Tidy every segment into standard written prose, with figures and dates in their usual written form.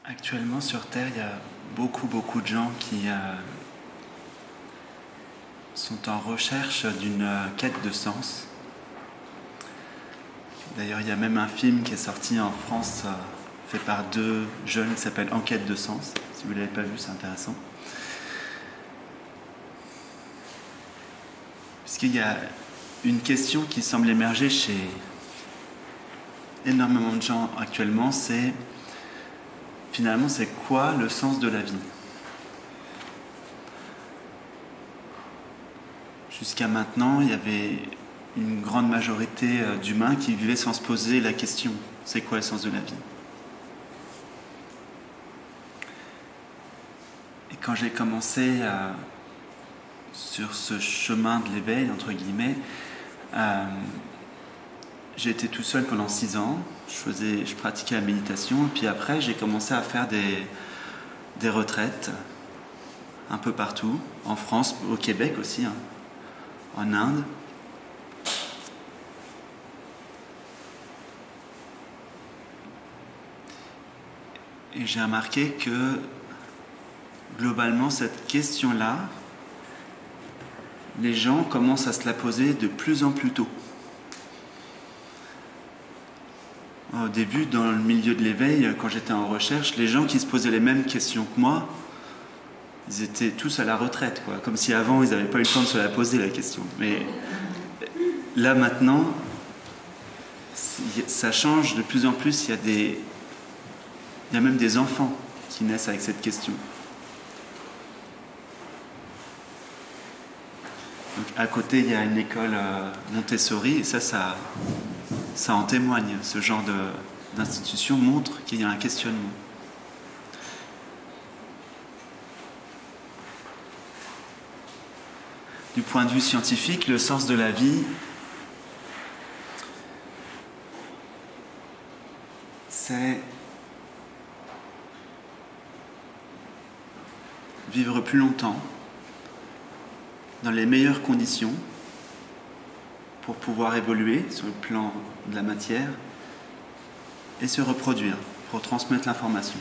Actuellement sur Terre, il y a beaucoup de gens qui sont en recherche d'une quête de sens. D'ailleurs, il y a même un film qui est sorti en France, fait par deux jeunes, qui s'appelle En quête de sens. Si vous ne l'avez pas vu, c'est intéressant. Puisqu'il y a une question qui semble émerger chez énormément de gens actuellement, c'est finalement, c'est quoi le sens de la vie ? Jusqu'à maintenant, il y avait une grande majorité d'humains qui vivaient sans se poser la question, c'est quoi le sens de la vie ? Et quand j'ai commencé sur ce chemin de l'éveil, entre guillemets, j'ai été tout seul pendant 6 ans, je pratiquais la méditation, et puis après j'ai commencé à faire des retraites un peu partout, en France, au Québec aussi, hein, en Inde. Et j'ai remarqué que globalement cette question-là, les gens commencent à se la poser de plus en plus tôt. Au début, dans le milieu de l'éveil, quand j'étais en recherche, les gens qui se posaient les mêmes questions que moi, ils étaient tous à la retraite, quoi. Comme si avant, ils n'avaient pas eu le temps de se la poser, la question. Mais là, maintenant, ça change de plus en plus. Il y a même des enfants qui naissent avec cette question. Donc, à côté, il y a une école Montessori, et ça en témoigne. Ce genre d'institution montre qu'il y a un questionnement. Du point de vue scientifique, le sens de la vie, c'est vivre plus longtemps, dans les meilleures conditions, pour pouvoir évoluer sur le plan de la matière et se reproduire, pour transmettre l'information.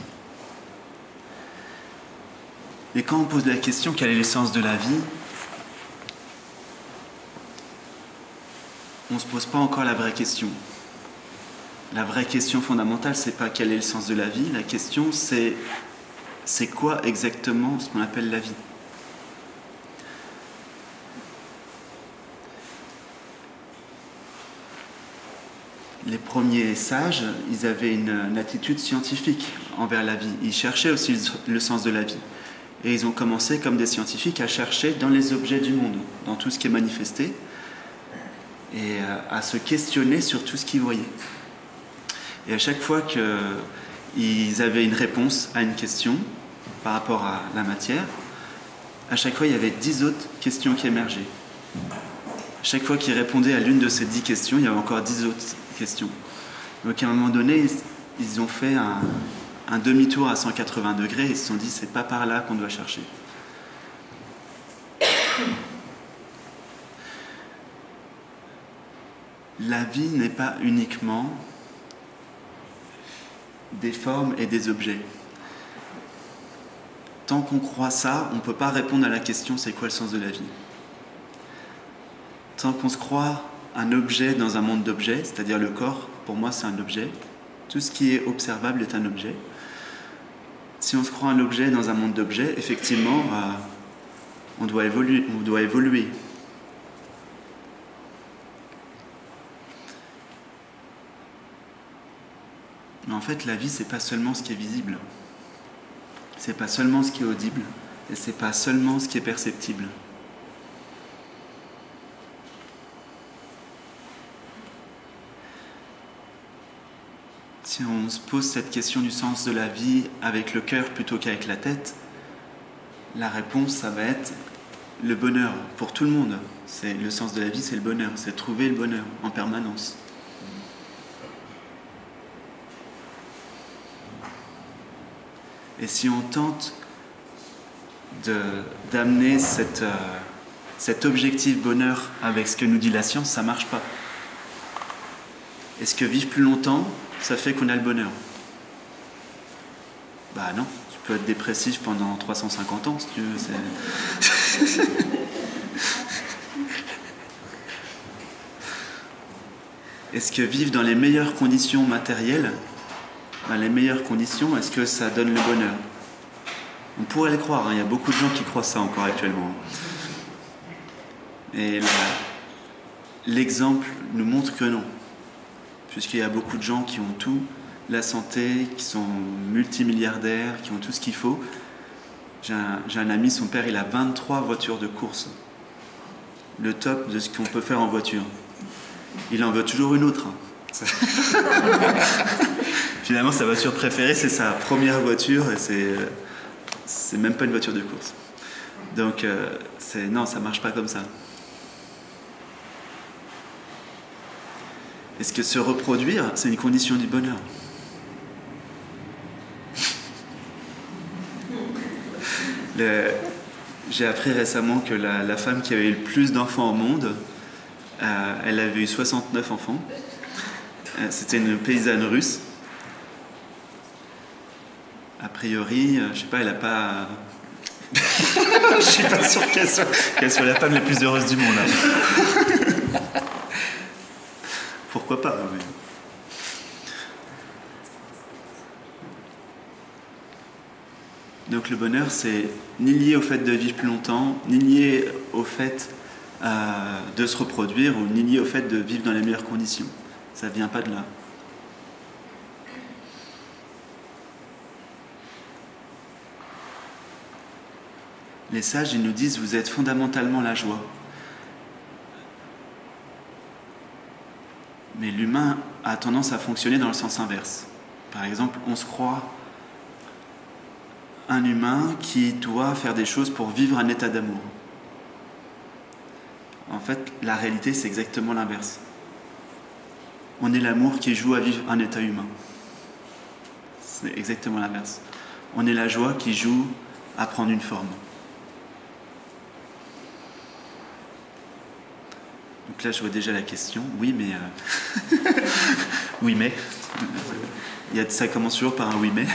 Et quand on pose la question quel est le sens de la vie, on ne se pose pas encore la vraie question. La vraie question fondamentale, c'est pas quel est le sens de la vie, la question c'est quoi exactement ce qu'on appelle la vie. Les premiers sages, ils avaient une attitude scientifique envers la vie. Ils cherchaient aussi le sens de la vie. Et ils ont commencé, comme des scientifiques, à chercher dans les objets du monde, dans tout ce qui est manifesté, et à se questionner sur tout ce qu'ils voyaient. Et à chaque fois qu'ils avaient une réponse à une question par rapport à la matière, à chaque fois, il y avait 10 autres questions qui émergeaient. Chaque fois qu'ils répondaient à l'une de ces 10 questions, il y avait encore 10 autres questions. Donc à un moment donné, ils ont fait un demi-tour à 180 degrés et ils se sont dit c'est pas par là qu'on doit chercher. La vie n'est pas uniquement des formes et des objets. Tant qu'on croit ça, on ne peut pas répondre à la question c'est quoi le sens de la vie. Tant qu'on se croit un objet dans un monde d'objets, c'est-à-dire le corps, pour moi c'est un objet. Tout ce qui est observable est un objet. Si on se croit un objet dans un monde d'objets, effectivement, on doit évoluer. Mais en fait, la vie, c'est pas seulement ce qui est visible. C'est pas seulement ce qui est audible. Et c'est pas seulement ce qui est perceptible. Si on se pose cette question du sens de la vie avec le cœur plutôt qu'avec la tête, la réponse, ça va être le bonheur pour tout le monde. Le sens de la vie, c'est le bonheur. C'est trouver le bonheur en permanence. Et si on tente d'amener cet objectif bonheur avec ce que nous dit la science, ça ne marche pas. Est-ce que vivre plus longtemps, ça fait qu'on a le bonheur ? Bah non, tu peux être dépressif pendant 350 ans si tu veux. Est-ce que vivre dans les meilleures conditions matérielles, dans les meilleures conditions, est-ce que ça donne le bonheur? On pourrait le croire, hein, il y a beaucoup de gens qui croient ça encore actuellement. Et l'exemple nous montre que non. Puisqu'il y a beaucoup de gens qui ont tout, la santé, qui sont multimilliardaires, qui ont tout ce qu'il faut. J'ai un ami, son père, il a 23 voitures de course. Le top de ce qu'on peut faire en voiture. Il en veut toujours une autre. Hein. Finalement, sa voiture préférée, c'est sa première voiture et c'est même pas une voiture de course. Donc, non, ça marche pas comme ça. Est-ce que se reproduire, c'est une condition du bonheur? J'ai appris récemment que la femme qui avait eu le plus d'enfants au monde, elle avait eu 69 enfants. C'était une paysanne russe. A priori, je sais pas, elle a pas... Je suis pas sûr qu'elle soit la femme la plus heureuse du monde. Hein. Pourquoi pas, mais... Donc le bonheur, c'est ni lié au fait de vivre plus longtemps, ni lié au fait de se reproduire, ou ni lié au fait de vivre dans les meilleures conditions. Ça ne vient pas de là. Les sages, ils nous disent, vous êtes fondamentalement la joie. Mais l'humain a tendance à fonctionner dans le sens inverse. Par exemple, on se croit un humain qui doit faire des choses pour vivre un état d'amour. En fait, la réalité, c'est exactement l'inverse. On est l'amour qui joue à vivre un état humain. C'est exactement l'inverse. On est la joie qui joue à prendre une forme. Donc là, je vois déjà la question. Oui, mais... oui, mais... Ça commence toujours par un oui, mais...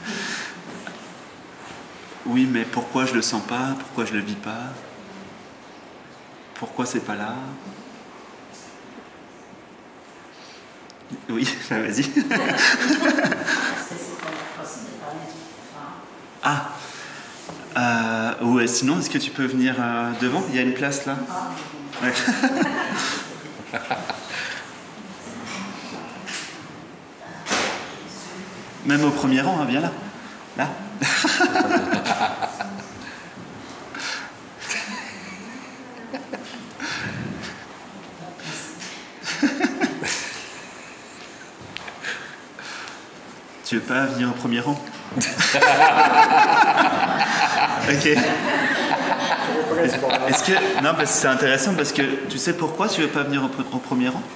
Oui, mais pourquoi je le sens pas? Pourquoi je le vis pas? Pourquoi c'est pas là? Oui, vas-y. Ouais, sinon, est-ce que tu peux venir devant? Il y a une place là. Ouais. Même au premier rang, hein, viens là. Là. Tu veux pas venir au premier rang? Ok. Est-ce que... Non, parce que c'est intéressant parce que tu sais pourquoi tu veux pas venir au premier rang?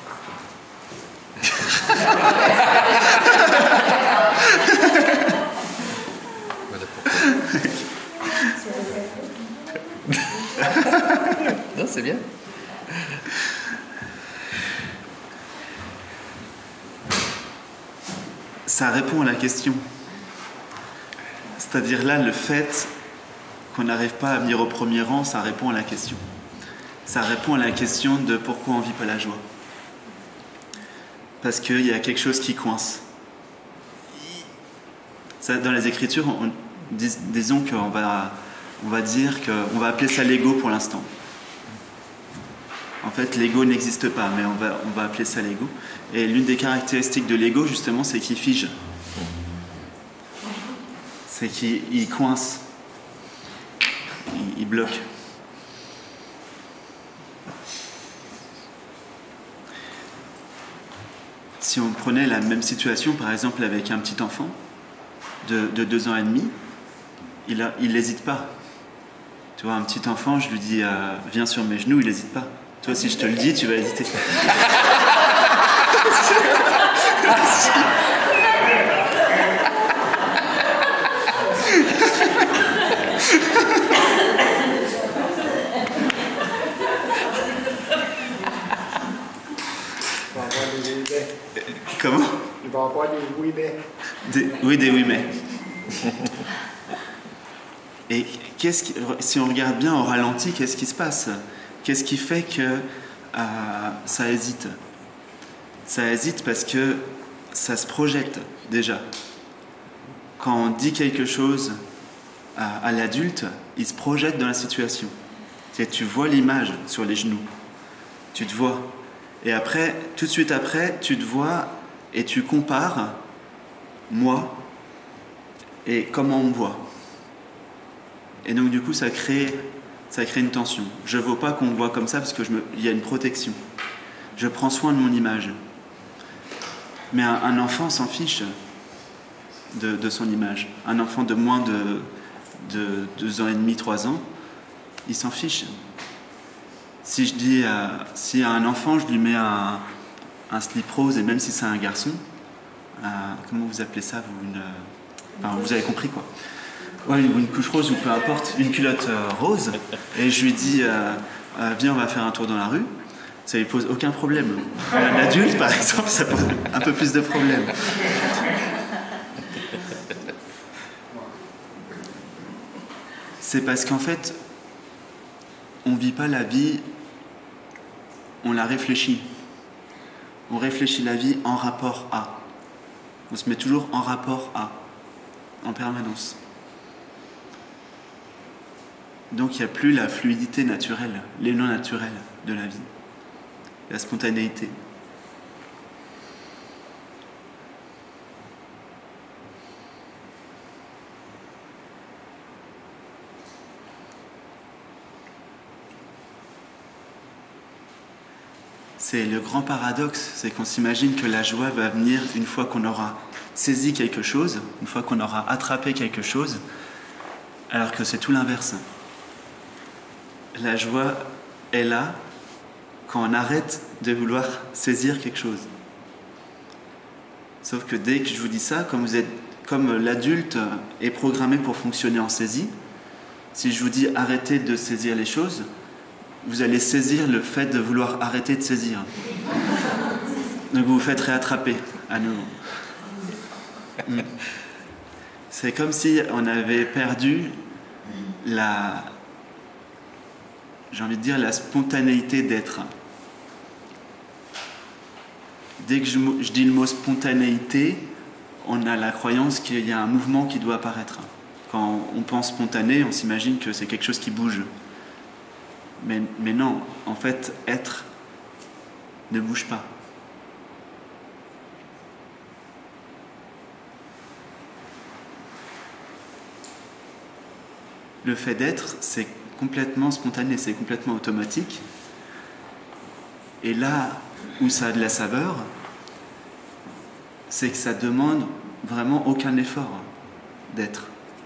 Non, c'est bien. Ça répond à la question. C'est-à-dire là, le fait qu'on n'arrive pas à venir au premier rang, ça répond à la question. Ça répond à la question de pourquoi on ne vit pas la joie. Parce qu'il y a quelque chose qui coince. Ça, dans les Écritures, disons qu'on va dire qu'on va appeler ça l'ego pour l'instant. En fait, l'ego n'existe pas, mais on va appeler ça l'ego. Et l'une des caractéristiques de l'ego, justement, c'est qu'il fige. C'est qu'il coince. Il bloque. Si on prenait la même situation, par exemple, avec un petit enfant de 2 ans et demi, il n'hésite pas. Tu vois, un petit enfant, je lui dis viens sur mes genoux, il n'hésite pas. Toi, si je te le dis, tu vas hésiter. Comment? Il va avoir des oui mais. Oui, des oui mais. Et si on regarde bien au ralenti, qu'est-ce qui se passe? Qu'est-ce qui fait que ça hésite? Ça hésite parce que ça se projette déjà. Quand on dit quelque chose à l'adulte, il se projette dans la situation. Tu vois l'image sur les genoux. Tu te vois. Et après, tout de suite après, tu te vois et tu compares moi et comment on me voit. Et donc du coup, ça crée une tension. Je ne veux pas qu'on me voit comme ça parce qu'il y a une protection. Je prends soin de mon image. Mais un enfant s'en fiche de son image. Un enfant de moins de 2 ans et demi, 3 ans, il s'en fiche. Si à un enfant, je lui mets un slip rose, et même si c'est un garçon, comment vous appelez ça vous avez compris quoi. Ouais, une couche rose ou peu importe, une culotte rose, et je lui dis viens, on va faire un tour dans la rue, ça lui pose aucun problème. Un adulte, par exemple, ça pose un peu plus de problèmes. C'est parce qu'en fait, on ne vit pas la vie, on la réfléchit. On réfléchit la vie en rapport à. On se met toujours en rapport à, en permanence. Donc il n'y a plus la fluidité naturelle, l'élan naturel de la vie, la spontanéité. C'est le grand paradoxe, c'est qu'on s'imagine que la joie va venir une fois qu'on aura saisi quelque chose, une fois qu'on aura attrapé quelque chose, alors que c'est tout l'inverse. La joie est là quand on arrête de vouloir saisir quelque chose. Sauf que dès que je vous dis ça, comme l'adulte est programmé pour fonctionner en saisie, si je vous dis arrêtez de saisir les choses, vous allez saisir le fait de vouloir arrêter de saisir. Donc vous vous faites réattraper à nouveau. C'est comme si on avait perdu la spontanéité d'être. Dès que je dis le mot spontanéité, on a la croyance qu'il y a un mouvement qui doit apparaître. Quand on pense spontané, on s'imagine que c'est quelque chose qui bouge. Mais non, en fait, être ne bouge pas. Le fait d'être, c'est complètement spontané, c'est complètement automatique. Et là où ça a de la saveur, c'est que ça demande vraiment aucun effort d'être.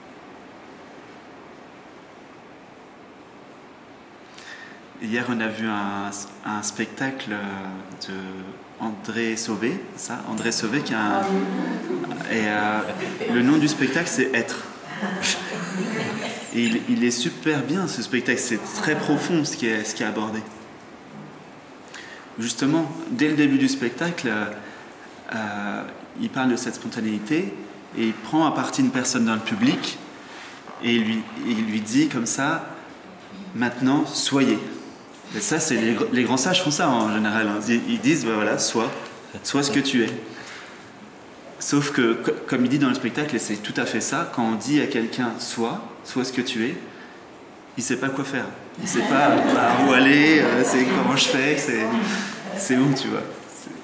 Hier, on a vu un spectacle de André Sauvé, qui a le nom du spectacle, c'est Être. Et il est super bien, ce spectacle, c'est très profond ce qui est abordé. Justement, dès le début du spectacle, il parle de cette spontanéité et il prend à partie une personne dans le public et il lui dit comme ça, maintenant, soyez. Et ça, c'est les grands sages font ça en général. Hein. Ils disent, ben voilà, sois ce que tu es. Sauf que, comme il dit dans le spectacle, et c'est tout à fait ça, quand on dit à quelqu'un, sois ce que tu es, il ne sait pas quoi faire. Il ne sait pas où aller, c'est comment je fais, c'est où, tu vois.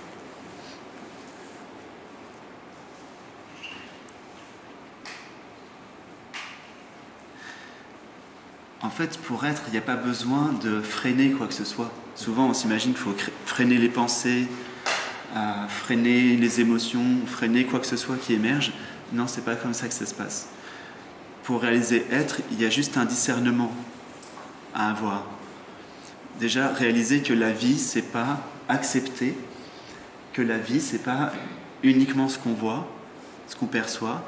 En fait, pour être, il n'y a pas besoin de freiner quoi que ce soit. Souvent, on s'imagine qu'il faut freiner les pensées, freiner les émotions, freiner quoi que ce soit qui émerge. Non, c'est pas comme ça que ça se passe. Pour réaliser être, il y a juste un discernement à avoir. Déjà, réaliser que la vie, c'est pas accepter, que la vie, c'est pas uniquement ce qu'on voit, ce qu'on perçoit,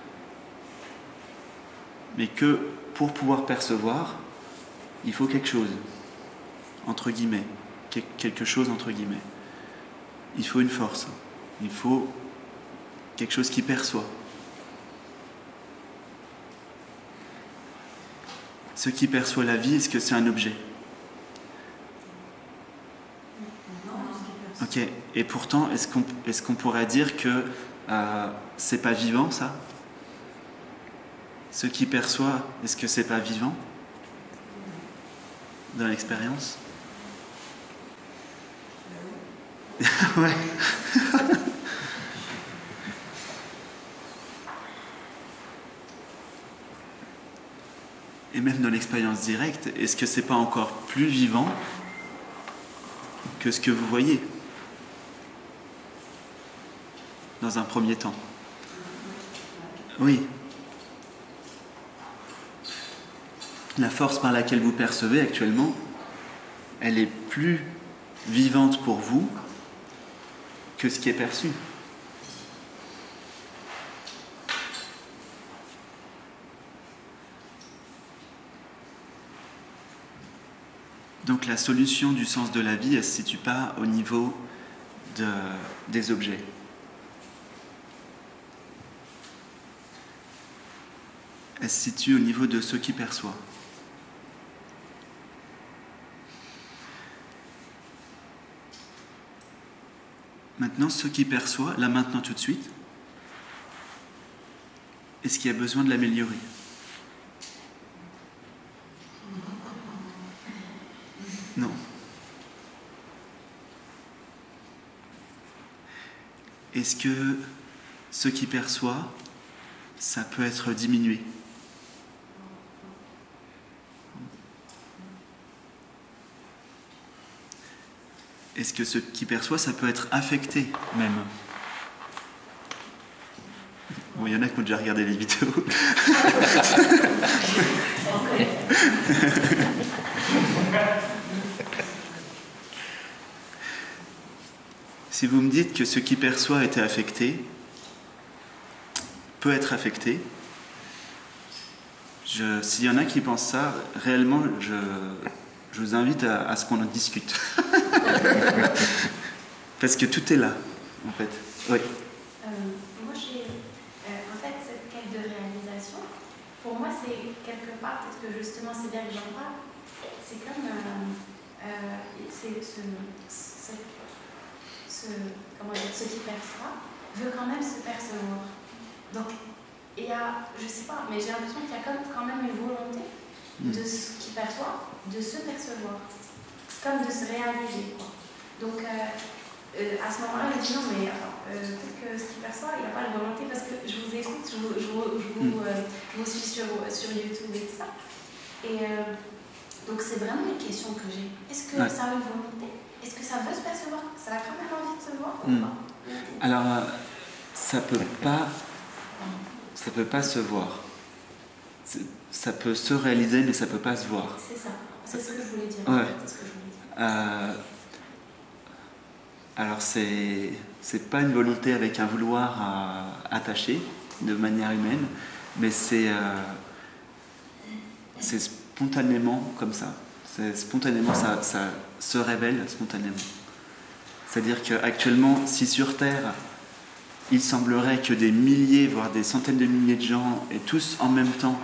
mais que pour pouvoir percevoir, il faut quelque chose, entre guillemets, quelque chose entre guillemets. Il faut une force, il faut quelque chose qui perçoit. Ce qui perçoit la vie, est-ce que c'est un objet? Ok. Et pourtant, est-ce qu'on pourrait dire que c'est pas vivant, ça? Ce qui perçoit, est-ce que c'est pas vivant dans l'expérience? Ouais. Et même dans l'expérience directe, est-ce que c'est pas encore plus vivant que ce que vous voyez dans un premier temps? Oui. La force par laquelle vous percevez actuellement, elle est plus vivante pour vous que ce qui est perçu. Donc la solution du sens de la vie, elle ne se situe pas au niveau des objets. Elle se situe au niveau de ce qui perçoit. Maintenant, ce qui perçoit, là maintenant tout de suite, est-ce qu'il y a besoin de l'améliorer? Non. Est-ce que ce qui perçoit, ça peut être diminué? Est-ce que ce qui perçoit, ça peut être affecté même? Bon, il y en a qui ont déjà regardé les vidéos. Si vous me dites que ce qui perçoit était affecté, peut être affecté, s'il y en a qui pensent ça, réellement, je vous invite à ce qu'on en discute. Parce que tout est là, en fait. Oui. Moi, j'ai... en fait, cette quête de réalisation, pour moi, c'est quelque part, peut-être que justement, c'est bien que j'en parle, c'est comme... ce qui perçoit veut quand même se percevoir. Donc, il y a, je sais pas, mais j'ai l'impression qu'il y a quand même une volonté de ce qui perçoit, de se percevoir, comme de se réaliser, quoi. Donc, à ce moment-là, je dis non, mais peut-être que ce qui perçoit, il n'y a pas de volonté, parce que je vous écoute, je vous suis sur YouTube et tout ça. Et donc, c'est vraiment une question que j'ai. Est-ce que ça a une volonté? Est-ce que ça veut se percevoir? Ça a quand même envie de se voir ou pas? Alors, ça peut pas se voir. Ça peut se réaliser, mais ça peut pas se voir. C'est ça. C'est ce que je voulais dire. Ouais. C'est ce que je voulais dire. Alors, c'est pas une volonté avec un vouloir attaché de manière humaine, mais c'est spontanément comme ça. Spontanément, ça se révèle spontanément. C'est-à-dire qu'actuellement, si sur Terre, il semblerait que des milliers, voire des centaines de milliers de gens aient tous en même temps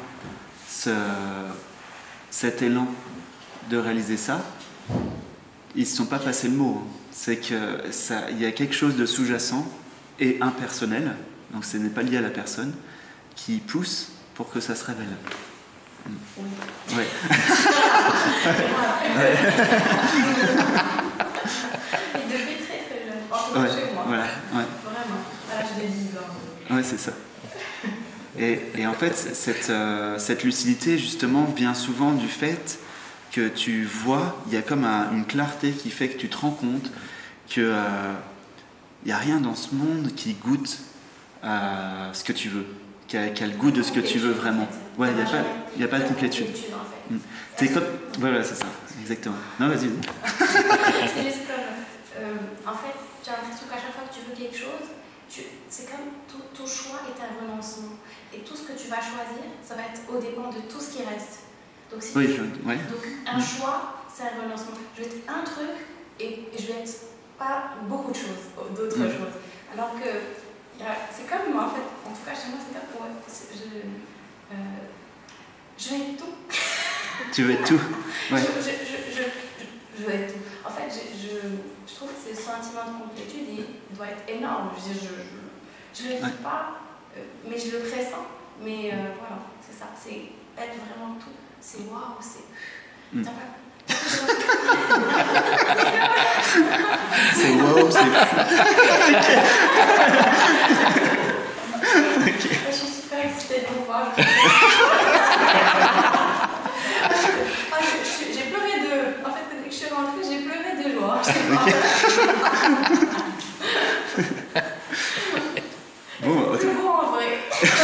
cet élan de réaliser ça, ils ne se sont pas passés le mot. C'est qu'il y a quelque chose de sous-jacent et impersonnel, donc ce n'est pas lié à la personne, qui pousse pour que ça se révèle. Oui. Ouais. Et depuis très jeune. Ouais, Chez moi. voilà, ouais. Vraiment, à l'âge de 10 ans. Ouais, c'est ça. Et en fait, cette lucidité, justement, vient souvent du fait que tu vois, il y a comme une clarté qui fait que tu te rends compte qu'il n'y a rien dans ce monde qui goûte ce que tu veux, qui a le goût de ce que tu veux vraiment. Ouais, il n'y a pas de complétude. Voilà, c'est ça, exactement. Non, vas-y. C'est juste comme, en fait, j'ai l'impression qu'à chaque fois que tu veux quelque chose, c'est comme ton choix est un renoncement. Et tout ce que tu vas choisir, ça va être au dépend de tout ce qui reste. Donc, donc un choix, c'est un renoncement. Je vais être un truc et je vais être pas beaucoup de choses, d'autres choses. Alors que c'est comme moi, en fait, en tout cas chez moi, c'est comme je vais être tout. Tu veux être tout. Ouais. Je veux être tout. En fait, je trouve que ce sentiment de complétude, il doit être énorme. Je le vis pas, mais je le pressens. Mais voilà, c'est ça. C'est être vraiment tout. C'est waouh, c'est... T'as pas... C'est wow, c'est fou. Okay. Je suis super excitée de vous voir. J'ai pleuré de... En fait, dès que je suis rentrée, j'ai pleuré de joie. Bon, c'est beau en vrai.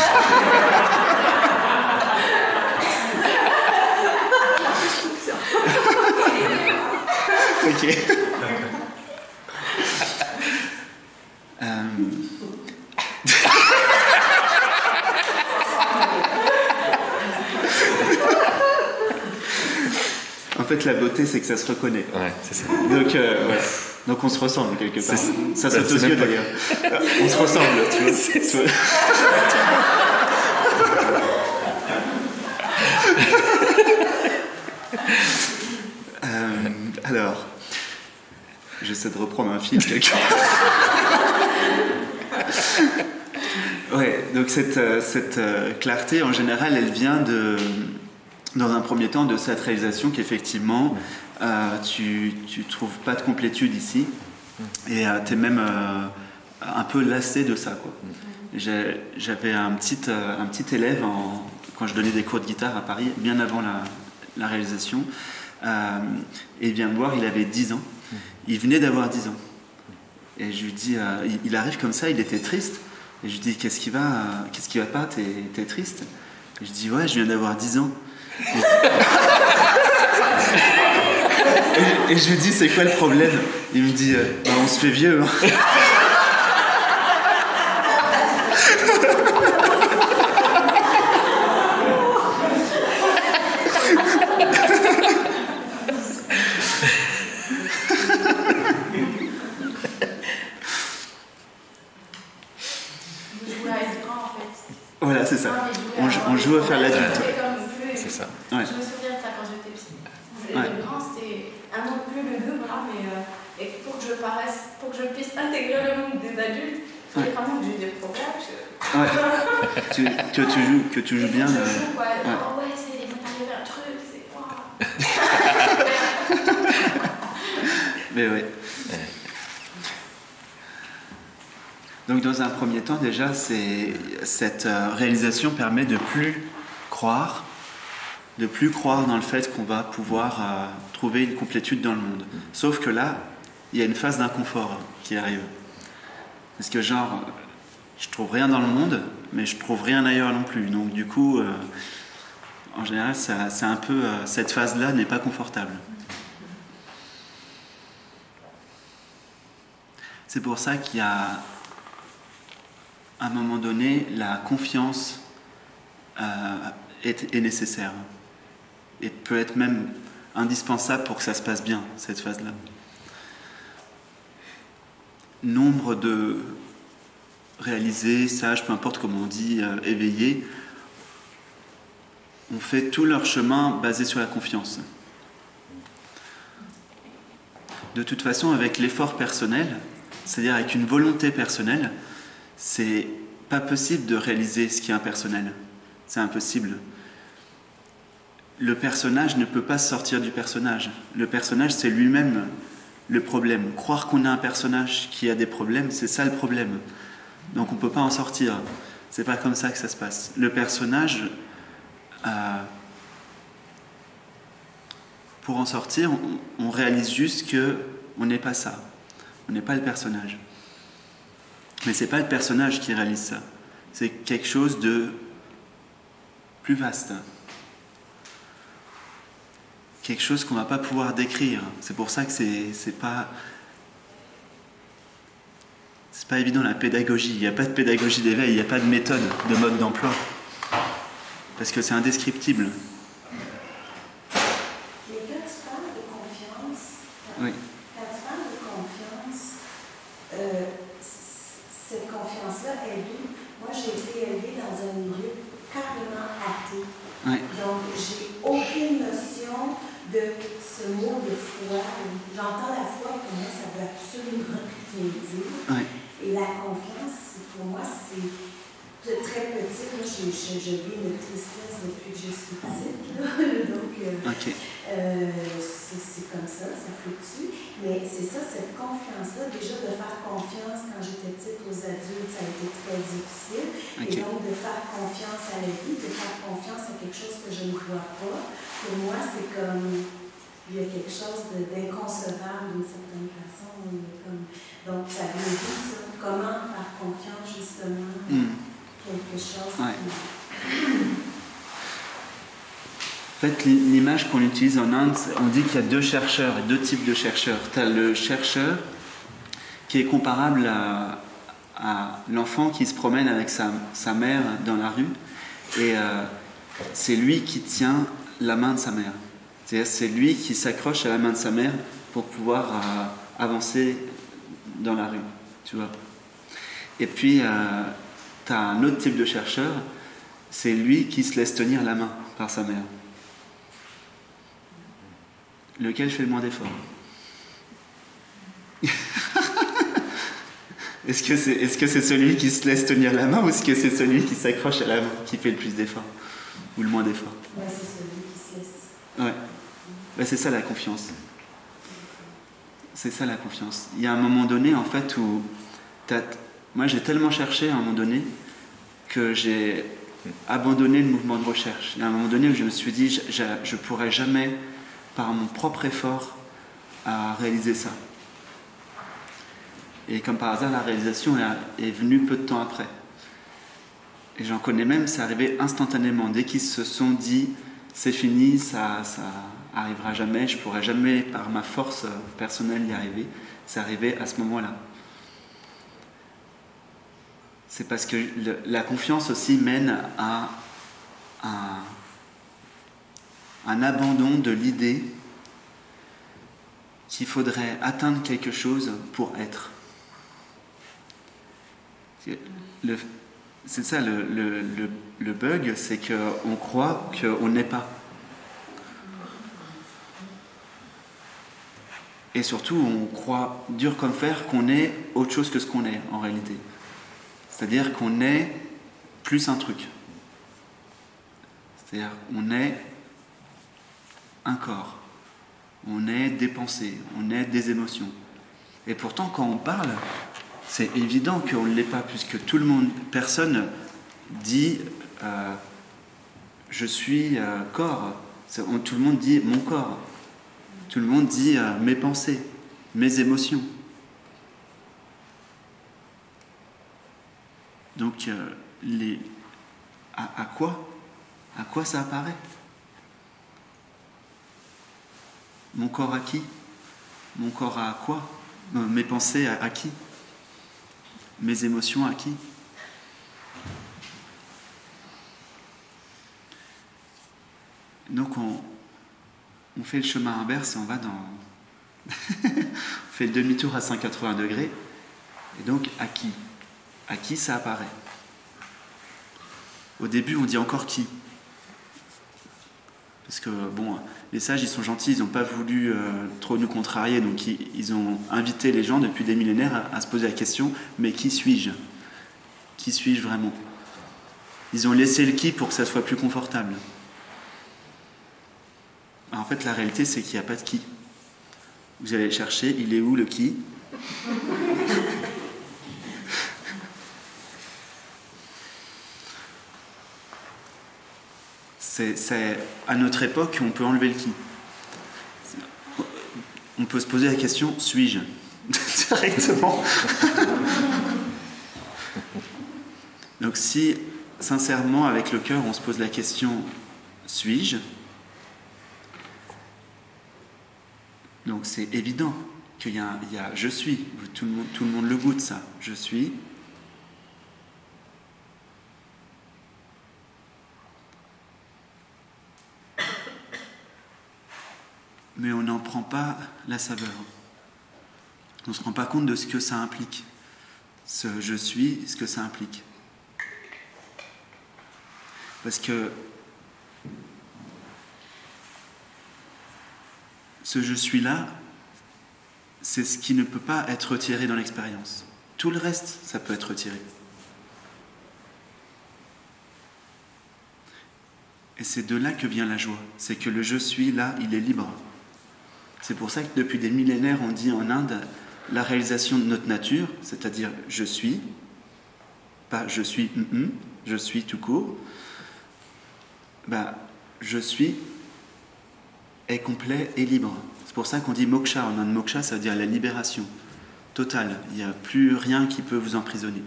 Ok. En fait, la beauté, c'est que ça se reconnaît. Ouais, c'est ça. Donc, ouais. Donc on se ressemble quelque part. Ça saute aux yeux d'ailleurs. On se ressemble, tu vois. Alors, j'essaie de reprendre un fil quelque part. Ouais, donc cette clarté, en général, elle vient dans un premier temps, de cette réalisation qu'effectivement, tu trouves pas de complétude ici, et tu es même un peu lassé de ça, quoi. J'avais un petit élève quand je donnais des cours de guitare à Paris, bien avant la réalisation, et il vient me voir, il avait 10 ans. Il venait d'avoir 10 ans. Et je lui dis, il arrive comme ça, il était triste. Et je lui dis, qu'est-ce qui va pas, t'es triste? Et je dis, ouais, je viens d'avoir 10 ans. Et je lui dis, c'est quoi le problème? Il me dit, bah, on se fait vieux. Hein. Voilà, c'est ça. On joue à faire l'adulte. C'est ça. Ouais. Je me souviens de ça quand j'étais petite. Ouais. Le grand, c'était un an de plus le deux, voilà, mais et pour que je puisse intégrer le monde des adultes, il fallait quand même que j'ai des problèmes. Ouais. que tu joues bien. Je joue, quoi. Ouais. Oh ouais, il va t'arriver un truc, c'est quoi? Mais ouais. Donc dans un premier temps, déjà, cette réalisation permet de plus croire dans le fait qu'on va pouvoir trouver une complétude dans le monde. Sauf que là, il y a une phase d'inconfort qui arrive. Parce que genre, je trouve rien dans le monde, mais je trouve rien ailleurs non plus. Donc du coup, en général, c'est un peu cette phase-là n'est pas confortable. C'est pour ça qu'il y a, à un moment donné, la confiance est nécessaire et peut être même indispensable pour que ça se passe bien, cette phase-là. Nombre de réalisés, sages, peu importe comment on dit, éveillés, ont fait tout leur chemin basé sur la confiance. De toute façon, avec l'effort personnel, c'est-à-dire avec une volonté personnelle, c'est pas possible de réaliser ce qui est impersonnel. C'est impossible. Le personnage ne peut pas sortir du personnage. Le personnage, c'est lui-même le problème. Croire qu'on a un personnage qui a des problèmes, c'est ça le problème. Donc on ne peut pas en sortir. C'est pas comme ça que ça se passe. Le personnage, pour en sortir, on réalise juste qu'on n'est pas ça. On n'est pas le personnage. Mais c'est pas le personnage qui réalise ça. C'est quelque chose de plus vaste. Quelque chose qu'on ne va pas pouvoir décrire. C'est pour ça que c'est pas évident la pédagogie. Il n'y a pas de pédagogie d'éveil, il n'y a pas de méthode, de mode d'emploi. Parce que c'est indescriptible. Mais quand tu parles de confiance, Oui. quand tu parles de confiance, cette confiance-là est d'où? Moi, j'ai été élevée dans un milieu carrément athée. Oui. Donc, j'ai aucune notion foi, j'entends la foi, pour moi, ça veut absolument rien dire. Ouais. Et la confiance, pour moi, c'est très petit. Moi, je vis une tristesse depuis que je suis petite. Donc, c'est comme ça fluctue. Mais c'est ça, cette confiance-là, déjà de faire confiance quand j'étais petite aux adultes, ça a été très difficile. Et donc, de faire confiance à la vie, de faire confiance à quelque chose que je ne vois pas, pour moi, c'est comme, il y a quelque chose d'inconcevable d'une certaine façon. Donc, ça vient dire ça. Comment faire confiance, justement, quelque chose En fait, l'image qu'on utilise en Inde, on dit qu'il y a deux chercheurs, deux types de chercheurs. Tu as le chercheur qui est comparable à l'enfant qui se promène avec sa mère dans la rue, et c'est lui qui tient la main de sa mère. C'est-à-dire c'est lui qui s'accroche à la main de sa mère pour pouvoir avancer dans la rue, tu vois. Et puis, tu as un autre type de chercheur, c'est lui qui se laisse tenir la main par sa mère. Lequel fait le moins d'efforts? Est-ce que c'est celui qui se laisse tenir la main ou est-ce que c'est celui qui s'accroche à la main qui fait le plus d'efforts? Ou le moins d'efforts? Ouais, c'est celui qui se laisse. Ouais. Ben, c'est ça la confiance. C'est ça la confiance. Il y a un moment donné, en fait, où moi j'ai tellement cherché à un moment donné que j'ai abandonné le mouvement de recherche. Il y a un moment donné où je me suis dit, je ne pourrais jamais, par mon propre effort, à réaliser ça. Et comme par hasard, la réalisation est venue peu de temps après. Et j'en connais même, c'est arrivé instantanément. Dès qu'ils se sont dit, c'est fini, ça arrivera jamais, je pourrai jamais, par ma force personnelle, y arriver, c'est arrivé à ce moment-là. C'est parce que la confiance aussi mène à un abandon de l'idée qu'il faudrait atteindre quelque chose pour être. C'est ça le bug, c'est qu'on croit qu'on n'est pas. Et surtout, on croit dur comme fer qu'on est autre chose que ce qu'on est en réalité. C'est-à-dire qu'on est plus un truc. C'est-à-dire on est un corps, on est des pensées, on est des émotions. Et pourtant, quand on parle, c'est évident qu'on ne l'est pas, puisque tout le monde, personne dit je suis corps. Tout le monde dit mon corps. Tout le monde dit mes pensées, mes émotions. Donc, à quoi ça apparaît? Mon corps à qui? Mon corps à quoi? Mes pensées à qui? Mes émotions à qui? Donc on fait le chemin inverse et on va dans... on fait le demi-tour à 180 degrés. Et donc à qui? À qui ça apparaît? Au début on dit encore qui? Parce que bon, les sages ils sont gentils, ils n'ont pas voulu trop nous contrarier, donc ils ont invité les gens depuis des millénaires à se poser la question, mais qui suis-je? Qui suis-je vraiment? Ils ont laissé le qui pour que ça soit plus confortable. Alors, en fait, la réalité, c'est qu'il n'y a pas de qui. Vous allez chercher, il est où le qui? C'est à notre époque, on peut enlever le qui. On peut se poser la question, suis-je? Directement. Donc si, sincèrement, avec le cœur, on se pose la question, suis-je? Donc c'est évident qu'il y a je suis. Tout le monde le goûte, ça. Je suis. Mais on n'en prend pas la saveur. On ne se rend pas compte de ce que ça implique. Ce je suis, ce que ça implique. Parce que ce je suis là, c'est ce qui ne peut pas être retiré dans l'expérience. Tout le reste, ça peut être retiré. Et c'est de là que vient la joie. C'est que le je suis là, il est libre. C'est pour ça que depuis des millénaires, on dit en Inde, la réalisation de notre nature, c'est-à-dire je suis, pas je suis, je suis tout court, je suis est complet et libre. C'est pour ça qu'on dit moksha. En Inde, moksha, ça veut dire la libération totale. Il n'y a plus rien qui peut vous emprisonner.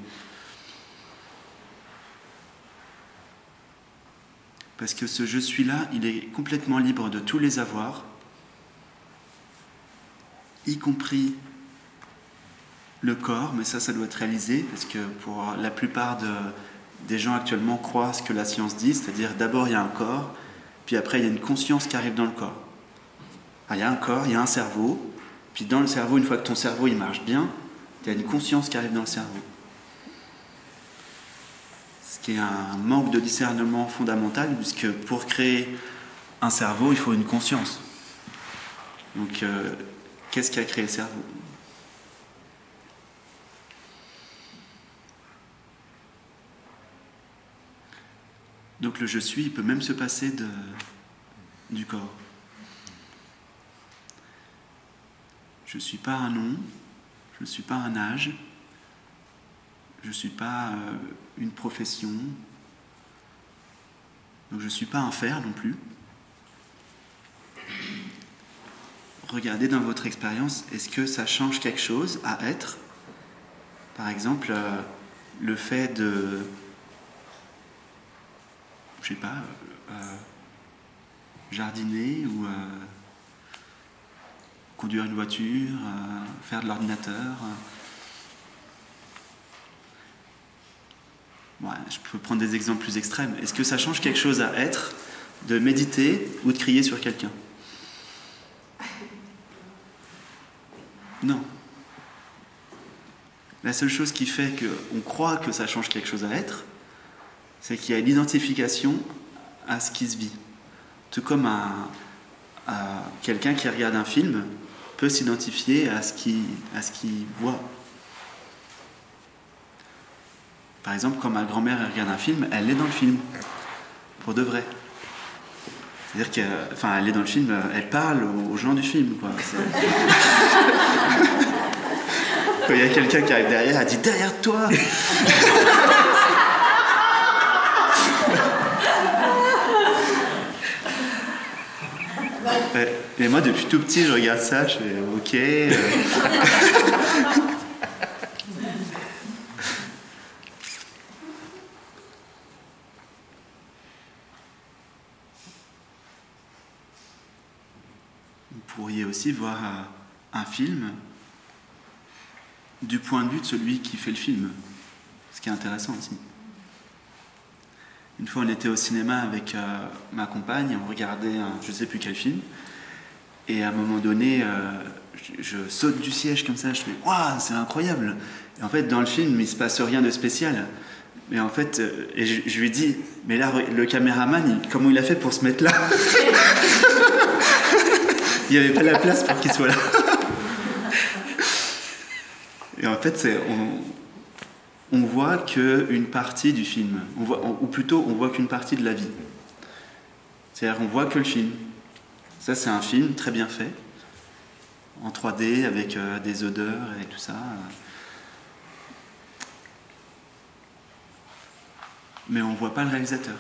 Parce que ce je suis là, il est complètement libre de tous les avoirs, y compris le corps, mais ça doit être réalisé, parce que pour la plupart des gens actuellement croient ce que la science dit, c'est-à-dire d'abord il y a un corps, puis après il y a une conscience qui arrive dans le corps. Alors, il y a un corps, il y a un cerveau, puis dans le cerveau, une fois que ton cerveau il marche bien, il y a une conscience qui arrive dans le cerveau. Ce qui est un manque de discernement fondamental, puisque pour créer un cerveau, il faut une conscience. Donc, qu'est-ce qui a créé le cerveau ? Donc le je suis, il peut même se passer du corps. Je ne suis pas un nom, je ne suis pas un âge, je ne suis pas une profession, donc je ne suis pas un faire non plus. Regardez dans votre expérience, est-ce que ça change quelque chose à être ? Par exemple, le fait de... je sais pas, jardiner ou conduire une voiture, faire de l'ordinateur. Je peux prendre des exemples plus extrêmes. Est-ce que ça change quelque chose à être, de méditer ou de crier sur quelqu'un ? Non. La seule chose qui fait qu'on croit que ça change quelque chose à être, c'est qu'il y a une identification à ce qui se vit. Tout comme quelqu'un qui regarde un film peut s'identifier à ce qu'il voit. Par exemple, quand ma grand-mère regarde un film, elle est dans le film, pour de vrai. C'est-à-dire qu'elle est dans le film, elle parle aux gens du film, quoi. Quand il y a quelqu'un qui arrive derrière, elle dit « Derrière toi !» Et moi, depuis tout petit, je regarde ça, je fais « Ok ». Vous pourriez aussi voir un film du point de vue de celui qui fait le film, ce qui est intéressant aussi. Une fois, on était au cinéma avec ma compagne, on regardait je ne sais plus quel film, et à un moment donné, je saute du siège comme ça, je fais « Waouh, c'est incroyable !» Et en fait, dans le film, il ne se passe rien de spécial. Mais en fait, et je lui dis « Mais là, le caméraman, comment il a fait pour se mettre là ?» Il n'y avait pas la place pour qu'il soit là. Et en fait, on voit qu'une partie du film, ou plutôt on voit qu'une partie de la vie. C'est-à-dire on voit que le film. Ça, c'est un film très bien fait, en 3D, avec des odeurs et tout ça. Mais on ne voit pas le réalisateur.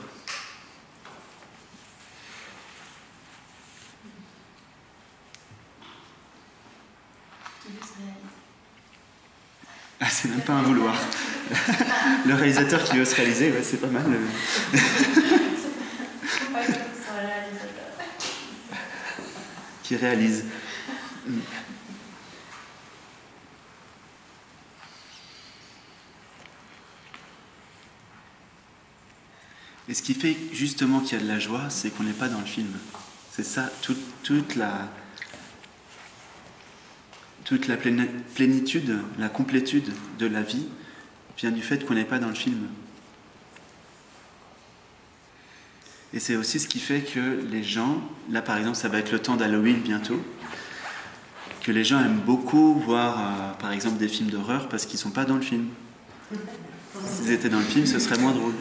Ah, c'est même pas un vouloir. Le réalisateur qui veut se réaliser, ouais, c'est pas mal. Qui réalise. Et ce qui fait justement qu'il y a de la joie, c'est qu'on n'est pas dans le film. C'est ça, toute la plénitude, la complétude de la vie vient du fait qu'on n'est pas dans le film. Et c'est aussi ce qui fait que les gens, là par exemple ça va être le temps d'Halloween bientôt, que les gens aiment beaucoup voir par exemple des films d'horreur parce qu'ils ne sont pas dans le film. S'ils étaient dans le film, ce serait moins drôle.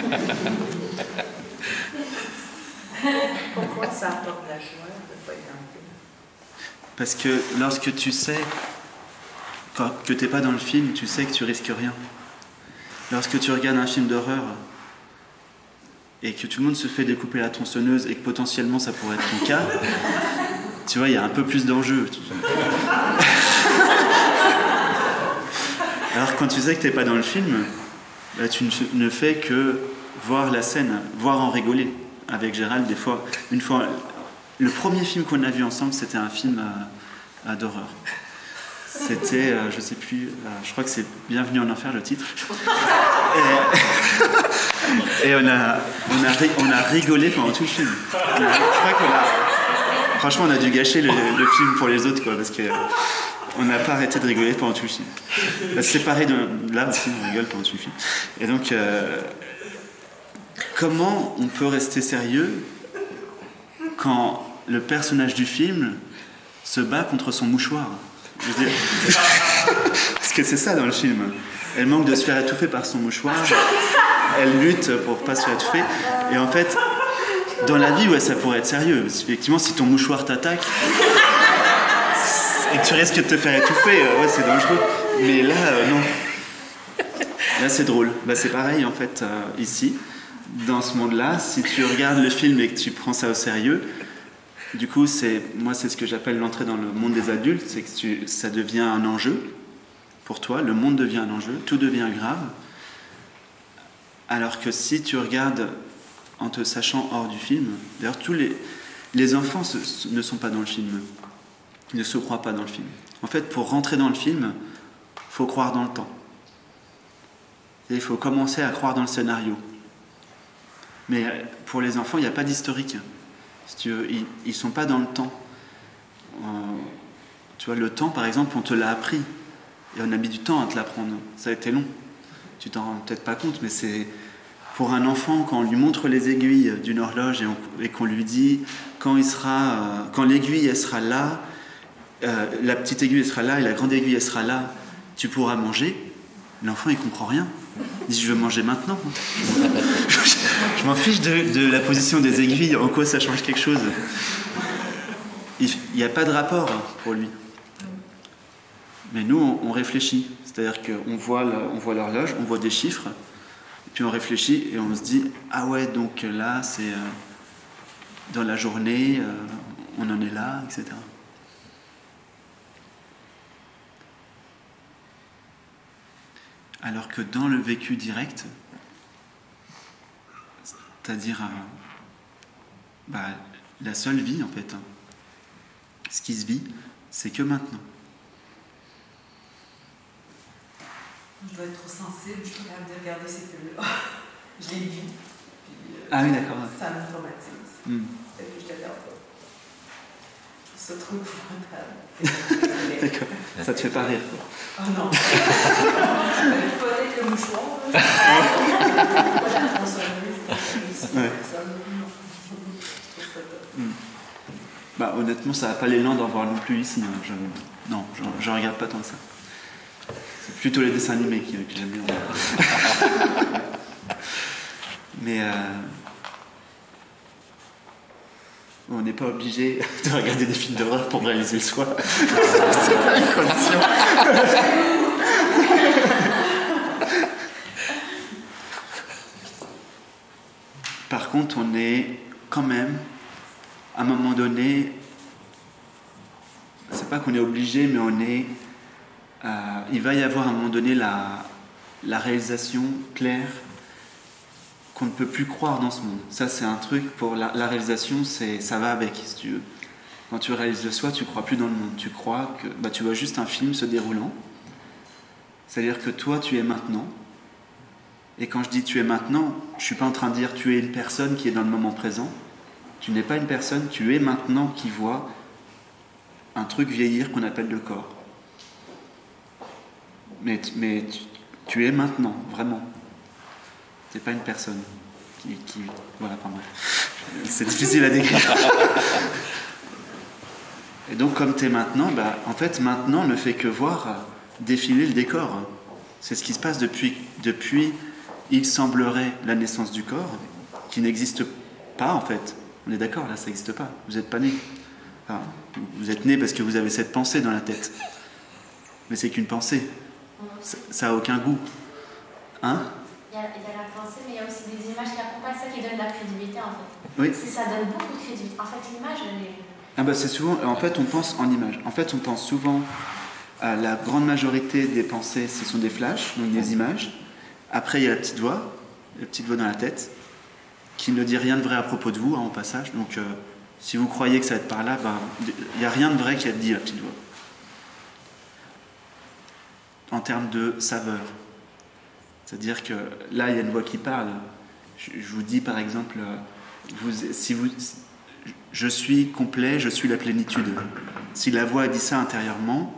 Pourquoi ça apporte la joie de ne pas être dans le film? Parce que lorsque tu sais que tu n'es pas dans le film, tu sais que tu risques rien. Lorsque tu regardes un film d'horreur et que tout le monde se fait découper la tronçonneuse et que potentiellement ça pourrait être ton cas, tu vois, il y a un peu plus d'enjeu. Alors quand tu sais que tu n'es pas dans le film, bah, tu ne fais que voir la scène, voir en rigoler. Avec Gérald, une fois, le premier film qu'on a vu ensemble, c'était un film d'horreur. C'était, je sais plus, je crois que c'est Bienvenue en Enfer le titre. Et on a rigolé pendant tout le film. Franchement, on a dû gâcher le film pour les autres, quoi, parce que on n'a pas arrêté de rigoler pendant tout le film. C'est pareil, là aussi, on rigole pendant tout le film. Et donc, comment on peut rester sérieux quand le personnage du film se bat contre son mouchoir? Je veux dire, parce que c'est ça dans le film. Elle manque de se faire étouffer par son mouchoir. Elle lutte pour pas se faire étouffer. Et en fait, dans la vie, ouais, ça pourrait être sérieux. Effectivement, si ton mouchoir t'attaque et que tu risques de te faire étouffer, ouais, c'est dangereux. Mais là, non. Là, c'est drôle. Bah, c'est pareil, en fait, ici. Dans ce monde-là, si tu regardes le film et que tu prends ça au sérieux, du coup, moi, c'est ce que j'appelle l'entrée dans le monde des adultes, c'est que ça devient un enjeu pour toi, le monde devient un enjeu, tout devient grave. Alors que si tu regardes en te sachant hors du film, d'ailleurs, tous les enfants ne sont pas dans le film, ils ne se croient pas dans le film. En fait, pour rentrer dans le film, il faut croire dans le temps. Et il faut commencer à croire dans le scénario. Mais pour les enfants, il n'y a pas d'historique. Si tu veux, ils ne sont pas dans le temps. Tu vois, le temps, par exemple, on te l'a appris. Et on a mis du temps à te l'apprendre. Ça a été long. Tu t'en rends peut-être pas compte, mais c'est pour un enfant, quand on lui montre les aiguilles d'une horloge et qu'on lui dit quand l'aiguille elle sera là, la petite aiguille elle sera là et la grande aiguille elle sera là, tu pourras manger. L'enfant il comprend rien. Il dit je veux manger maintenant. Je m'en fiche de la position des aiguilles, en quoi ça change quelque chose. Il n'y a pas de rapport pour lui. Mais nous, on réfléchit. C'est-à-dire qu'on voit l'horloge, on voit des chiffres, et puis on réfléchit et on se dit ah ouais, donc là, c'est dans la journée, on en est là, etc. Alors que dans le vécu direct, c'est-à-dire la seule vie en fait, ce qui se vit, c'est que maintenant. Je dois être trop sensible, je suis capable de regarder ces films-là. Je les vis. Ah oui, d'accord. Ça me traumatise. Fait que je te regarde pas. Je trouve ça trop épouvantable. D'accord. Ça te fait pas rire, quoi. Oh non. Peut-être le mouchoir. La tronçonneuse. Ouais. Bah, honnêtement, ça n'a pas l'élan d'en voir non plus ici. Hein. Non, je regarde pas tant que ça. C'est plutôt les dessins animés que j'aime bien. Mais on n'est pas obligé de regarder des films d'horreur pour réaliser le soi. C'est pas une condition. Par contre, on est quand même, à un moment donné, c'est pas qu'on est obligé, mais on est... il va y avoir à un moment donné la réalisation claire qu'on ne peut plus croire dans ce monde. Ça, c'est un truc pour la réalisation, ça va avec, si tu veux. Quand tu réalises le soi, tu ne crois plus dans le monde. Tu crois que tu vois juste un film se déroulant. C'est-à-dire que toi, tu es maintenant. Et quand je dis tu es maintenant, je ne suis pas en train de dire tu es une personne qui est dans le moment présent. Tu n'es pas une personne, tu es maintenant qui voit un truc vieillir qu'on appelle le corps. Mais tu es maintenant, vraiment. C'est pas une personne qui voilà, pas moi. C'est difficile à décrire. Et donc, comme tu es maintenant, en fait, maintenant ne fait que voir défiler le décor. C'est ce qui se passe depuis il semblerait, la naissance du corps, qui n'existe pas, en fait. On est d'accord, là, ça n'existe pas. Vous n'êtes pas né. Enfin, vous êtes né parce que vous avez cette pensée dans la tête. Mais c'est qu'une pensée. Ça n'a aucun goût. Hein ? Il y a la pensée, mais il y a aussi des images qui accompagnent ça qui donnent de la crédibilité, en fait. Oui. Ça donne beaucoup de crédibilité. En fait, l'image, elle est... C'est souvent, en fait, on pense en images. En fait, on pense souvent à la grande majorité des pensées, ce sont des flashs, donc des images. Après, il y a la petite voix dans la tête, qui ne dit rien de vrai à propos de vous, en passage. Donc, si vous croyez que ça va être par là, il n'y a rien de vrai qui a dit la petite voix. En termes de saveur. C'est-à-dire que là, il y a une voix qui parle. Je vous dis, par exemple, je suis complet, je suis la plénitude. Si la voix dit ça intérieurement,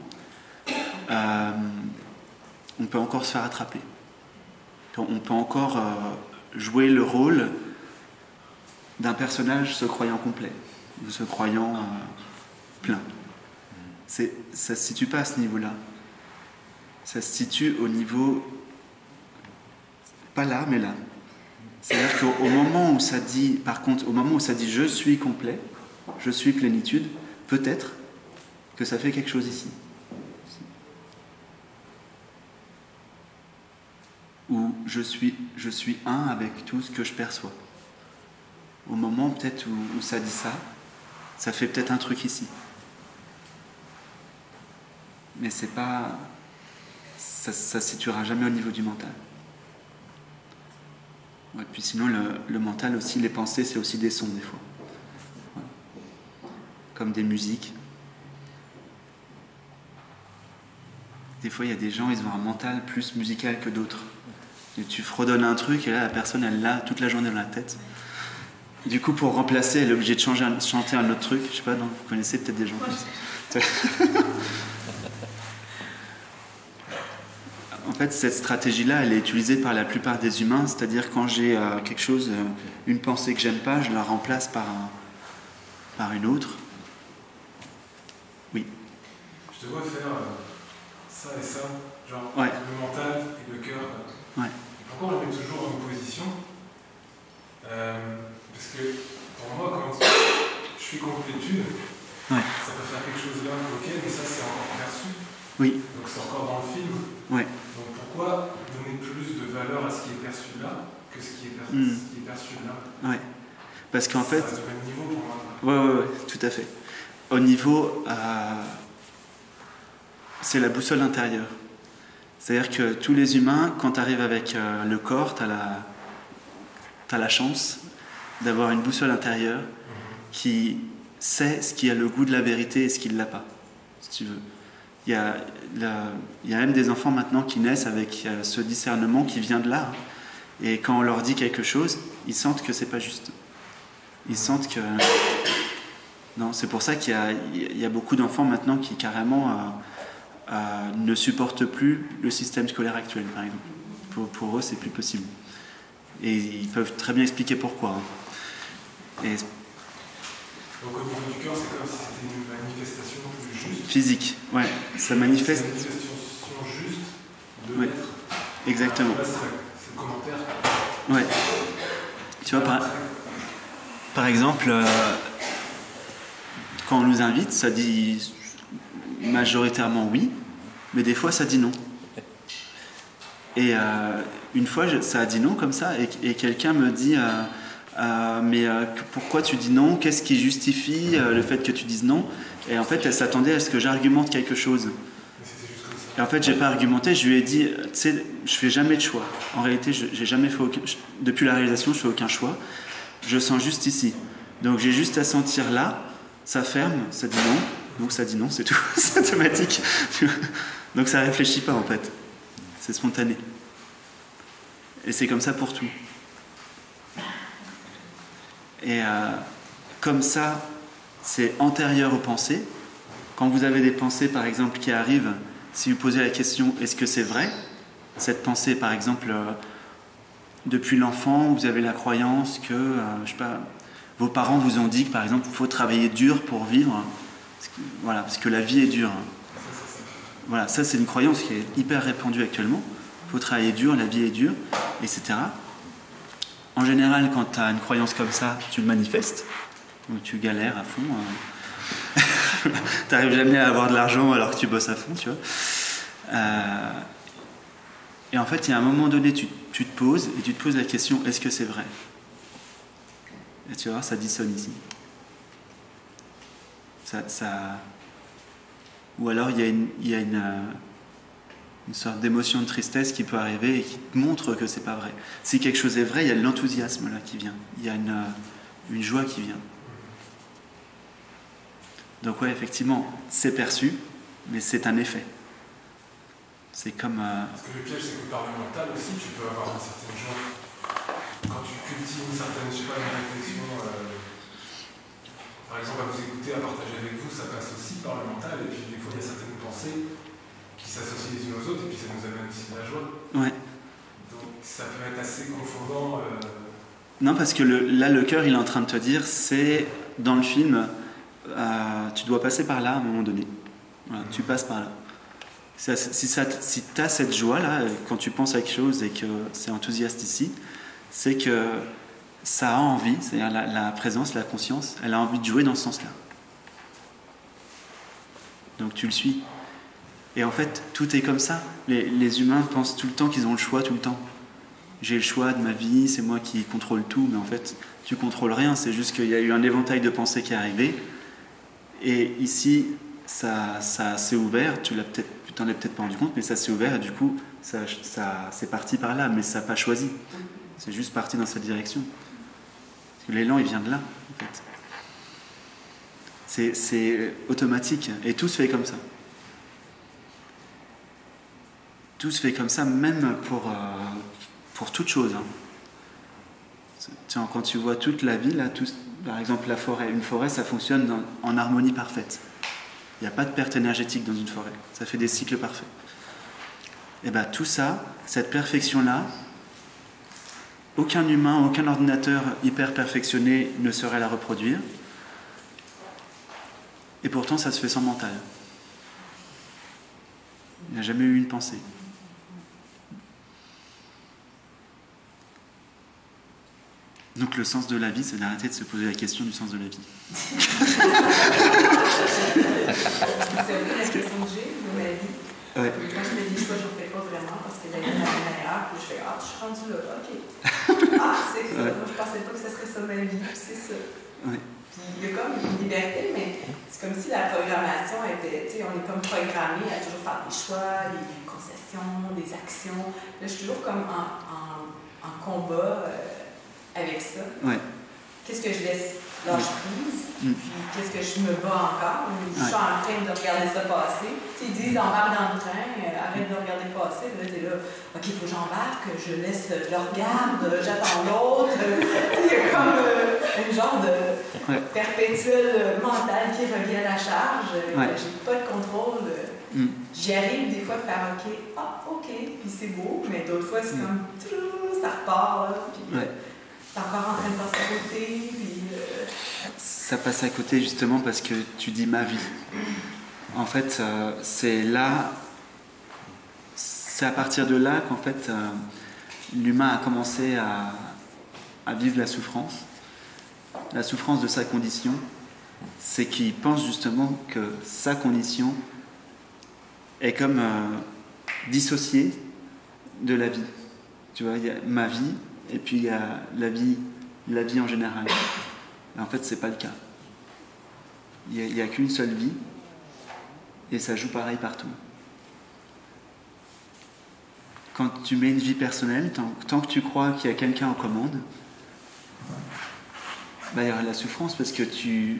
on peut encore se faire attraper. On peut encore jouer le rôle d'un personnage se croyant complet, ou se croyant plein. Ça ne se situe pas à ce niveau-là. Ça se situe au niveau... Pas là, mais là. C'est-à-dire qu'au moment où ça dit, par contre, au moment où ça dit « je suis complet », « je suis plénitude », peut-être que ça fait quelque chose ici. Ou je suis un avec tout ce que je perçois. Au moment peut-être où ça dit ça, ça fait peut-être un truc ici. Mais c'est pas... Ça se situera jamais au niveau du mental. Ouais, puis sinon, le mental aussi, les pensées, c'est aussi des sons des fois. Ouais. Comme des musiques. Des fois, il y a des gens, ils ont un mental plus musical que d'autres. Et tu fredonnes un truc, et là, la personne, elle l'a toute la journée dans la tête. Du coup, pour remplacer, elle est obligée de chanter un autre truc. Je sais pas, non, vous connaissez peut-être des gens comme ça. En fait, cette stratégie-là, elle est utilisée par la plupart des humains, c'est-à-dire quand j'ai quelque chose, une pensée que j'aime pas, je la remplace par une autre. Oui. Je te vois faire ça et ça, genre ouais. Le mental et le cœur. Ouais. Pourquoi on les met toujours en opposition parce que pour moi, quand je suis complétude, ouais. Ça peut faire quelque chose là, ok, mais ça c'est encore perçu. Oui. Donc c'est encore dans le film. Ouais. Donc pourquoi donner plus de valeur à ce qui est perçu là que ce qui est perçu là? Ouais. Parce qu'en fait. C'est au même niveau pour moi. Ouais, tout à fait. Au niveau. C'est la boussole intérieure. C'est-à-dire que tous les humains, quand tu arrives avec le corps, tu as la chance d'avoir une boussole intérieure qui sait ce qui a le goût de la vérité et ce qui ne l'a pas, si tu veux. Il y a même des enfants maintenant qui naissent avec ce discernement qui vient de là. Et quand on leur dit quelque chose, ils sentent que c'est pas juste. Ils sentent que... Non, c'est pour ça qu'il y a beaucoup d'enfants maintenant qui carrément ne supportent plus le système scolaire actuel, par exemple. Pour eux, c'est plus possible. Et ils peuvent très bien expliquer pourquoi. Et... Donc au niveau du cœur, c'est comme si c'était une manifestation plus juste. Physique, ouais. Ça manifeste. C'est une manifestation juste de ouais. l'être. Exactement. Là, c'est le commentaire. Ouais. Tu vois, par exemple, quand on nous invite, ça dit majoritairement oui, mais des fois ça dit non. Et une fois, ça a dit non comme ça, et quelqu'un me dit pourquoi tu dis non? Qu'est-ce qui justifie le fait que tu dises non? Et en fait, elle s'attendait à ce que j'argumente quelque chose. Et en fait, j'ai pas argumenté. Je lui ai dit, tu sais, je fais jamais de choix. En réalité, j'ai jamais fait depuis la réalisation, je fais aucun choix. Je sens juste ici. Donc, j'ai juste à sentir là. Ça ferme, ça dit non. Donc, ça dit non, c'est tout. C'est automatique. Donc, ça réfléchit pas en fait. C'est spontané. Et c'est comme ça pour tout. Et comme ça, c'est antérieur aux pensées. Quand vous avez des pensées, par exemple, qui arrivent, si vous posez la question, est-ce que c'est vrai? Cette pensée, par exemple, depuis l'enfant, vous avez la croyance que, je sais pas, Vos parents vous ont dit que, par exemple, il faut travailler dur pour vivre, parce que la vie est dure. Voilà, ça c'est une croyance qui est hyper répandue actuellement. Il faut travailler dur, la vie est dure, etc. En général, quand tu as une croyance comme ça, tu le manifestes. Donc tu galères à fond. Tu n'arrives jamais à avoir de l'argent alors que tu bosses à fond, tu vois. Et en fait, il y a un moment donné, tu te poses et tu te poses la question, est-ce que c'est vrai? Et tu vois, ça dissonne ici. Ou alors il y a une sorte d'émotion de tristesse qui peut arriver et qui te montre que c'est pas vrai. Si quelque chose est vrai, il y a de l'enthousiasme là qui vient. Il y a une joie qui vient. Donc ouais, effectivement, c'est perçu, mais c'est un effet. C'est comme... Parce que le piège, c'est que par le mental aussi, tu peux avoir une certaine joie. Quand tu cultives une certaine, je sais pas, une réflexion, par exemple, à vous écouter, à partager avec vous, ça passe aussi par le mental, et puis des fois, il y a certaines pensées qui s'associent les unes aux autres, et puis ça nous amène aussi de la joie. Ouais. Donc ça peut être assez confondant. Non, parce que là, le cœur, il est en train de te dire, c'est dans le film, tu dois passer par là à un moment donné. Voilà, tu passes par là. Si tu as cette joie-là, quand tu penses à quelque chose et que c'est enthousiaste ici, c'est que ça a envie, c'est-à-dire la présence, la conscience, elle a envie de jouer dans ce sens-là. Donc tu le suis. Et en fait, tout est comme ça. Les humains pensent tout le temps qu'ils ont le choix, tout le temps. J'ai le choix de ma vie, c'est moi qui contrôle tout, mais en fait, tu contrôles rien, c'est juste qu'il y a eu un éventail de pensées qui est arrivé. Et ici, ça s'est ouvert, tu t'en es peut-être pas rendu compte, mais ça s'est ouvert et du coup, c'est parti par là, mais ça n'a pas choisi. C'est juste parti dans cette direction. Parce que l'élan, il vient de là, en fait. C'est automatique, et tout se fait comme ça. Tout se fait comme ça, même pour toute chose. Hein. Quand tu vois toute la vie, là, par exemple la forêt, une forêt, ça fonctionne en harmonie parfaite. Il n'y a pas de perte énergétique dans une forêt. Ça fait des cycles parfaits. Et bien tout ça, cette perfection-là, aucun humain, aucun ordinateur hyper perfectionné ne saurait la reproduire. Et pourtant, ça se fait sans mental. Il n'y a jamais eu une pensée. Donc le sens de la vie, c'est d'arrêter de se poser la question du sens de la vie. C'est un peu la question que j'ai de ma vie. Ouais. Quand je fais des choix, je ne fais pas vraiment parce que la vie est meilleure. Puis je fais, je suis rendue là, ok. C'est ça. Ouais. Moi, je ne pensais pas que ce serait ça ma vie. C'est ça. Ouais. Puis il y a comme une liberté, mais c'est comme si la programmation était, on est comme programmé à toujours faire des choix, des concessions, des actions. Là, je suis toujours comme en combat avec ça. Ouais. Qu'est-ce que je laisse lâche prise, puis qu'est-ce que je me bats encore. Je suis en train de regarder ça passer. Ils disent embarque dans le train, arrête de regarder passer. Là, t'es là, ok, il faut que j'embarque, je laisse, je le regarde, j'attends l'autre. Il y a comme un genre de perpétuel mental qui revient à la charge. J'ai pas de contrôle. J'y arrive des fois à faire ok, puis c'est beau, mais d'autres fois c'est comme ça repart. Là, puis, t'es encore en train de passer à côté. Puis, ça passe à côté justement parce que tu dis ma vie. En fait, c'est là, c'est à partir de là qu'en fait l'humain a commencé à vivre la souffrance de sa condition. C'est qu'il pense justement que sa condition est comme dissociée de la vie. Tu vois, il y a ma vie et puis il y a la vie en général. Et en fait, c'est pas le cas. Il n'y a qu'une seule vie et ça joue pareil partout. Quand tu mets une vie personnelle, tant que tu crois qu'il y a quelqu'un en commande, il y aura de la souffrance parce que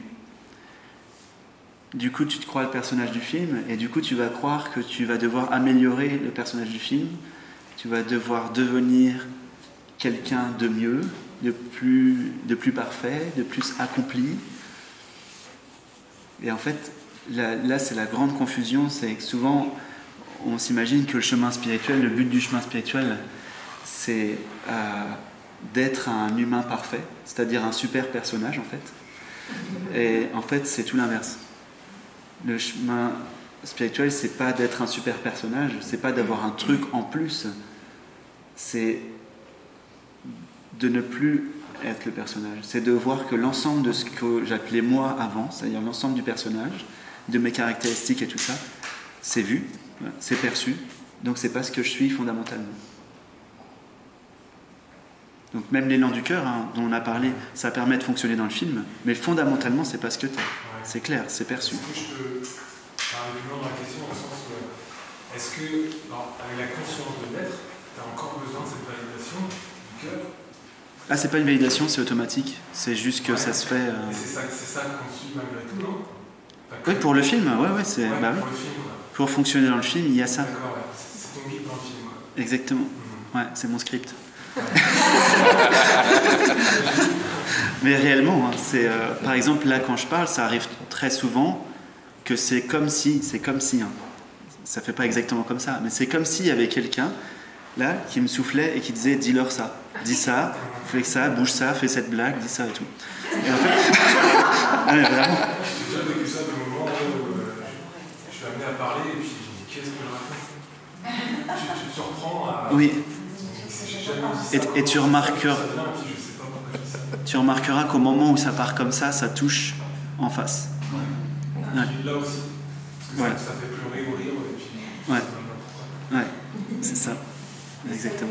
du coup, tu te crois le personnage du film et du coup, tu vas croire que tu vas devoir améliorer le personnage du film, tu vas devoir devenir quelqu'un de mieux, de plus parfait, de plus accompli. Et en fait, là c'est la grande confusion, c'est que souvent on s'imagine que le chemin spirituel, le but du chemin spirituel, c'est d'être un humain parfait, c'est-à-dire un super personnage en fait. Et en fait, c'est tout l'inverse. Le chemin spirituel, c'est pas d'être un super personnage, c'est pas d'avoir un truc en plus, c'est de ne plus être le personnage. C'est de voir que l'ensemble de ce que j'appelais moi avant, c'est-à-dire l'ensemble du personnage, de mes caractéristiques et tout ça, c'est vu, c'est perçu, donc c'est pas ce que je suis fondamentalement. Donc même l'élan du cœur, hein, dont on a parlé, ça permet de fonctionner dans le film, mais fondamentalement, c'est pas ce que t'es. C'est clair, c'est perçu. Est-ce que je peux parler plus loin dans la question, dans le sens où est-ce que, avec la conscience de l'être, tu as encore besoin de cette validation du cœur? Ah, c'est pas une validation, c'est automatique. C'est juste que ça se fait. Et c'est ça qu'on suit malgré tout, non? Oui, pour le film, ouais, c'est. Ouais, bah, pour le film, quoi. Pour fonctionner dans le film, il y a ça. D'accord, ouais. C'est ton guide dans le film, quoi. Exactement. Ouais, c'est mon script. Mais réellement, hein, c'est par exemple là quand je parle, ça arrive très souvent que c'est comme si, hein. Ça fait pas exactement comme ça, mais c'est comme s'il y avait quelqu'un là qui me soufflait et qui disait dis-leur ça, dis ça, fais ça, bouge ça, fais cette blague, dis ça et tout. Et en fait, ouais, vraiment. J'ai déjà vécu ça de moments où je suis amené à parler et puis je me dis qu'est-ce que je raconte? Tu te surprends à. Oui. Et tu remarqueras qu'au moment où ça part comme ça touche en face. Ouais. Là aussi, parce que ça fait pleurer ou rire. Et puis, ouais, c'est ça. Exactement.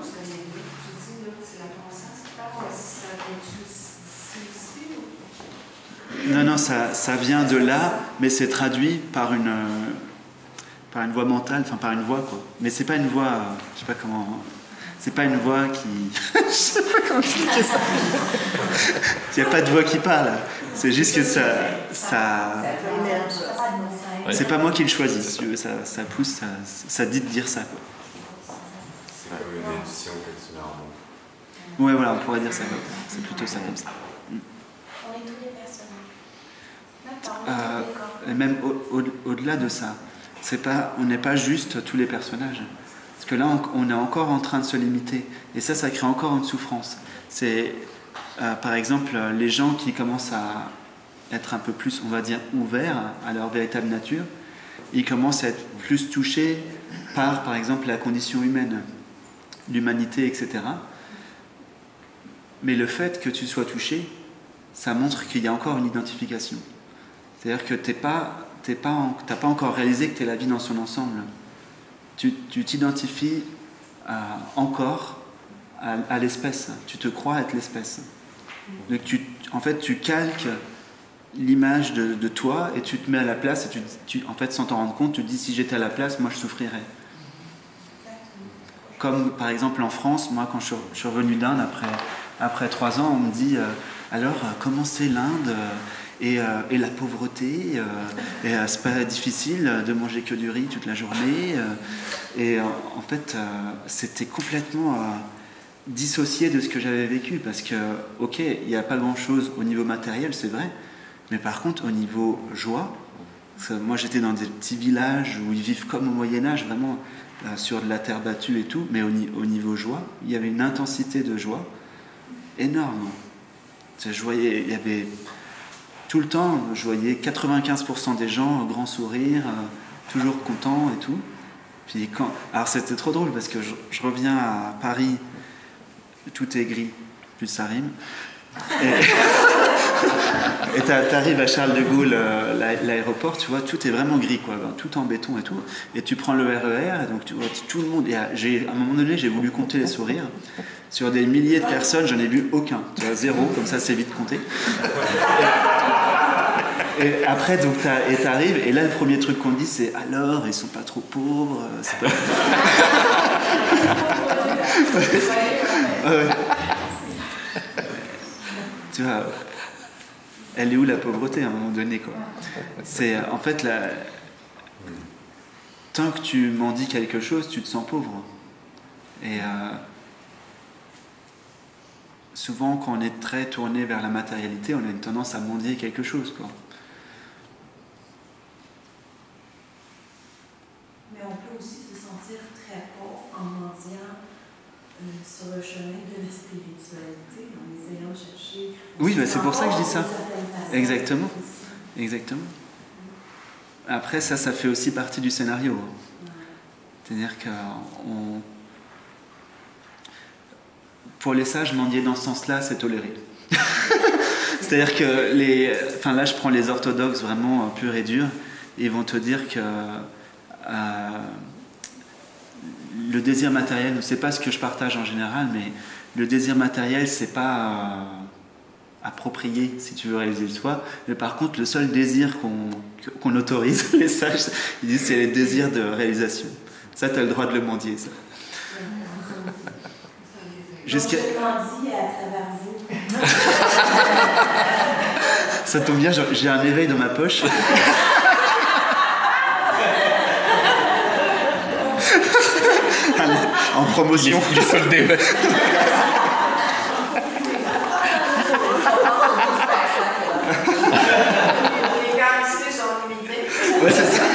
Non, ça vient de là, mais c'est traduit par une voix mentale, enfin par une voix quoi. Mais c'est pas une voix, je sais pas comment. C'est pas une voix qui. Je sais pas comment expliquer ça. Il n'y a pas de voix qui parle. C'est juste que ça. C'est pas moi qui le choisis, si tu veux. Ça pousse, ça dit de dire ça, quoi. C'est comme une édition que tu mets en Ouais, voilà, on pourrait dire ça comme ça. C'est plutôt ça comme ça. On est tous les personnages. Et même au-delà de ça, on n'est pas juste tous les personnages. Parce que là, on est encore en train de se limiter. Et ça crée encore une souffrance. C'est, par exemple, les gens qui commencent à être un peu plus, on va dire, ouverts à leur véritable nature, ils commencent à être plus touchés par exemple, la condition humaine, l'humanité, etc. Mais le fait que tu sois touché, ça montre qu'il y a encore une identification. C'est-à-dire que t'as pas encore réalisé que tu es la vie dans son ensemble. Tu t'identifies encore à l'espèce. Tu te crois être l'espèce. Donc en fait, tu calques l'image de toi et tu te mets à la place et en fait, sans t'en rendre compte, tu te dis si j'étais à la place, moi je souffrirais. Comme par exemple en France, moi quand je suis revenu d'Inde après 3 ans, on me dit alors comment c'est l'Inde et la pauvreté, et c'est pas difficile de manger que du riz toute la journée. Et en fait, c'était complètement dissocié de ce que j'avais vécu. Parce que, ok, il n'y a pas grand-chose au niveau matériel, c'est vrai. Mais par contre, au niveau joie, moi j'étais dans des petits villages où ils vivent comme au Moyen-Âge, vraiment sur de la terre battue et tout. Mais au niveau joie, il y avait une intensité de joie énorme. Je voyais, il y avait... Tout le temps, je voyais 95% des gens, grand sourire, toujours contents et tout. Puis alors c'était trop drôle parce que je reviens à Paris, tout est gris, plus ça rime. Et t'arrives à Charles de Gaulle, l'aéroport, tu vois, tout est vraiment gris, quoi, tout en béton et tout. Et tu prends le RER, et donc tu vois tout le monde. Et à un moment donné, j'ai voulu compter les sourires. Sur des milliers de personnes, j'en ai vu aucun. Tu vois, 0, comme ça c'est vite compté. Et après, donc, t'arrives, et là, le premier truc qu'on dit, c'est alors, ils sont pas trop pauvres. C'est pas... ouais. Tu vois, elle est où la pauvreté à un moment donné, quoi. C'est en fait tant que tu m'en dis quelque chose, tu te sens pauvre. Et souvent, quand on est très tourné vers la matérialité, on a une tendance à mendier quelque chose, quoi. Mais on peut aussi se sentir très pauvre en mendiant sur le chemin de la spiritualité, en essayant de chercher. Oui, c'est pour ça que je dis ça. Exactement. Exactement. Après, ça fait aussi partie du scénario. C'est-à-dire que pour les sages, mendier dans ce sens-là, c'est toléré. C'est-à-dire que là, je prends les orthodoxes vraiment purs et durs, et ils vont te dire que le désir matériel, c'est pas ce que je partage en général, mais le désir matériel, c'est pas approprié si tu veux réaliser le soi. Mais par contre, le seul désir qu'on autorise, les sages, ils disent c'est les désirs de réalisation. Ça, tu as le droit de le mendier, ça. Jusqu'à... Donc, je grandis à travers vous. Ça tombe bien, j'ai un éveil dans ma poche. Allez, en promotion, j'ai soldé. Ouais, c'est ça.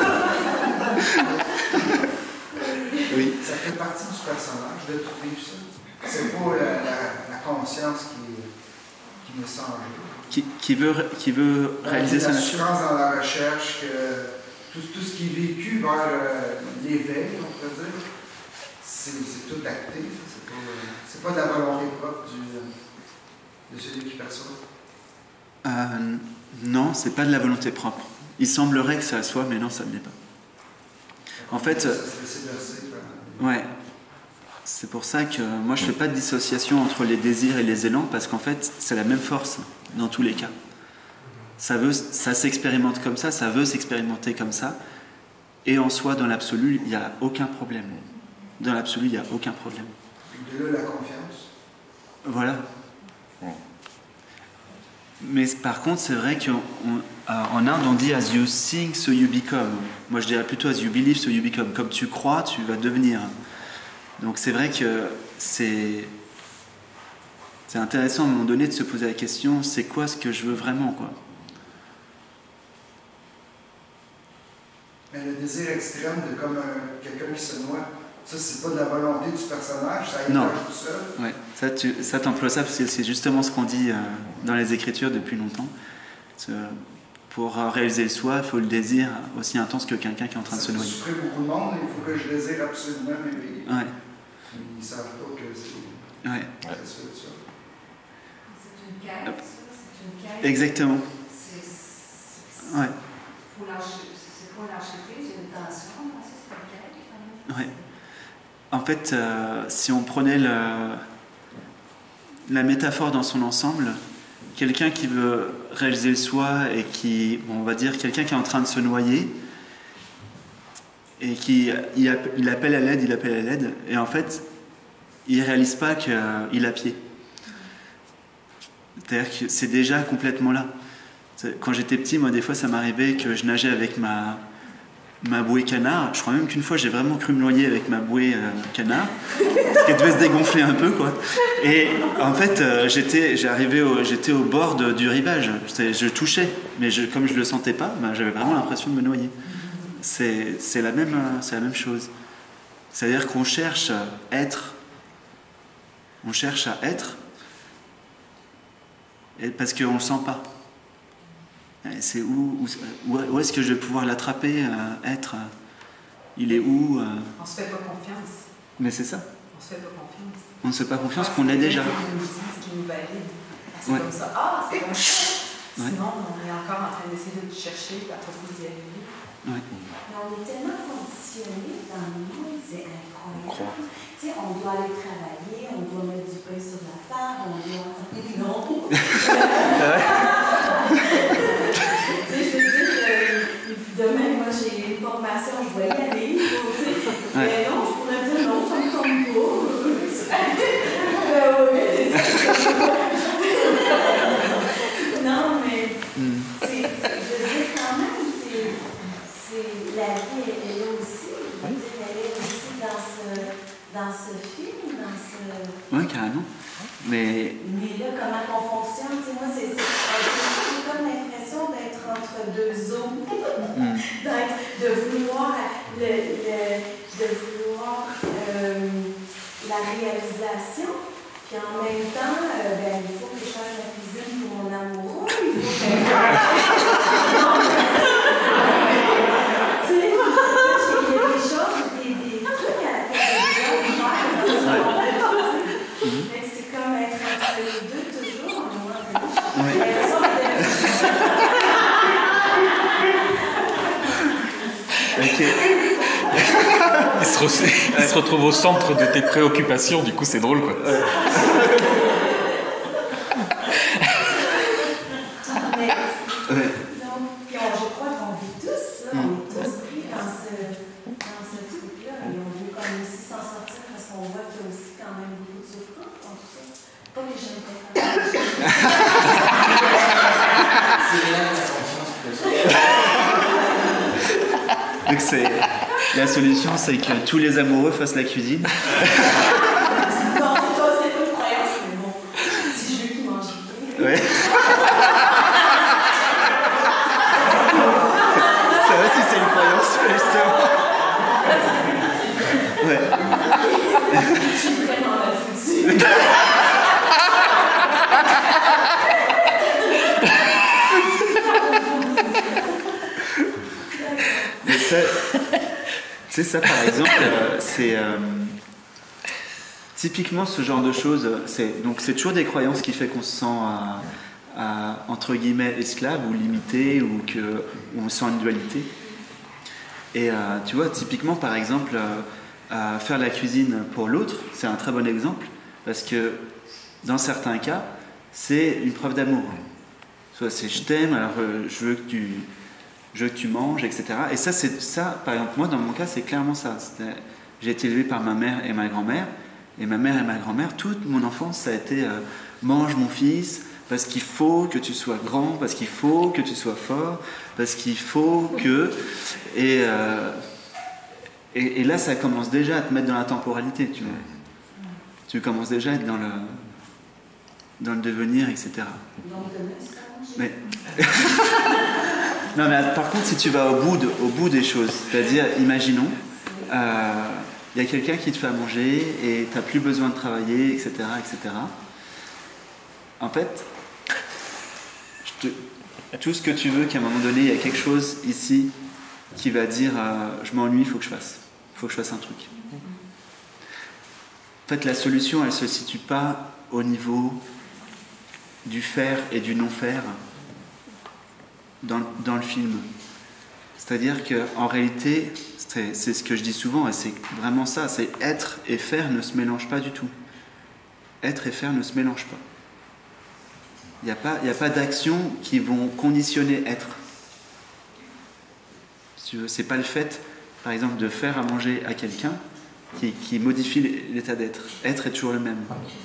Oui. Ça fait partie du personnage de trouver ça. C'est pas la conscience qui me semble. Qui veut réaliser sa nature. L'assurance dans la recherche, que tout ce qui est vécu vers l'éveil, on pourrait dire, c'est tout acté. C'est pas de la volonté propre de celui qui perçoit. Non, c'est pas de la volonté propre. Il semblerait que ça soit, mais non, ça ne l'est pas. En fait, ouais, c'est pour ça que moi je fais pas de dissociation entre les désirs et les élans, parce qu'en fait c'est la même force dans tous les cas. Ça s'expérimente comme ça veut s'expérimenter comme ça, et en soi, dans l'absolu, il n'y a aucun problème. Dans l'absolu, il n'y a aucun problème. De là la confiance. Voilà. Mais par contre, c'est vrai qu'en Inde, on dit « as you think, so you become ». Moi, je dirais plutôt « as you believe, so you become ». Comme tu crois, tu vas devenir. Donc, c'est vrai que c'est intéressant à un moment donné de se poser la question « c'est quoi ce que je veux vraiment ?» quoi. Mais le désir extrême de comme quelqu'un qui se noie, ça, c'est pas de la volonté du personnage, ça émerge tout seul. Ouais, ça t'emploies ça parce que c'est justement ce qu'on dit dans les Écritures depuis longtemps. Pour réaliser le soi, il faut le désir aussi intense que quelqu'un qui est en train de se noyer. Ça souffre beaucoup de monde, il faut que je désire absolument m'éveiller. Ouais. Ils ne savent pas que c'est ouais. Ça. C'est une quête, ça? C'est une quête? Exactement. Ouais. C'est pas lâcher prise, il y a une tension, c'est une quête. Ouais. En fait, si on prenait la métaphore dans son ensemble, quelqu'un qui veut réaliser le soi et qui, on va dire, quelqu'un qui est en train de se noyer et qui il appelle à l'aide, et en fait, il ne réalise pas qu'il a pied. C'est-à-dire que c'est déjà complètement là. Quand j'étais petit, moi, des fois, ça m'arrivait que je nageais avec ma bouée canard. Je crois même qu'une fois, j'ai vraiment cru me noyer avec ma bouée canard, parce qu'elle devait se dégonfler un peu, quoi. Et en fait, j'étais au bord du rivage. Je touchais, mais comme je le sentais pas, j'avais vraiment l'impression de me noyer. C'est la même chose. C'est-à-dire qu'on cherche à être. On cherche à être, parce qu'on le sent pas. C'est où est-ce que je vais pouvoir l'attraper, être? Il est où? On se fait pas confiance. Mais c'est ça. On se fait pas confiance. On ne se fait pas confiance qu'on l'est déjà. Ce qui nous valide. C'est Ouais. comme ça. Ah, c'est comme ça. Ouais. Sinon, on est encore en train d'essayer de chercher à propos d'y arriver. Ouais. Mais on est tellement conditionnés dans le monde, c'est incroyable. Tu sais, on doit aller travailler, on doit mettre du pain sur la table, on doit... Non! Je veux dire, demain, moi, j'ai une formation, je vais y aller. Mais non, je pourrais dire non, ça me tombe pas. Non, mais je veux dire, quand même, la vie, elle est là aussi. Je veux dire, elle est aussi dans ce film, dans ce... Oui, carrément. Mais là, comment on fonctionne, tu sais, moi, j'ai comme l'impression d'être entre deux eaux, de vouloir la réalisation. Puis en même temps, ben, il faut que je fasse la cuisine pour mon amoureux. Il faut que... Tu sais, il y a des choses, des trucs à la tête de faire. Mais c'est comme être entre les deux toujours, en moi. Oui. Ok. Il se retrouve au centre de tes préoccupations, du coup c'est drôle quoi. Donc, je crois qu'on vit tous ça, on est tous pris dans ce truc-là, et on veut comme aussi s'en sortir parce qu'on voit qu'il y a aussi quand même beaucoup de souffrance dans tout ça. Pas que j'aime pas. Donc la solution, c'est que tous les amoureux fassent la cuisine. Non, c'est pas une croyance, mais bon, si je veux qu'ils mangent bien. Ouais. Ça va si c'est une croyance, justement. Ouais. Je suis vraiment là-dessus. Mais ça, tu sais, ça par exemple, c'est typiquement ce genre de choses. C'est toujours des croyances qui fait qu'on se sent entre guillemets esclave ou limité ou on sent une dualité. Et tu vois, typiquement par exemple, faire la cuisine pour l'autre, c'est un très bon exemple parce que dans certains cas, c'est une preuve d'amour. Soit c'est je t'aime, alors je veux que tu manges, etc. Et ça, par exemple, moi, dans mon cas, c'est clairement ça. J'ai été élevé par ma mère et ma grand-mère. Et ma mère et ma grand-mère, toute mon enfance, ça a été mange mon fils, parce qu'il faut que tu sois grand, parce qu'il faut que tu sois fort, parce qu'il faut que... Et là, ça commence déjà à te mettre dans la temporalité, tu vois. Tu commences déjà à être dans le devenir, etc. Mais... Non, mais par contre, si tu vas au bout des choses, c'est-à-dire, imaginons, il y a quelqu'un qui te fait à manger et tu n'as plus besoin de travailler, etc., etc. En fait, tout ce que tu veux qu'à un moment donné, il y a quelque chose ici qui va dire je m'ennuie, il faut que je fasse un truc. En fait, la solution, elle ne se situe pas au niveau du faire et du non-faire dans le film. C'est-à-dire qu'en réalité, c'est ce que je dis souvent, et c'est vraiment ça, c'est être et faire ne se mélangent pas du tout. Être et faire ne se mélangent pas. Il n'y a pas d'actions qui vont conditionner être. Si tu veux, c'est pas le fait, par exemple, de faire à manger à quelqu'un qui modifie l'état d'être. Être est toujours le même.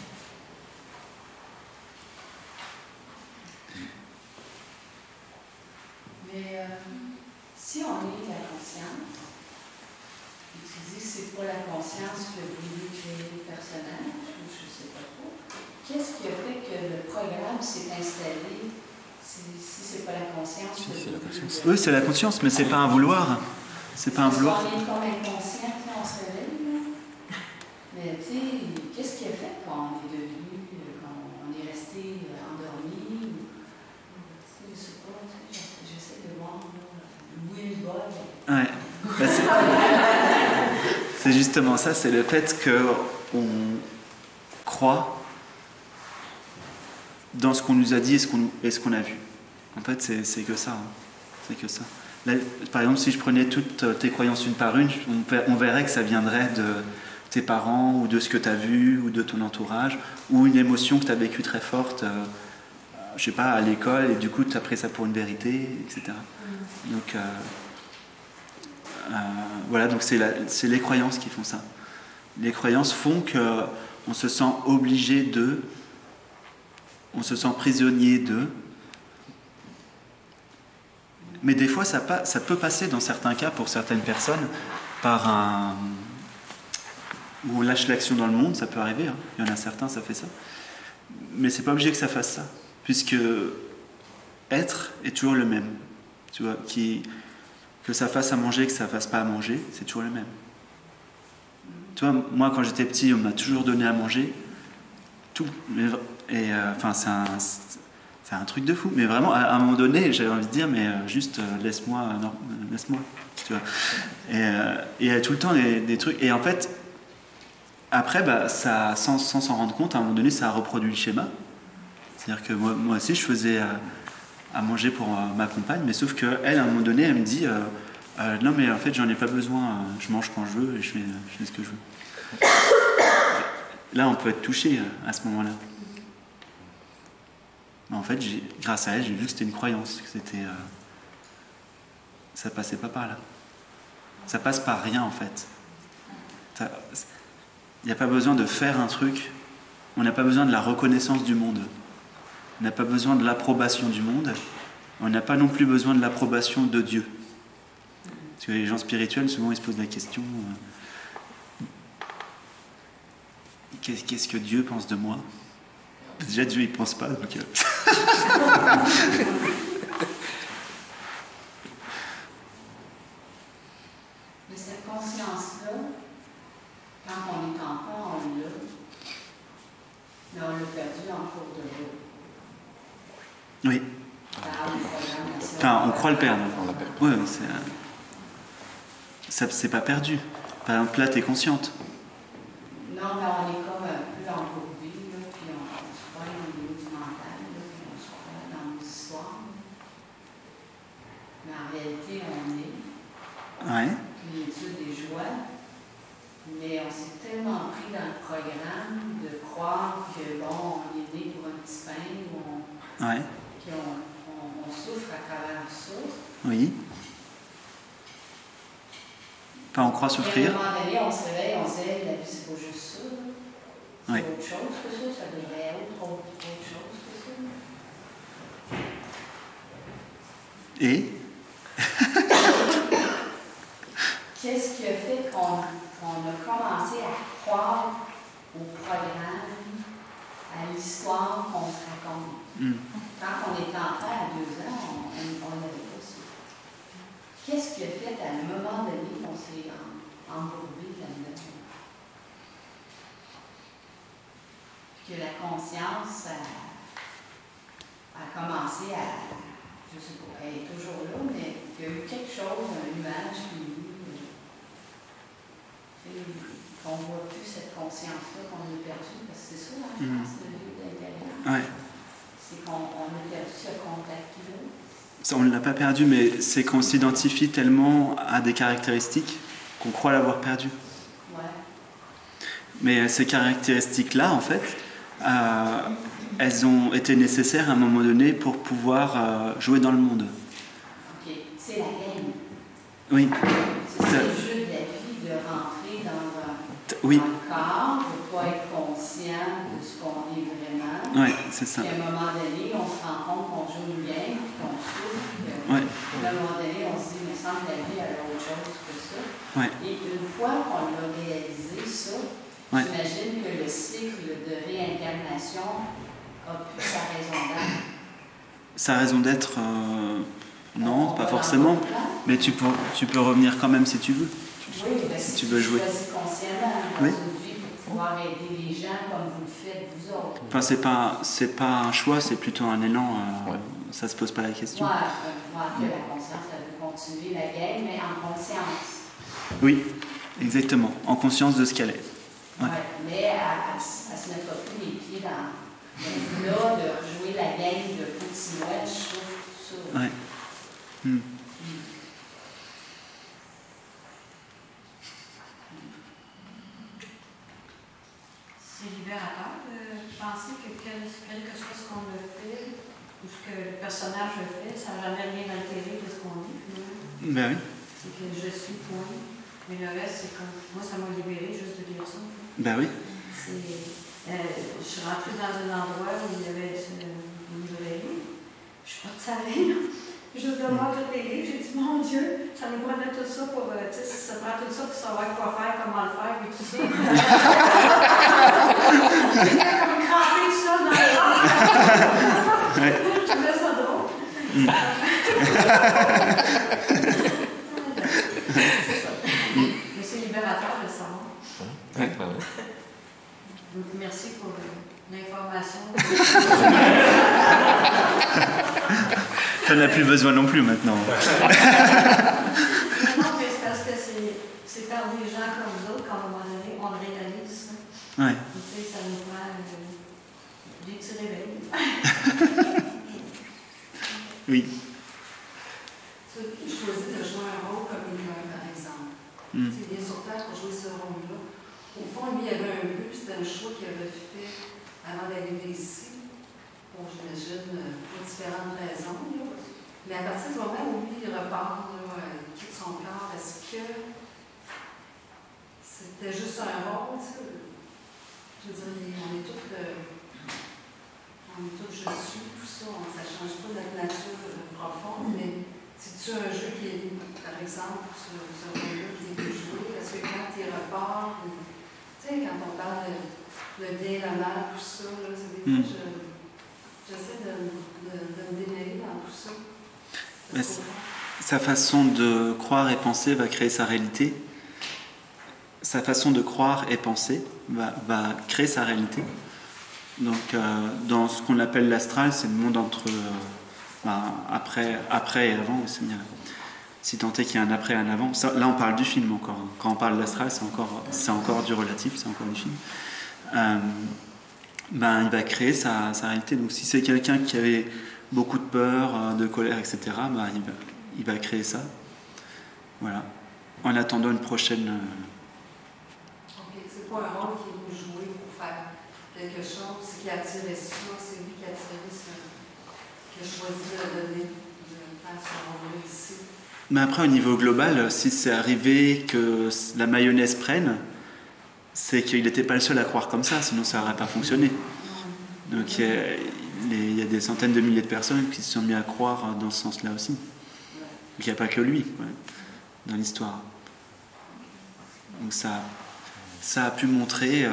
Mais si on est la conscience, et tu dis que c'est pas la conscience que vous voulez créer le personnage, ou je sais pas trop, qu'est-ce qui a fait que le programme s'est installé si c'est pas la conscience? Si, c'est la conscience. Oui, c'est la conscience, mais c'est pas un vouloir. C'est pas un vouloir. On est comme inconscient, puis on se réveille. Là. Mais tu sais, qu'est-ce qui a fait qu'on est devenu, qu'on est resté endormi? Je sais pas, j'essaie de voir où est le bol. Ouais. C'est justement ça, c'est le fait qu'on croit dans ce qu'on nous a dit et ce qu'on a vu. En fait, c'est que ça. Hein. C'est que ça. Là, par exemple, si je prenais toutes tes croyances une par une, on verrait que ça viendrait de tes parents ou de ce que tu as vu ou de ton entourage ou une émotion que tu as vécue très forte, je sais pas, à l'école et du coup tu as pris ça pour une vérité, etc. Donc voilà, donc c'est les croyances qui font ça. Les croyances font qu'on se sent obligé d'eux, on se sent prisonnier d'eux. Mais des fois, ça peut passer dans certains cas, pour certaines personnes, par où on lâche l'action dans le monde, ça peut arriver. Hein. Il y en a certains, ça fait ça. Mais c'est pas obligé que ça fasse ça, puisque être est toujours le même. Tu vois, que ça fasse à manger, que ça fasse pas à manger, c'est toujours le même. Tu vois, moi, quand j'étais petit, on m'a toujours donné à manger. Tout. Enfin, c'est un truc de fou. Mais vraiment, à un moment donné, j'avais envie de dire, mais juste, laisse-moi. Tu vois. Et tout le temps, des trucs. Et en fait, après, ça, sans s'en rendre compte, à un moment donné, ça a reproduit le schéma. C'est-à-dire que moi aussi, je faisais à manger pour ma compagne, mais sauf qu'elle, à un moment donné, elle me dit non, mais en fait, j'en ai pas besoin, je mange quand je veux et je fais ce que je veux. Là, on peut être touché à ce moment-là. Mais en fait, grâce à elle, j'ai vu que c'était une croyance, que ça passait pas par là. Ça passe par rien, en fait. Il n'y a pas besoin de faire un truc. On n'a pas besoin de la reconnaissance du monde. On n'a pas besoin de l'approbation du monde. On n'a pas non plus besoin de l'approbation de Dieu. Parce que les gens spirituels, souvent, ils se posent la question qu'est-ce que Dieu pense de moi? Déjà, Dieu, il ne pense pas. Donc, Mais cette conscience-là, quand on est enfant, on l'a, mais on l'a perdu en cours de route. oui. Enfin, on croit le perdre. Oui, c'est pas perdu. Par exemple, là, tu es consciente. Non, mais on est comme un peu embourbé, puis on se croit au niveau du mental, puis on se croit dans l'histoire. Mais en réalité, on est. Ouais. Puis l'étude des joies. Mais on s'est tellement pris dans le programme de croire que, bon, on est né pour un petit pain, ouais. On souffre à travers ça. Oui. Enfin, on croit souffrir. Et à un moment donné, on se réveille, on se dit, la vie, c'est pas juste ça. C'est oui. autre chose que ça. Ça devrait être autre chose que ça. Et qu'est-ce qui a fait qu'on a commencé à croire au programme, à l'histoire qu'on se raconte? Quand on était enfant à 2 ans, on n'avait pas ça. Qu'est-ce qui a fait à un moment donné qu'on s'est embourbé là-dedans? Que la conscience a commencé à, je ne sais pas, elle est toujours là, mais il y a eu quelque chose, un nuage qui qu'on ne voit plus cette conscience-là qu'on a perdue, parce que c'est ça, je pense, le lieu d'intérieur. Ouais. C'est qu'on a perdu ce contact-là. On ne l'a pas perdu, mais c'est qu'on s'identifie tellement à des caractéristiques qu'on croit l'avoir perdu. Ouais. Mais ces caractéristiques-là, en fait, elles ont été nécessaires à un moment donné pour pouvoir jouer dans le monde. Ok, c'est la game. Oui. C'est le jeu de la vie de rentrer dans oui. le corps, de ne pas être conscient de ce qu'on est vraiment. Oui, c'est ça. Puis à un moment donné, on se rend compte qu'on joue une game, qu'on souffre. Ouais. À un moment donné, on se dit, il me semble que la vie a autre chose que ça. Ouais. Et une fois qu'on a réalisé ça, j'imagine que le cycle de réincarnation a plus sa raison d'être. Sa raison d'être, non, pas forcément. Mais tu peux revenir quand même si tu veux. Oui, si tu veux jouer. Choisis consciemment dans une vie pour pouvoir aider les gens comme vous le faites, vous autres. Enfin, c'est pas un choix, c'est plutôt un élan. Ça se pose pas la question. Que la conscience, elle veut continuer la game, mais en conscience. Oui, exactement. En conscience de ce qu'elle est. Ouais. Mais elle se met pas plus les pieds dans là de rejouer la game de petit Noël, je trouve tout ça. Ouais. C'est libérateur de penser que quel que soit ce qu'on a fait ou ce que le personnage a fait, ça n'a jamais rien altéré de ce qu'on est. Ben oui. C'est que je suis point. Mais le reste, c'est comme. Moi, ça m'a libéré juste de dire ça. Ben oui. Je suis rentrée dans un endroit où il y avait une librairie. Je suis partie à rien. Juste de voir tous les livres. J'ai dit, mon Dieu, ça nous prend tout ça pour. Tu sais, ça prend tout ça pour savoir quoi faire, comment le faire et tout ça. Comme crampé tout ça dans les rangs. Je trouvais ça drôle. C'est ça. Mais c'est libérateur de savoir. ouais. Donc, merci pour l'information. T'en as plus besoin non plus maintenant. Non, mais c'est parce que c'est par des gens comme vous autres qu'à un moment donné, on le réalise. Ouais. Tu sais, ça nous prend des petits réveils. Oui. Ceux qui choisissent de jouer un rôle comme Hélène, par exemple. C'est bien sur Terre pour jouer ce rôle-là. Au fond, lui, il avait un but, c'était un choix qu'il avait fait avant d'arriver ici. Bon, j'imagine, pour différentes raisons. Là. Mais à partir du moment où lui, il repart, là, il quitte son corps, est-ce que c'était juste un rôle, tu sais? Je veux dire, on est tous je suis, tout ça, ça ne change pas notre nature profonde, mais c'est-tu un jeu qui est, par exemple, ce rôle-là qui est joué, est-ce que quand il repart, tu sais, quand on parle de bien, la mal, tout ça, là, c'est des fois, j'essaie de me démêler dans tout ça. Sa façon de croire et penser va créer sa réalité. Sa façon de croire et penser va créer sa réalité. Donc, dans ce qu'on appelle l'astral, c'est le monde entre après et avant aussi. Si tant est qu'il y a un après et un avant. Ça, là, on parle du film encore. Quand on parle d'astral, c'est encore du relatif, c'est encore du film. Il va créer sa réalité. Donc, si c'est quelqu'un qui avait beaucoup de peur, de colère, etc., il va créer ça. Voilà. En attendant une prochaine... Ok, c'est pas un rôle qui vous jouez pour faire quelque chose, c'est qui a attiré ça, c'est lui qui a attiré ça, qui a choisi de donner, de faire ce rôle ici. Mais après, au niveau global, si c'est arrivé que la mayonnaise prenne, c'est qu'il n'était pas le seul à croire comme ça, sinon ça n'aurait pas fonctionné. Donc il y a des centaines de milliers de personnes qui se sont mis à croire dans ce sens-là aussi. Donc il n'y a pas que lui dans l'histoire. Donc ça a pu montrer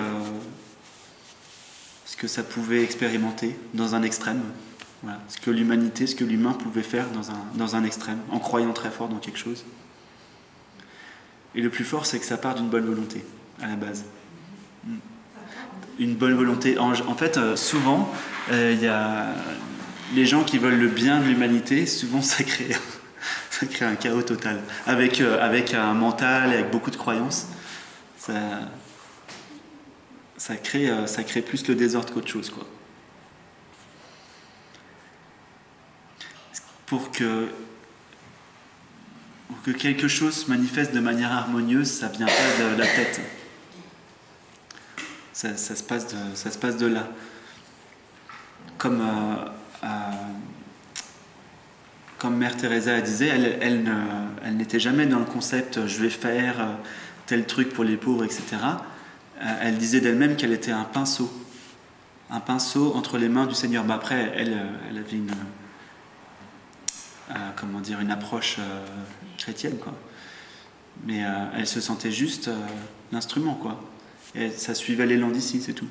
ce que ça pouvait expérimenter dans un extrême. Voilà. Ce que l'humanité, ce que l'humain pouvait faire dans un extrême, en croyant très fort dans quelque chose. Et le plus fort, c'est que ça part d'une bonne volonté, à la base. Une bonne volonté. En fait, souvent, il y a les gens qui veulent le bien de l'humanité, souvent ça crée un chaos total. Avec un mental, avec beaucoup de croyances, ça crée plus le désordre qu'autre chose, quoi. Pour que quelque chose se manifeste de manière harmonieuse, ça ne vient pas de la tête. Ça se passe de là. Comme Mère Teresa disait, elle n'était jamais dans le concept « je vais faire tel truc pour les pauvres », etc. Elle disait d'elle-même qu'elle était un pinceau entre les mains du Seigneur. Après, elle avait une approche chrétienne, quoi. Mais elle se sentait juste l'instrument, quoi. Et ça suivait l'élan d'ici, c'est tout.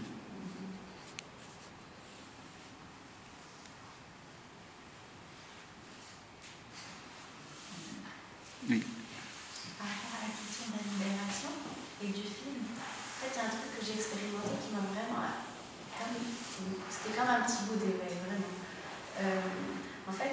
Oui. Par rapport à la question de la libération et du film, en fait, il y a un truc que j'ai expérimenté qui m'a vraiment... C'était comme un petit bout d'éveil, vraiment. En fait,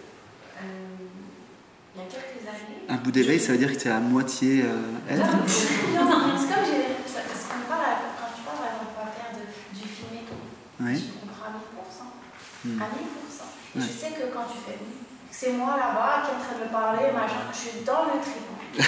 il y a quelques années... Un bout d'éveil, ça veut dire que tu es à moitié être? Non, c'est comme j'ai... Parce qu'on parle, quand tu parles à ton père du film et tout, tu comprends à 1000%. À 1000%. Et je sais que quand tu fais... C'est moi là-bas qui est en train de me parler, machin, je suis dans le trip. À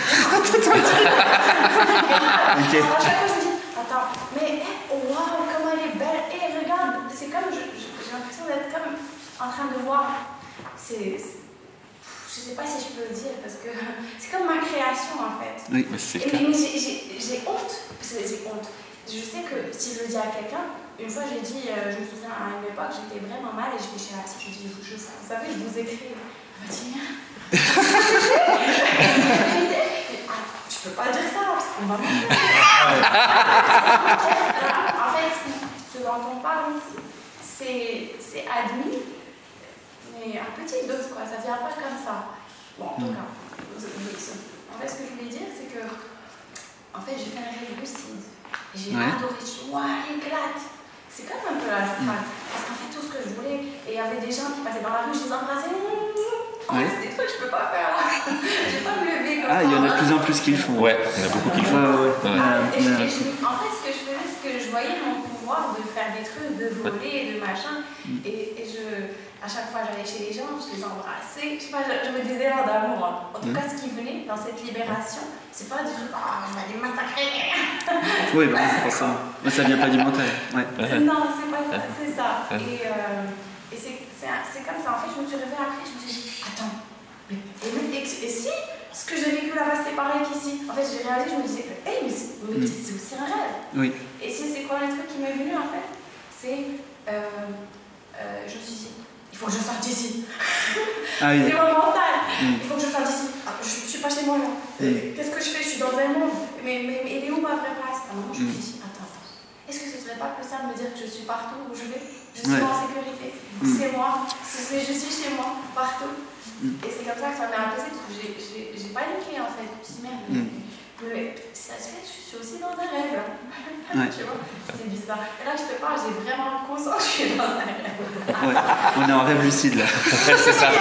chaque fois, je me dis, attends, mais waouh, comment elle est belle, et regarde, c'est comme, j'ai l'impression d'être comme en train de voir, je sais pas si je peux le dire, parce que c'est comme ma création en fait. Oui, mais c'est mais j'ai honte, j'ai honte. Je sais que si je le dis à quelqu'un, une fois j'ai dit, je me souviens à une époque, j'étais vraiment mal et je vais chez la psy, je dis, vous savez, je vous écris. Elle m'a dit, je peux pas dire ça, parce qu'on va m'en faire. En fait, ce dont on parle ici, c'est admis, mais à petite dose, quoi, ça vient pas comme ça. Bon, en tout cas, en fait, ce que je voulais dire, c'est que, en fait, j'ai fait un rêve lucide. Et j'ai adoré, je dis, waouh, elle éclate. C'est comme un peu la strate, parce qu'en fait, tout ce que je voulais, et il y avait des gens qui passaient dans la rue, je les embrassais. C'est des trucs que je peux pas faire là. Je vais pas me lever comme ça. Ah, il y en a de plus en plus qui le font. Ouais, il y en a beaucoup qui le font. En fait, ce que je faisais, c'est que je voyais mon pouvoir de faire des trucs, de voler, de machin. Et à chaque fois, j'allais chez les gens, je les embrassais. Je sais pas, je me disais là d'amour. En tout cas, ce qui venait dans cette libération, c'est pas du tout, je vais aller massacrer. Oui, bah, c'est pas ça. Moi, ça vient pas du mental. Ouais. Non, c'est pas ça, c'est ça. Et c'est comme ça. En fait, je me suis réveillée après, je me suis dit, attends, et si ce que j'ai vécu là-bas, c'était pareil qu'ici. En fait, j'ai réalisé, je me disais, hey, mais c'est aussi un rêve. Oui. Et c'est quoi le truc qui m'est venu, en fait? C'est, je me suis dit, il faut que je sorte d'ici. Ah, oui. C'est mon mental. Il faut que je sorte d'ici. Je suis pas chez moi, là. Qu'est-ce que je fais? Je suis dans un monde. Mais elle est où ma vraie place? À un moment, je me suis dit, attends, est-ce que ce serait pas plus simple de me dire que je suis partout où je vais? Je suis en sécurité. C'est moi. Je suis chez moi, partout. Et c'est comme ça que ça m'a apaisé, parce que j'ai paniqué en fait. Je me suis dit, merde, mais ça se fait, je suis aussi dans un rêve. Tu vois, c'est bizarre. Et là, je te parle, j'ai vraiment conscience que je suis dans un rêve. Ouais, on est en rêve lucide là. C'est ça.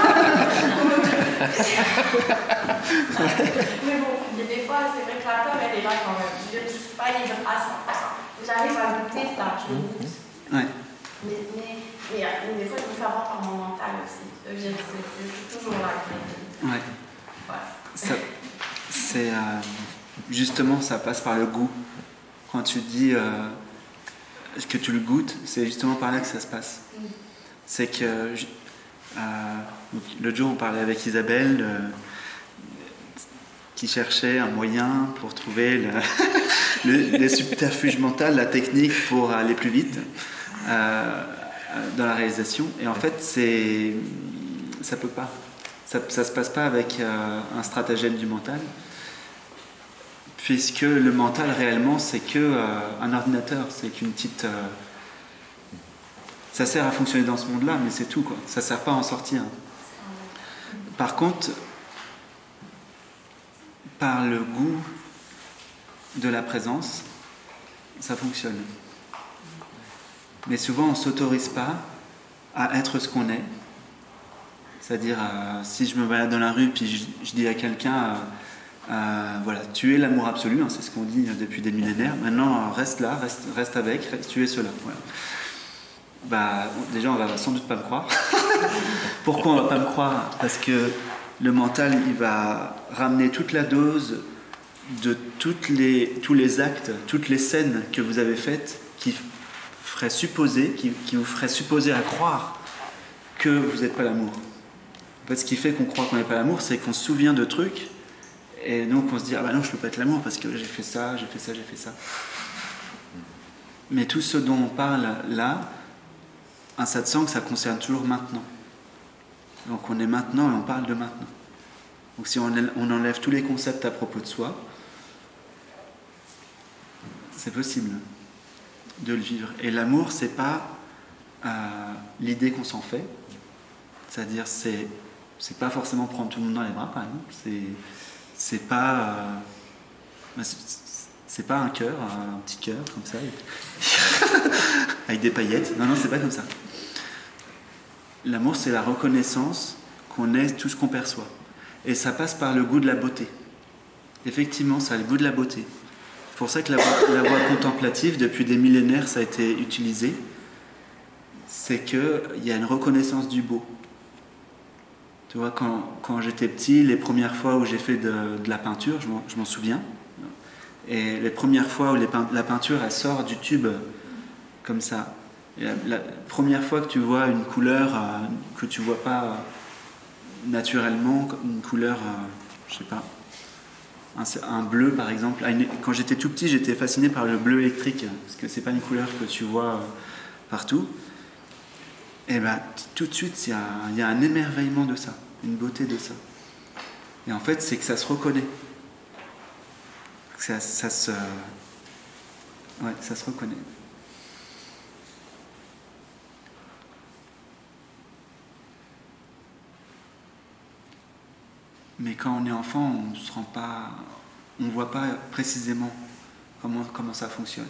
Mais bon, des fois, c'est vrai que la peur, elle est là quand même. Je ne suis pas libre à 100%. J'arrive à goûter ça, je goûte. Ouais. Mais des fois, je me fais avoir par mon mental aussi. C'est toujours là. Ouais. Ça, c'est justement, ça passe par le goût. Quand tu dis que tu le goûtes, c'est justement par là que ça se passe. C'est que l'autre jour, on parlait avec Isabelle qui cherchait un moyen pour trouver les subterfuges mentaux, la technique pour aller plus vite dans la réalisation. Et en fait, ça peut pas. Ça se passe pas avec un stratagème du mental, puisque le mental réellement c'est que un ordinateur, c'est qu'une petite. Ça sert à fonctionner dans ce monde-là, mais c'est tout quoi. Ça sert pas à en sortir. Par contre, par le goût de la présence, ça fonctionne. Mais souvent, on ne s'autorise pas à être ce qu'on est. C'est-à-dire, si je me balade dans la rue puis je dis à quelqu'un, voilà, tu es l'amour absolu, hein, c'est ce qu'on dit depuis des millénaires. Maintenant, reste là, reste avec, tu es cela. Voilà. Bah, déjà, on va sans doute pas me croire. Pourquoi on va pas me croire? Parce que le mental, il va ramener toute la dose de tous les actes, toutes les scènes que vous avez faites qui vous ferait supposer à croire que vous n'êtes pas l'amour. En fait, ce qui fait qu'on croit qu'on n'est pas l'amour, c'est qu'on se souvient de trucs et donc on se dit ah bah non, je peux pas être l'amour parce que j'ai fait ça, j'ai fait ça, j'ai fait ça. Mais tout ce dont on parle là, un satsang, ça concerne toujours maintenant. Donc on est maintenant et on parle de maintenant. Donc si on enlève tous les concepts à propos de soi, c'est possible de le vivre. Et l'amour, c'est pas l'idée qu'on s'en fait. C'est-à-dire, c'est pas forcément prendre tout le monde dans les bras, par exemple. C'est pas un cœur, un petit cœur comme ça, avec des paillettes. Non, c'est pas comme ça. L'amour, c'est la reconnaissance qu'on est tout ce qu'on perçoit. Et ça passe par le goût de la beauté. Effectivement, ça a le goût de la beauté. C'est pour ça que la voie contemplative, depuis des millénaires, ça a été utilisé. C'est qu'il y a une reconnaissance du beau. Tu vois, quand j'étais petit, les premières fois où j'ai fait de la peinture, je m'en souviens. Et les premières fois où la peinture, elle sort du tube comme ça. Et la première fois que tu vois une couleur que tu vois pas naturellement, une couleur, je sais pas, un bleu par exemple. Quand j'étais tout petit, j'étais fasciné par le bleu électrique, parce que c'est pas une couleur que tu vois partout. Et ben tout de suite, il y a un émerveillement de ça, une beauté de ça. Et en fait, c'est que ça se reconnaît. Ça se reconnaît. Mais quand on est enfant, on ne voit pas précisément comment ça fonctionne.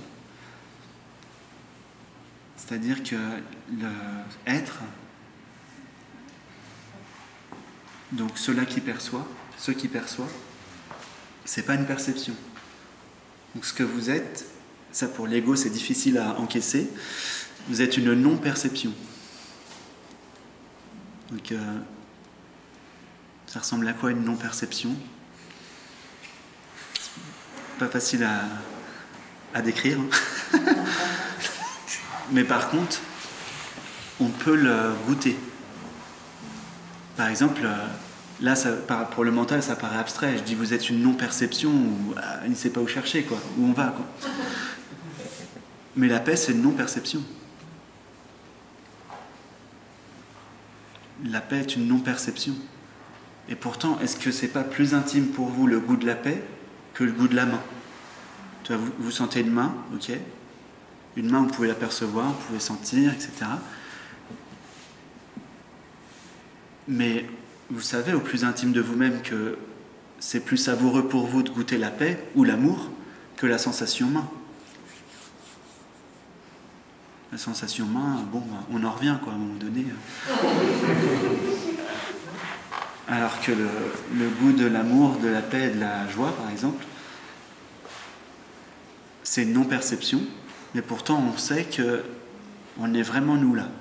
C'est-à-dire que le être, donc ceux qui perçoivent, c'est pas une perception. Donc ce que vous êtes, ça pour l'ego c'est difficile à encaisser, vous êtes une non-perception. Donc ça ressemble à quoi une non-perception? Pas facile à décrire. Mais par contre, on peut le goûter. Par exemple, là, pour le mental, ça paraît abstrait. Je dis, vous êtes une non-perception, ou il ne sait pas où chercher, quoi, où on va, quoi. Mais la paix, c'est une non-perception. La paix est une non-perception. Et pourtant, est-ce que c'est pas plus intime pour vous le goût de la paix que le goût de la main? Tu vois, vous sentez une main, ok. Une main, vous pouvez l'apercevoir, vous pouvez sentir, etc. Mais vous savez au plus intime de vous-même que c'est plus savoureux pour vous de goûter la paix ou l'amour que la sensation main. La sensation main, bon, on en revient, quoi, à un moment donné. Alors que le goût de l'amour, de la paix et de la joie, par exemple, c'est une non-perception, mais pourtant on sait qu'on est vraiment nous là.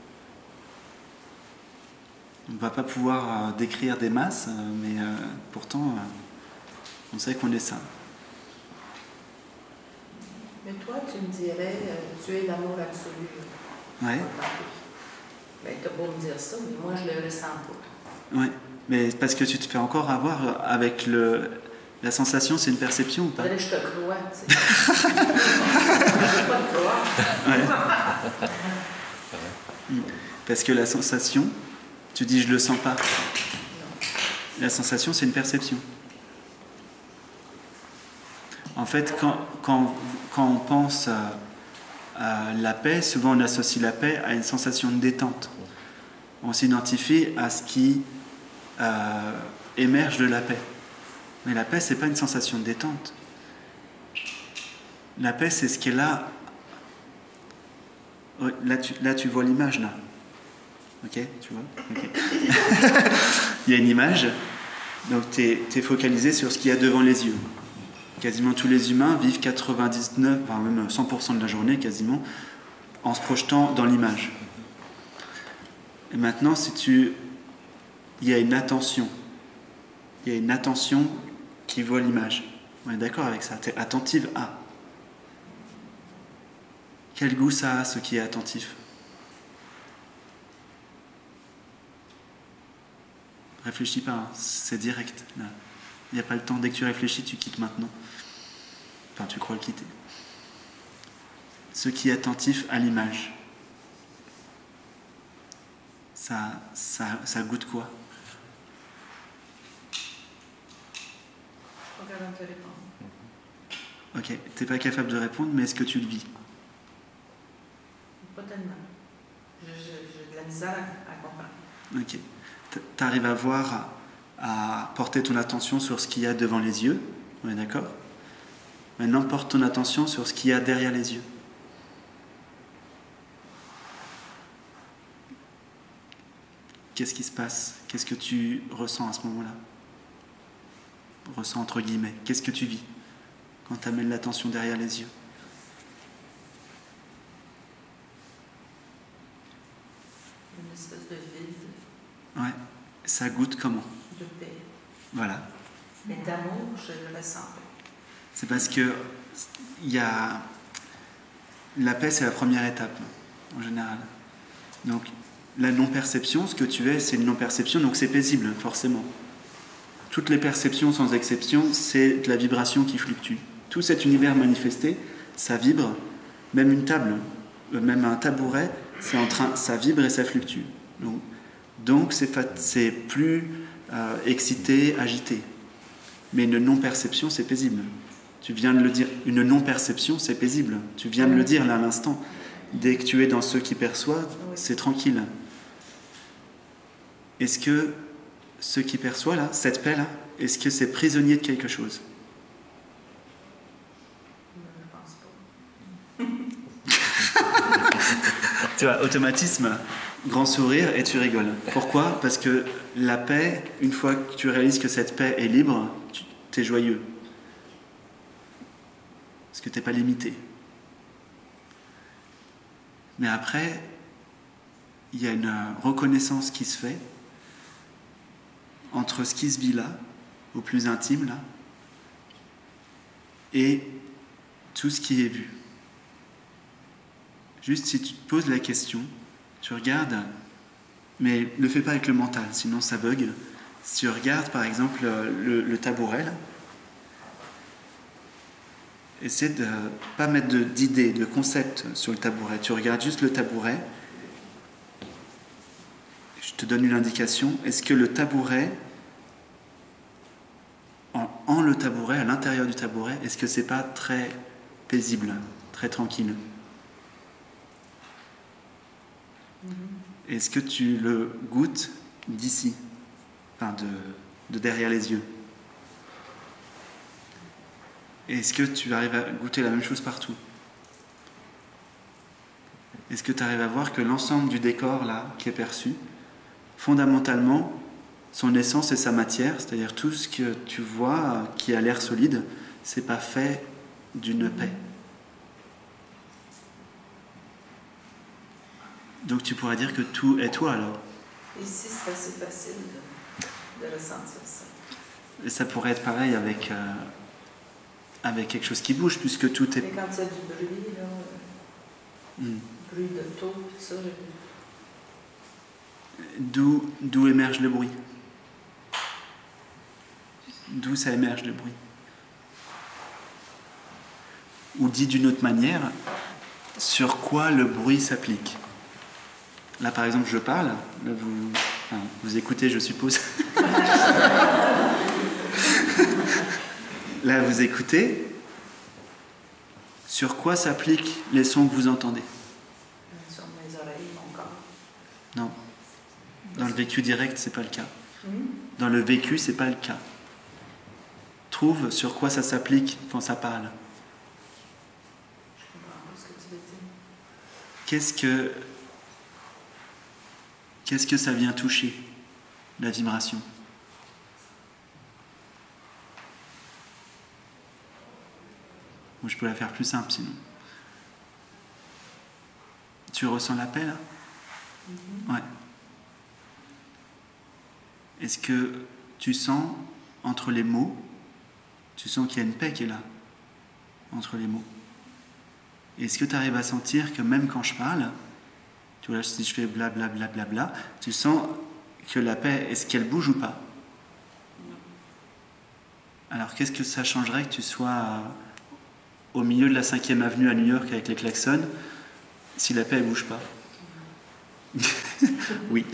On ne va pas pouvoir décrire des masses, mais pourtant on sait qu'on est ça. Mais toi, tu me dirais, tu es l'amour absolu. Ouais. Ben, tu as beau me dire ça, mais moi je le ressens pas. Ouais, mais parce que tu te fais encore avoir avec la sensation, c'est une perception ou pas? Je te crois, tu sais. Je ne peux pas te croire. Ouais. Parce que la sensation, tu dis je le sens pas. Non. La sensation, c'est une perception. En fait, quand on pense à la paix, souvent on associe la paix à une sensation de détente. On s'identifie à ce qui émerge de la paix. Mais la paix, c'est pas une sensation de détente. La paix, c'est ce qui est là. Là, tu vois l'image, là. Ok, tu vois okay. Il y a une image, donc tu es focalisé sur ce qu'il y a devant les yeux. Quasiment tous les humains vivent 99, enfin même 100% de la journée, quasiment, en se projetant dans l'image. Et maintenant, il y a une attention. Il y a une attention qui voit l'image. On est d'accord avec ça? Tu es attentive à. Quel goût ça a, ce qui est attentif? Réfléchis pas, hein. C'est direct. Là. Il n'y a pas le temps. Dès que tu réfléchis, tu quittes maintenant. Enfin, tu crois le quitter. Ce qui est attentif à l'image. Ça goûte quoi? Je suis pas capable de te répondre. Ok, t'es pas capable de répondre, mais est-ce que tu le vis? Pas tellement. J'ai de la misère à comprendre. Ok. T'arrives à voir, à porter ton attention sur ce qu'il y a devant les yeux, on est d'accord? Maintenant, porte ton attention sur ce qu'il y a derrière les yeux. Qu'est-ce qui se passe? Qu'est-ce que tu ressens à ce moment-là? Ressens entre guillemets. Qu'est-ce que tu vis quand tu amènes l'attention derrière les yeux? Une espèce de vide. Ouais. Ça goûte comment? De paix. Voilà. Mais d'amour, je le ressens pas. C'est parce que la paix, c'est la première étape, en général. Donc, la non-perception, ce que tu es, c'est une non-perception, donc c'est paisible, forcément. Toutes les perceptions, sans exception, c'est de la vibration qui fluctue. Tout cet univers manifesté, ça vibre. Même une table, même un tabouret, ça vibre et ça fluctue. Donc c'est plus excité, agité. Mais une non-perception, c'est paisible. Tu viens de le dire, une non-perception, c'est paisible. Tu viens de le dire là à l'instant. Dès que tu es dans ceux qui perçoivent, c'est tranquille. Est-ce que ce qui perçoit là, cette paix là, est-ce que c'est prisonnier de quelque chose? Tu vois, automatisme, grand sourire et tu rigoles. Pourquoi? Parce que la paix, une fois que tu réalises que cette paix est libre, tu es joyeux. Parce que tu n'es pas limité. Mais après, il y a une reconnaissance qui se fait entre ce qui se vit là, au plus intime là, et tout ce qui est vu. Juste si tu te poses la question, tu regardes, mais ne le fais pas avec le mental, sinon ça bug. Si tu regardes par exemple le tabouret là, essaie de ne pas mettre d'idées, de concepts sur le tabouret. Tu regardes juste le tabouret. Je te donne une indication. Est-ce que le tabouret, en le tabouret, à l'intérieur du tabouret, est-ce que c'est pas très paisible, très tranquille? Est-ce que tu le goûtes d'ici, enfin de derrière les yeux? Est-ce que tu arrives à goûter la même chose partout? Est-ce que tu arrives à voir que l'ensemble du décor là, qui est perçu, fondamentalement, son essence et sa matière, c'est-à-dire tout ce que tu vois qui a l'air solide, c'est pas fait d'une paix. Donc tu pourrais dire que tout est toi alors. Ici, c'est assez facile de ressentir ça. Et ça pourrait être pareil avec quelque chose qui bouge, puisque tout est... Mais quand il y a du bruit, là, bruit de taux, tout ça... D'où émerge le bruit? D'où ça émerge le bruit? Ou dit d'une autre manière, sur quoi le bruit s'applique? Là, par exemple, je parle, là, vous écoutez, je suppose. Là, vous écoutez. Sur quoi s'appliquent les sons que vous entendez? Sur mes oreilles, mon corps. Non. Dans le vécu direct, c'est pas le cas. Dans le vécu, c'est pas le cas. Trouve sur quoi ça s'applique quand ça parle. Je comprends pas ce que tu veux dire. Qu'est-ce que ça vient toucher, la vibration? Ou je peux la faire plus simple sinon. Tu ressens la paix là? Ouais. Est-ce que tu sens entre les mots, tu sens qu'il y a une paix qui est là, entre les mots? Est-ce que tu arrives à sentir que même quand je parle, tu vois, si je fais blablabla, bla, bla, bla, tu sens que la paix, est-ce qu'elle bouge ou pas? Alors qu'est-ce que ça changerait que tu sois au milieu de la 5e avenue à New York avec les klaxons, si la paix ne bouge pas? Oui.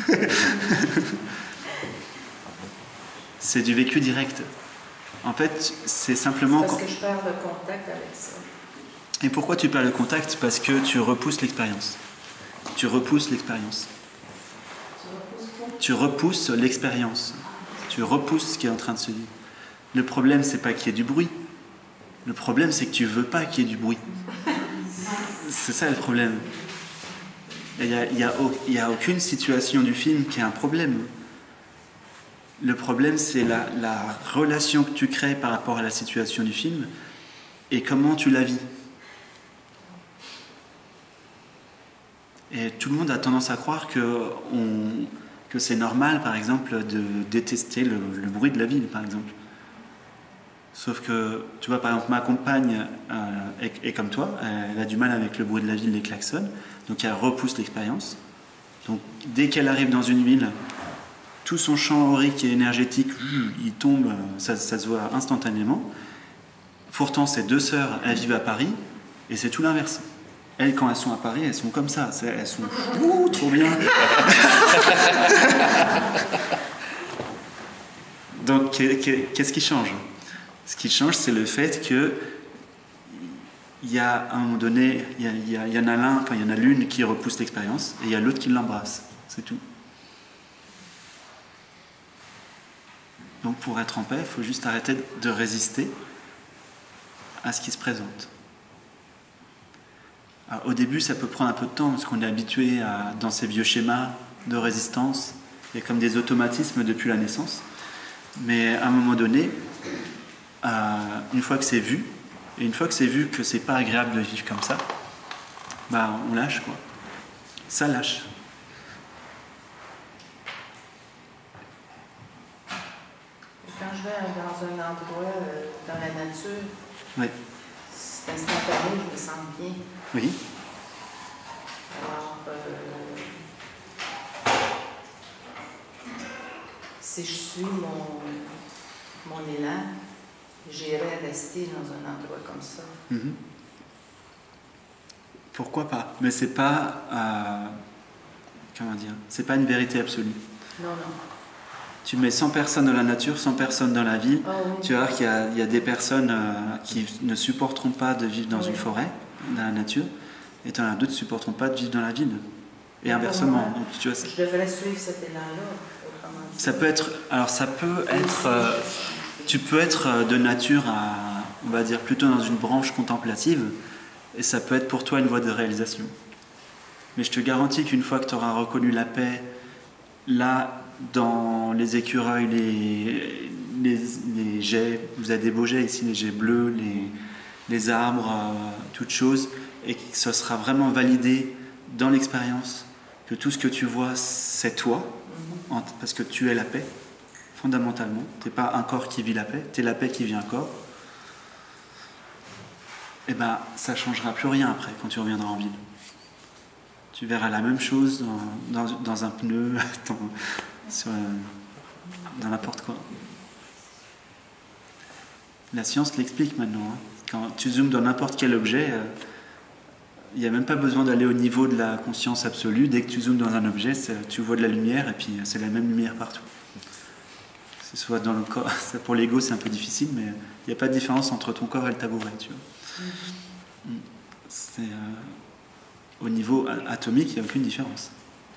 C'est du vécu direct. En fait, c'est simplement... Parce que je perds le contact avec ça. Et pourquoi tu perds le contact? Parce que tu repousses l'expérience. Tu repousses l'expérience. Tu repousses l'expérience. Tu repousses ce qui est en train de se dire. Le problème, c'est pas qu'il y ait du bruit. Le problème, c'est que tu veux pas qu'il y ait du bruit. C'est ça le problème. Il y a aucune situation du film qui a un problème. Le problème, c'est la relation que tu crées par rapport à la situation du film et comment tu la vis. Et tout le monde a tendance à croire que c'est normal, par exemple, de détester le bruit de la ville, par exemple. Sauf que, tu vois, par exemple, ma compagne est comme toi, elle a du mal avec le bruit de la ville, les klaxons, donc elle repousse l'expérience. Donc, dès qu'elle arrive dans une ville, tout son champ aurique et énergétique, il tombe, ça se voit instantanément. Pourtant, ces deux sœurs, elles vivent à Paris, et c'est tout l'inverse. Elles, quand elles sont à Paris, elles sont comme ça. Elles sont trop bien. Donc, qu'est-ce qui change? Ce qui change, c'est le fait que il y a à un moment donné, il y en a l'une qui repousse l'expérience et il y a l'autre qui l'embrasse. C'est tout. Donc, pour être en paix, il faut juste arrêter de résister à ce qui se présente. Alors, au début, ça peut prendre un peu de temps parce qu'on est habitué dans ces vieux schémas de résistance. Il y a comme des automatismes depuis la naissance. Mais à un moment donné, une fois que c'est vu, et une fois que c'est vu que c'est pas agréable de vivre comme ça, bah on lâche quoi. Ça lâche. Quand je vais dans un endroit, dans la nature, oui. C'est instantané, je me sens bien. Oui. Alors, si je suis mon élan, j'irais rester dans un endroit comme ça. Mm-hmm. Pourquoi pas? Mais c'est pas, comment dire, c'est pas une vérité absolue. Non. Tu mets 100 personnes dans la nature, 100 personnes dans la ville, oui. Tu vas voir qu'il y a des personnes qui ne supporteront pas de vivre dans une forêt, dans la nature, et tu en as d'autres qui ne supporteront pas de vivre dans la ville. Et inversement. Moi, donc, tu vois, je devrais suivre cet élan-là. Ça peut être, tu peux être de nature on va dire, plutôt dans une branche contemplative, et ça peut être pour toi une voie de réalisation. Mais je te garantis qu'une fois que tu auras reconnu la paix, là, dans les écureuils, les jets, vous avez des beaux jets ici, les jets bleus, les arbres, toutes choses, et que ce sera vraiment validé dans l'expérience que tout ce que tu vois, c'est toi, parce que tu es la paix, fondamentalement. Tu n'es pas un corps qui vit la paix, tu es la paix qui vit un corps. Et bien, ça ne changera plus rien après, quand tu reviendras en ville. Tu verras la même chose dans un pneu, dans n'importe quoi. La science l'explique maintenant. Hein. Quand tu zoomes dans n'importe quel objet, il n'y a même pas besoin d'aller au niveau de la conscience absolue. Dès que tu zoomes dans un objet, tu vois de la lumière et puis c'est la même lumière partout. Que ce soit dans le corps, pour l'ego c'est un peu difficile, mais il n'y a pas de différence entre ton corps et le tabouret. Tu vois. C'est, au niveau atomique, il n'y a aucune différence.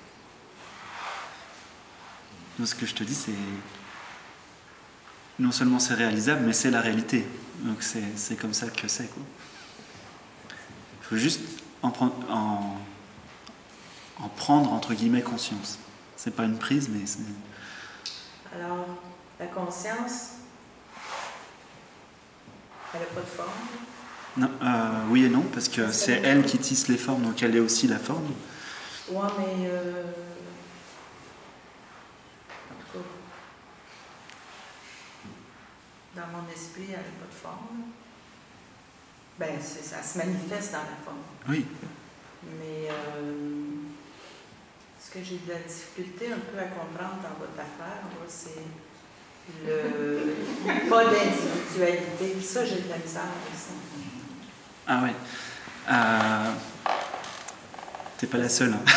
Donc ce que je te dis, c'est non seulement c'est réalisable, mais c'est la réalité. Donc c'est comme ça que c'est, quoi. Il faut juste en prendre entre guillemets conscience. C'est pas une prise, mais c'est... Alors, la conscience, elle n'a pas de forme? Non, oui et non, parce que c'est elle qui tisse les formes, donc elle est aussi la forme. Ouais, mais en tout cas, dans mon esprit, elle n'a pas de forme. Ben, ça se manifeste dans la forme. Oui. Mais ce que j'ai de la difficulté un peu à comprendre dans votre affaire, moi, c'est le pas d'individualité. Ça, j'ai de la misère avec ça. Ah ouais. T'es pas la seule. Hein.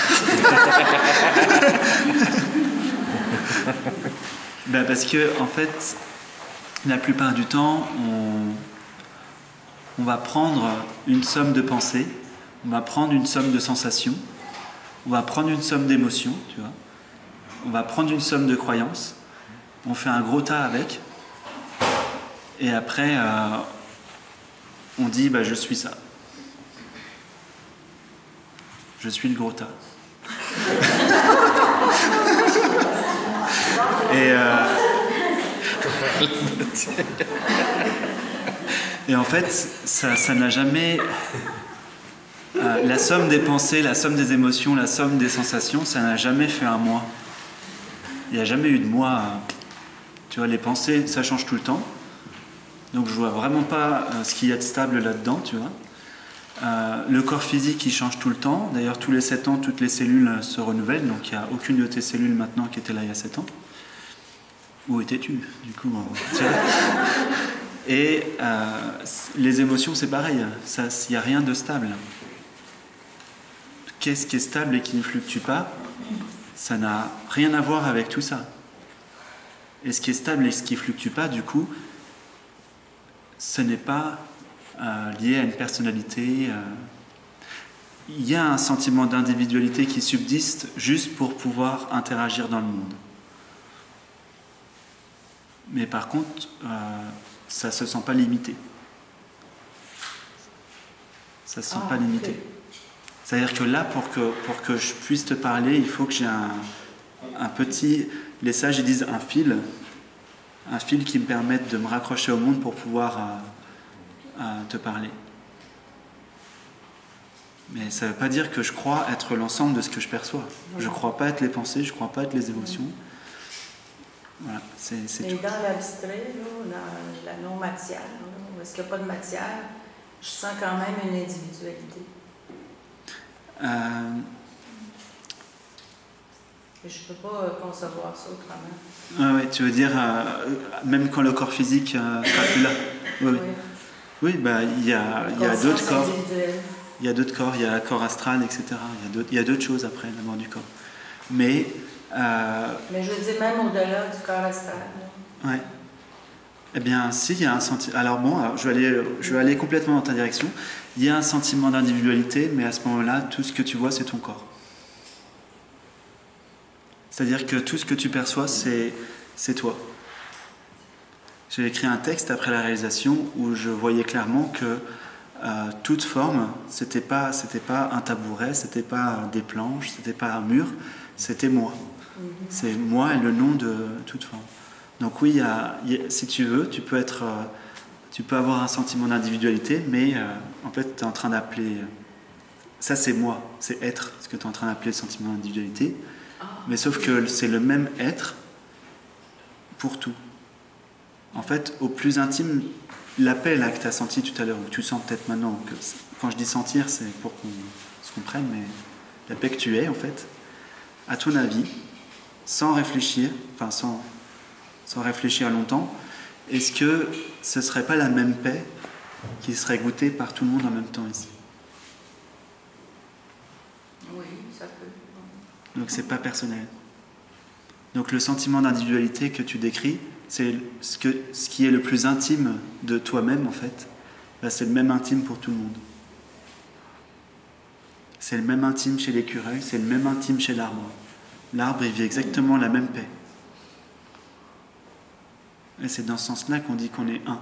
Ben parce que en fait, la plupart du temps, on va prendre une somme de pensées, on va prendre une somme de sensations, on va prendre une somme d'émotions, tu vois. On va prendre une somme de croyances, on fait un gros tas avec, et après, on dit bah, je suis ça. Je suis le gros tas. Et en fait, ça n'a jamais... la somme des pensées, la somme des émotions, la somme des sensations, ça n'a jamais fait un moi. Il n'y a jamais eu de moi. Tu vois, les pensées, ça change tout le temps. Donc je vois vraiment pas ce qu'il y a de stable là-dedans, tu vois. Le corps physique, il change tout le temps. D'ailleurs, tous les 7 ans, toutes les cellules se renouvellent. Donc il n'y a aucune de tes cellules maintenant qui était là il y a 7 ans. Où étais-tu, du coup tu vois. Et les émotions, c'est pareil. Il n'y a rien de stable. Qu'est-ce qui est stable et qui ne fluctue pas? Ça n'a rien à voir avec tout ça. Et ce qui est stable et ce qui ne fluctue pas, du coup, ce n'est pas lié à une personnalité. Il y a un sentiment d'individualité qui subsiste juste pour pouvoir interagir dans le monde. Mais par contre, ça ne se sent pas limité. Ça ne se sent pas limité. C'est-à-dire que là, pour que je puisse te parler, il faut que j'ai un petit... Les sages, ils disent un fil qui me permette de me raccrocher au monde pour pouvoir te parler. Mais ça ne veut pas dire que je crois être l'ensemble de ce que je perçois. Je ne crois pas être les pensées, je ne crois pas être les émotions. Voilà, c'est Et tout. dans l'abstrait, dans la non-matière, où est-ce qu'il n'y a pas de matière, je sens quand même une individualité. Et je ne peux pas concevoir ça autrement. Ouais, tu veux dire, même quand le corps physique sera plus là. Oui. Oui, bah, il y a d'autres corps. Il y a d'autres corps, il y a le corps astral, etc. Il y a d'autres choses après la mort du corps. Mais je veux dire, même au-delà du corps astral. Ouais. Eh bien, si, il y a un sentiment. Alors bon, je vais aller complètement dans ta direction. Il y a un sentiment d'individualité, mais à ce moment-là, tout ce que tu vois, c'est ton corps. C'est-à-dire que tout ce que tu perçois, c'est toi. J'ai écrit un texte après la réalisation où je voyais clairement que toute forme, c'était pas un tabouret, c'était pas des planches, c'était pas un mur, c'était moi. C'est moi et le nom de toute forme. Donc oui, si tu veux, tu peux avoir un sentiment d'individualité, mais en fait, tu es en train d'appeler... Ça, c'est moi, c'est être, ce que tu es en train d'appeler le sentiment d'individualité. Mais sauf que c'est le même être pour tout. En fait, au plus intime, la paix là que tu as senti tout à l'heure, ou que tu sens peut-être maintenant, quand je dis sentir, c'est pour qu'on se comprenne, mais la paix que tu es, en fait, à ton avis, sans réfléchir, enfin sans réfléchir longtemps, est-ce que ce ne serait pas la même paix qui serait goûtée par tout le monde en même temps ici? Oui, ça peut. Donc c'est pas personnel. Donc le sentiment d'individualité que tu décris, c'est ce qui est le plus intime de toi-même en fait. Là, c'est le même intime pour tout le monde. C'est le même intime chez l'écureuil, c'est le même intime chez l'arbre. L'arbre, il vit exactement la même paix. Et c'est dans ce sens-là qu'on dit qu'on est un.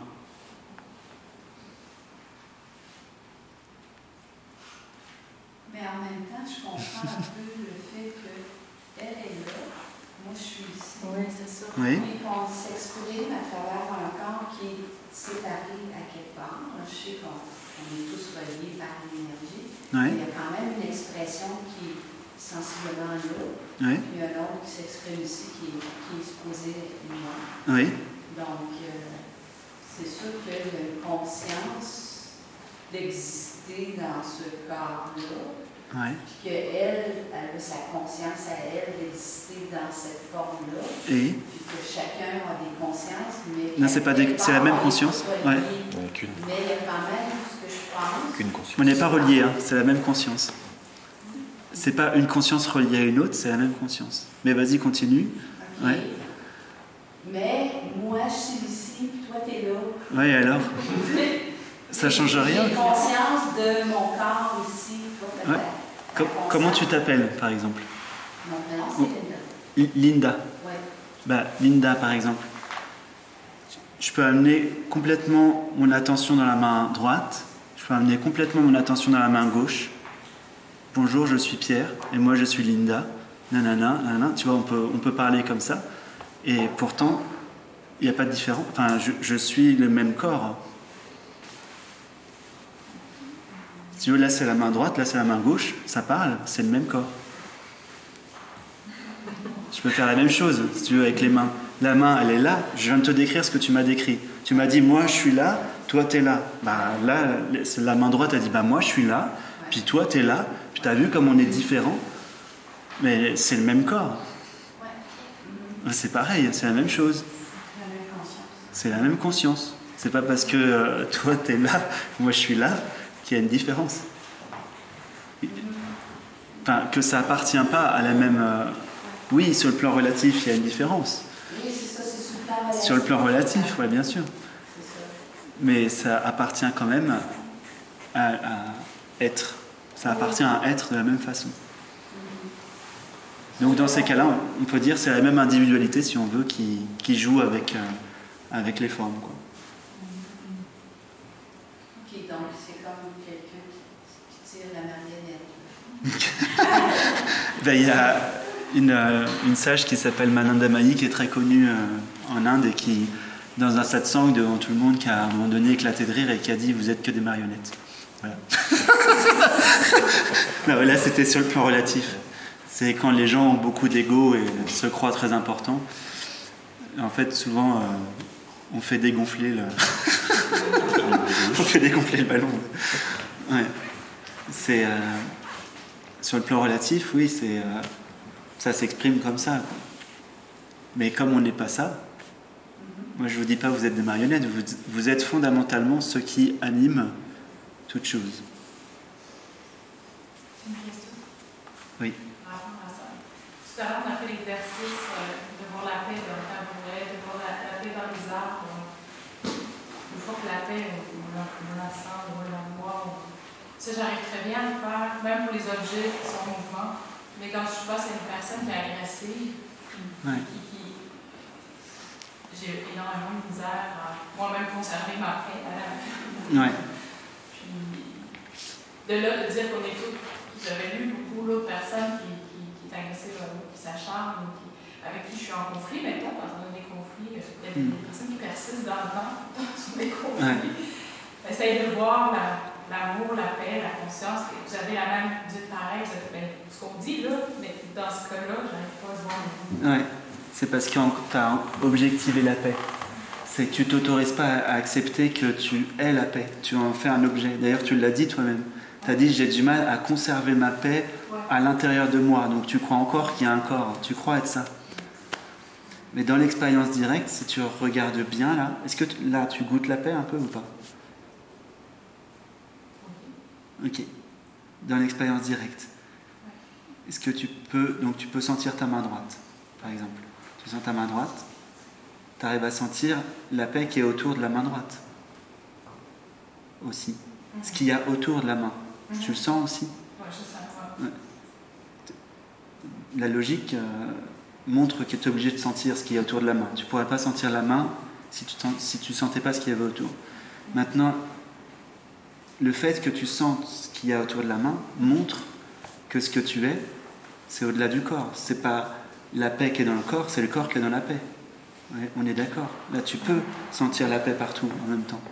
Mais en même temps, je comprends un peu le fait qu'elle est là, moi je suis ici. Oui, c'est ça. Oui. Et qu'on s'exprime à travers un corps qui est séparé à quelque part. Je sais qu'on est tous reliés par l'énergie. Oui. Il y a quand même une expression qui est sensiblement là. Oui. Puis un autre qui s'exprime ici qui est supposé moi. Oui. Donc, c'est sûr qu'il y a une conscience d'exister dans ce corps-là. Oui. Puis qu'elle a sa conscience à elle d'exister dans cette forme-là. Et puis que chacun a des consciences, mais... Non, c'est la même conscience. Ouais. Mais il y a quand même, ce que je pense... Qu'une conscience. On n'est pas reliés, hein, c'est la même conscience. C'est pas une conscience reliée à une autre, c'est la même conscience. Mais vas-y, continue. Okay. Ouais. Mais moi, je suis ici, puis toi, t'es là. Oui, alors ça change rien. J'ai conscience de mon corps ici. Ouais. Comment tu t'appelles, par exemple? Mon prénom, c'est Linda. Linda. Oui. Bah, Linda, par exemple. Je peux amener complètement mon attention dans la main droite. Je peux amener complètement mon attention dans la main gauche. Bonjour, je suis Pierre, et moi je suis Linda. Nanana, nanana. Tu vois, on peut parler comme ça. Et pourtant, il n'y a pas de différence. Enfin, je suis le même corps. Si tu veux, là c'est la main droite, là c'est la main gauche, ça parle, c'est le même corps. Je peux faire la même chose, si tu veux, avec les mains. La main, elle est là, je viens de te décrire ce que tu m'as décrit. Tu m'as dit, moi je suis là, toi t'es là. Bah là, la main droite a dit, bah moi je suis là, puis toi t'es là, puis t'as vu comme on est différents, mais c'est le même corps. C'est pareil, c'est la même chose. C'est la même conscience. C'est pas parce que toi t'es là, moi je suis là, qu'il y a une différence. Enfin, que ça appartient pas à la même... Oui, sur le plan relatif, il y a une différence. Oui, c'est ça, c'est sur le plan relatif. Sur le plan relatif, oui, bien sûr. Mais ça appartient quand même à être. Ça appartient à être de la même façon. Donc dans ces cas-là, on peut dire que c'est la même individualité, si on veut, qui joue avec les formes, quoi. Ok, donc c'est comme quelqu'un qui tire la marionnette. Ben, il y a une sage qui s'appelle Mananda Mahi, qui est très connue en Inde et qui, dans un satsang devant tout le monde, qui a à un moment donné éclaté de rire et qui a dit « Vous êtes que des marionnettes ». Voilà. Non, là, c'était sur le plan relatif. C'est quand les gens ont beaucoup d'ego et se croient très importants. En fait, souvent, on fait dégonfler on fait dégonfler le ballon. Ouais. C'est sur le plan relatif, oui, ça s'exprime comme ça. Mais comme on n'est pas ça, moi je vous dis pas vous êtes des marionnettes, vous êtes fondamentalement ce qui anime toute chose. Une question. Oui. Par rapport à ça. Tout à l'heure, on a fait l'exercice de voir la paix dans le tabouret, de voir la paix dans les arbres. Une fois que la paix, on la sent, on la voit. Ça, j'arrive très bien à le faire, même pour les objets qui sont en mouvement. Mais quand je suis face à une personne qui est agressive, j'ai énormément de misère à moi-même conserver ma paix. Ouais. Puis, de là, de dire qu'on est tous. J'avais lu beaucoup l'autre personne qui est agressive à l'autre, qui s'acharne, avec qui je suis en conflit. Mais toi, quand on a des conflits, il y a des personnes qui persistent dans le temps, sur des conflits. Essaye de voir l'amour, la paix, la conscience. Vous avez la même, vous dites pareil, vous êtes, ce qu'on dit là, mais dans ce cas-là, j'arrive pas à se voir. Ouais, c'est parce que tu as objectivé la paix. C'est que tu t'autorises pas à accepter que tu es la paix. Tu en fais un objet. D'ailleurs, tu l'as dit toi-même. Tu as dit j'ai du mal à conserver ma paix à l'intérieur de moi. Donc tu crois encore qu'il y a un corps. Tu crois être ça. Mais dans l'expérience directe, si tu regardes bien là, est-ce que là tu goûtes la paix un peu ou pas? Ok. Dans l'expérience directe, est-ce que tu peux sentir ta main droite, par exemple? Tu sens ta main droite, tu arrives à sentir la paix qui est autour de la main droite aussi. Ce qu'il y a autour de la main. Tu le sens aussi? Oui, je sens. Ouais. La logique montre que tu es obligé de sentir ce qu'il y a autour de la main. Tu ne pourrais pas sentir la main si tu ne sentais pas ce qu'il y avait autour. Maintenant, le fait que tu sentes ce qu'il y a autour de la main montre que ce que tu es, c'est au-delà du corps. C'est pas la paix qui est dans le corps, c'est le corps qui est dans la paix. Ouais, on est d'accord. Là, tu peux sentir la paix partout en même temps.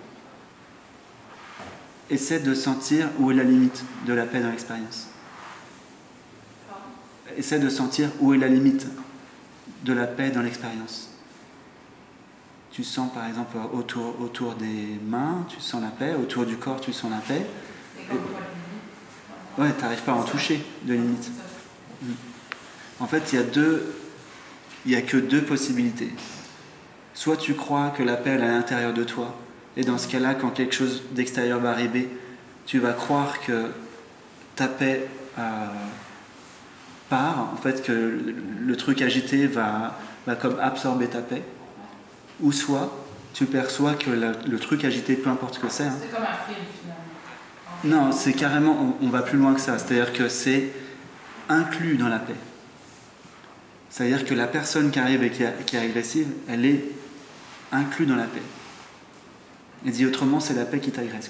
Essaie de sentir où est la limite de la paix dans l'expérience. Essaie de sentir où est la limite de la paix dans l'expérience. Tu sens par exemple autour des mains, tu sens la paix, autour du corps, tu sens la paix. Ouais, tu n'arrives pas à en toucher de limite. En fait, il n'y a que deux possibilités. Soit tu crois que la paix elle est à l'intérieur de toi, et dans ce cas-là, quand quelque chose d'extérieur va arriver, tu vas croire que ta paix part, en fait, que le truc agité va comme absorber ta paix. Ou soit tu perçois que le truc agité, peu importe ce que c'est. C'est comme un film finalement. Non, c'est carrément, on va plus loin que ça. C'est-à-dire que c'est inclus dans la paix. C'est-à-dire que la personne qui arrive et qui est agressive, elle est inclue dans la paix. Et dit autrement, c'est la paix qui t'agresse.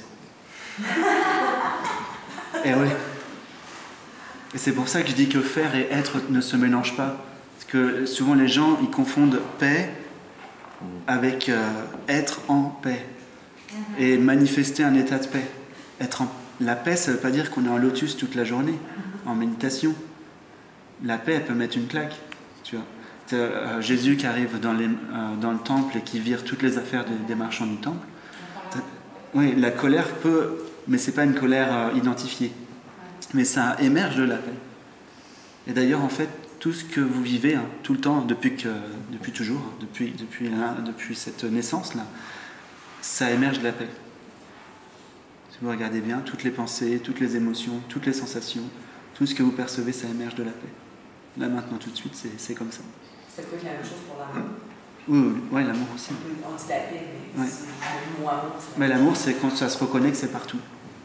Et oui. Et c'est pour ça que je dis que faire et être ne se mélangent pas. Parce que souvent les gens, ils confondent paix avec être en paix. Et manifester un état de paix. La paix, ça ne veut pas dire qu'on est en lotus toute la journée, en méditation. La paix, elle peut mettre une claque. Tu vois. Jésus qui arrive dans le temple et qui vire toutes les affaires des marchands du temple. Oui, la colère peut, mais c'est pas une colère identifiée. Mais ça émerge de la paix. Et d'ailleurs, en fait, tout ce que vous vivez, tout le temps, depuis toujours, depuis cette naissance-là, ça émerge de la paix. Si vous regardez bien, toutes les pensées, toutes les émotions, toutes les sensations, tout ce que vous percevez, ça émerge de la paix. Là, maintenant, tout de suite, c'est comme ça. Ça peut être la même chose pour l'amour. Oui, l'amour aussi. On dit la paix, mais c'est le mot amour. Mais l'amour, c'est quand ça se reconnaît que c'est partout.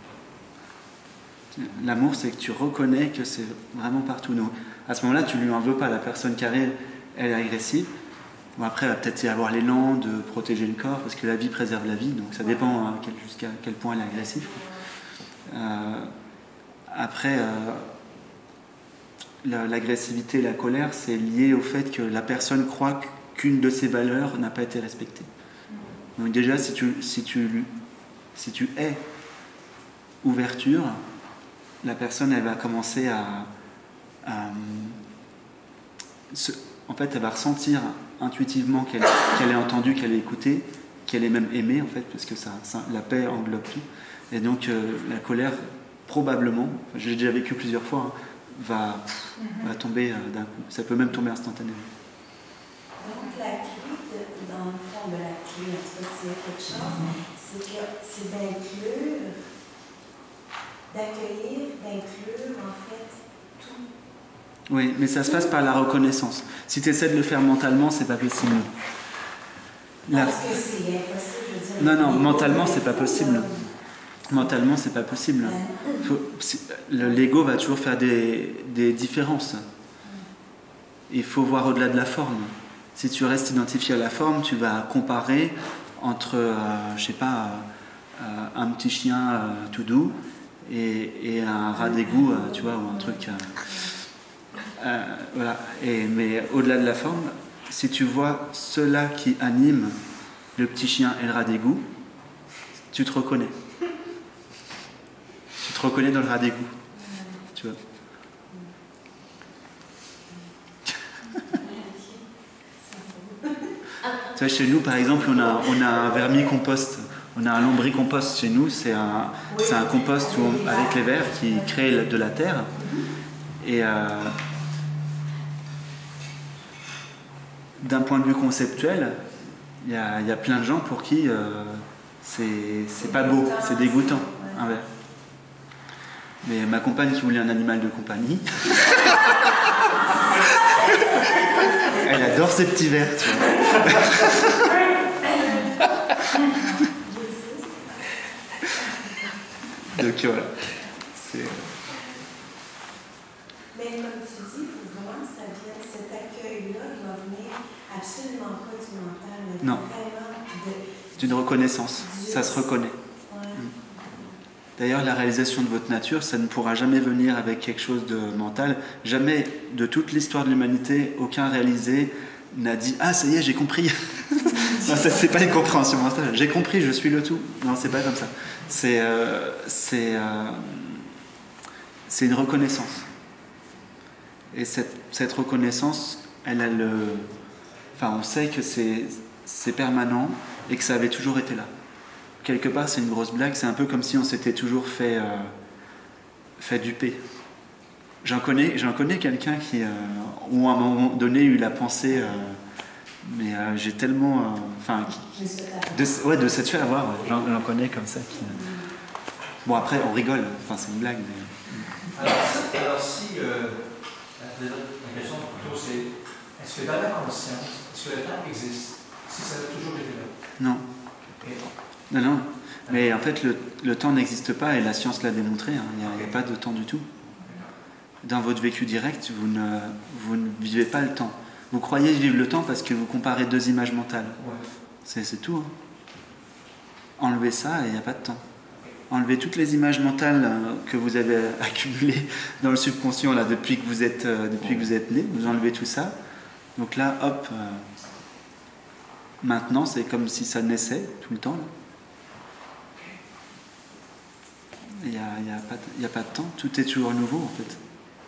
L'amour, c'est que tu reconnais que c'est vraiment partout. Donc, à ce moment-là, tu lui en veux pas. La personne qui arrive, elle est agressive. Bon, après, elle va peut-être y avoir l'élan de protéger le corps, parce que la vie préserve la vie. Donc, ça dépend jusqu'à quel point elle est agressive. Après, l'agressivité et la colère, c'est lié au fait que la personne croit qu'une de ses valeurs n'a pas été respectée. Donc déjà, si tu hais ouverture, la personne, elle va commencer en fait, elle va ressentir intuitivement qu'elle est entendue, qu'elle est écoutée, qu'elle est même aimée, en fait, parce que la paix englobe tout. Et donc, la colère, probablement, j'ai déjà vécu plusieurs fois, va tomber d'un coup. Ça peut même tomber instantanément. Donc, la clé, dans le fond de la clé, en tout cas, s'il y a quelque chose, c'est que c'est d'accueillir, d'inclure, en fait, tout. Oui, mais ça se passe par la reconnaissance. Si tu essaies de le faire mentalement, c'est pas possible. Parce que c'est impossible, je veux dire. Non, mentalement, c'est pas possible. Mentalement, c'est pas possible. L'ego va toujours faire des différences. Il faut voir au-delà de la forme. Si tu restes identifié à la forme, tu vas comparer entre, je sais pas, un petit chien tout doux et un rat d'égout, tu vois, ou un truc. Voilà. Mais au-delà de la forme, si tu vois ceux-là qui animent le petit chien et le rat d'égout, tu te reconnais. Tu te reconnais dans le rat d'égout. Tu vois. Tu vois, chez nous, par exemple, on a un vermicompost. On a un lombricompost chez nous. C'est un compost avec les vers qui crée de la terre. Et d'un point de vue conceptuel, il y a plein de gens pour qui c'est pas beau, c'est dégoûtant, un ver. Mais ma compagne qui voulait un animal de compagnie, elle adore ces petits vers, tu vois. Donc voilà. Mais comme tu dis, il faut vraiment que ça vienne, cet accueil-là doit venir absolument pas du mental, mais non. Vraiment d'une reconnaissance. Ça se reconnaît. Ouais. D'ailleurs, la réalisation de votre nature, ça ne pourra jamais venir avec quelque chose de mental. Jamais de toute l'histoire de l'humanité, aucun réalisé n'a dit « Ah, ça y est, j'ai compris !» Non, ça, c'est pas une compréhension mentale. J'ai compris, je suis le tout. Non, c'est pas comme ça. C'est une reconnaissance. Et cette reconnaissance, elle a le... Enfin, on sait que c'est permanent et que ça avait toujours été là. Quelque part, c'est une grosse blague. C'est un peu comme si on s'était toujours fait duper. J'en connais quelqu'un qui, ou à un moment donné, eu la pensée... mais j'ai tellement... de cette fait avoir, j'en connais comme ça. Qui, bon, après, on rigole. Enfin, c'est une blague. Mais... Alors si... la question plutôt, c'est est-ce que dans la conscience, est-ce que le temps existe? Si ça a toujours été là? Non. Non. Mais en fait, le temps n'existe pas et la science l'a démontré. Hein. Il n'y a pas de temps du tout. Dans votre vécu direct, vous ne vivez pas le temps. Vous croyez vivre le temps parce que vous comparez deux images mentales. Ouais. C'est tout. Hein. Enlevez ça et il n'y a pas de temps. Enlevez toutes les images mentales que vous avez accumulées dans le subconscient là, depuis que vous êtes né. Vous enlevez tout ça. Donc là, hop, maintenant, c'est comme si ça naissait tout le temps. Là. Il n'y a pas de temps. Tout est toujours nouveau, en fait.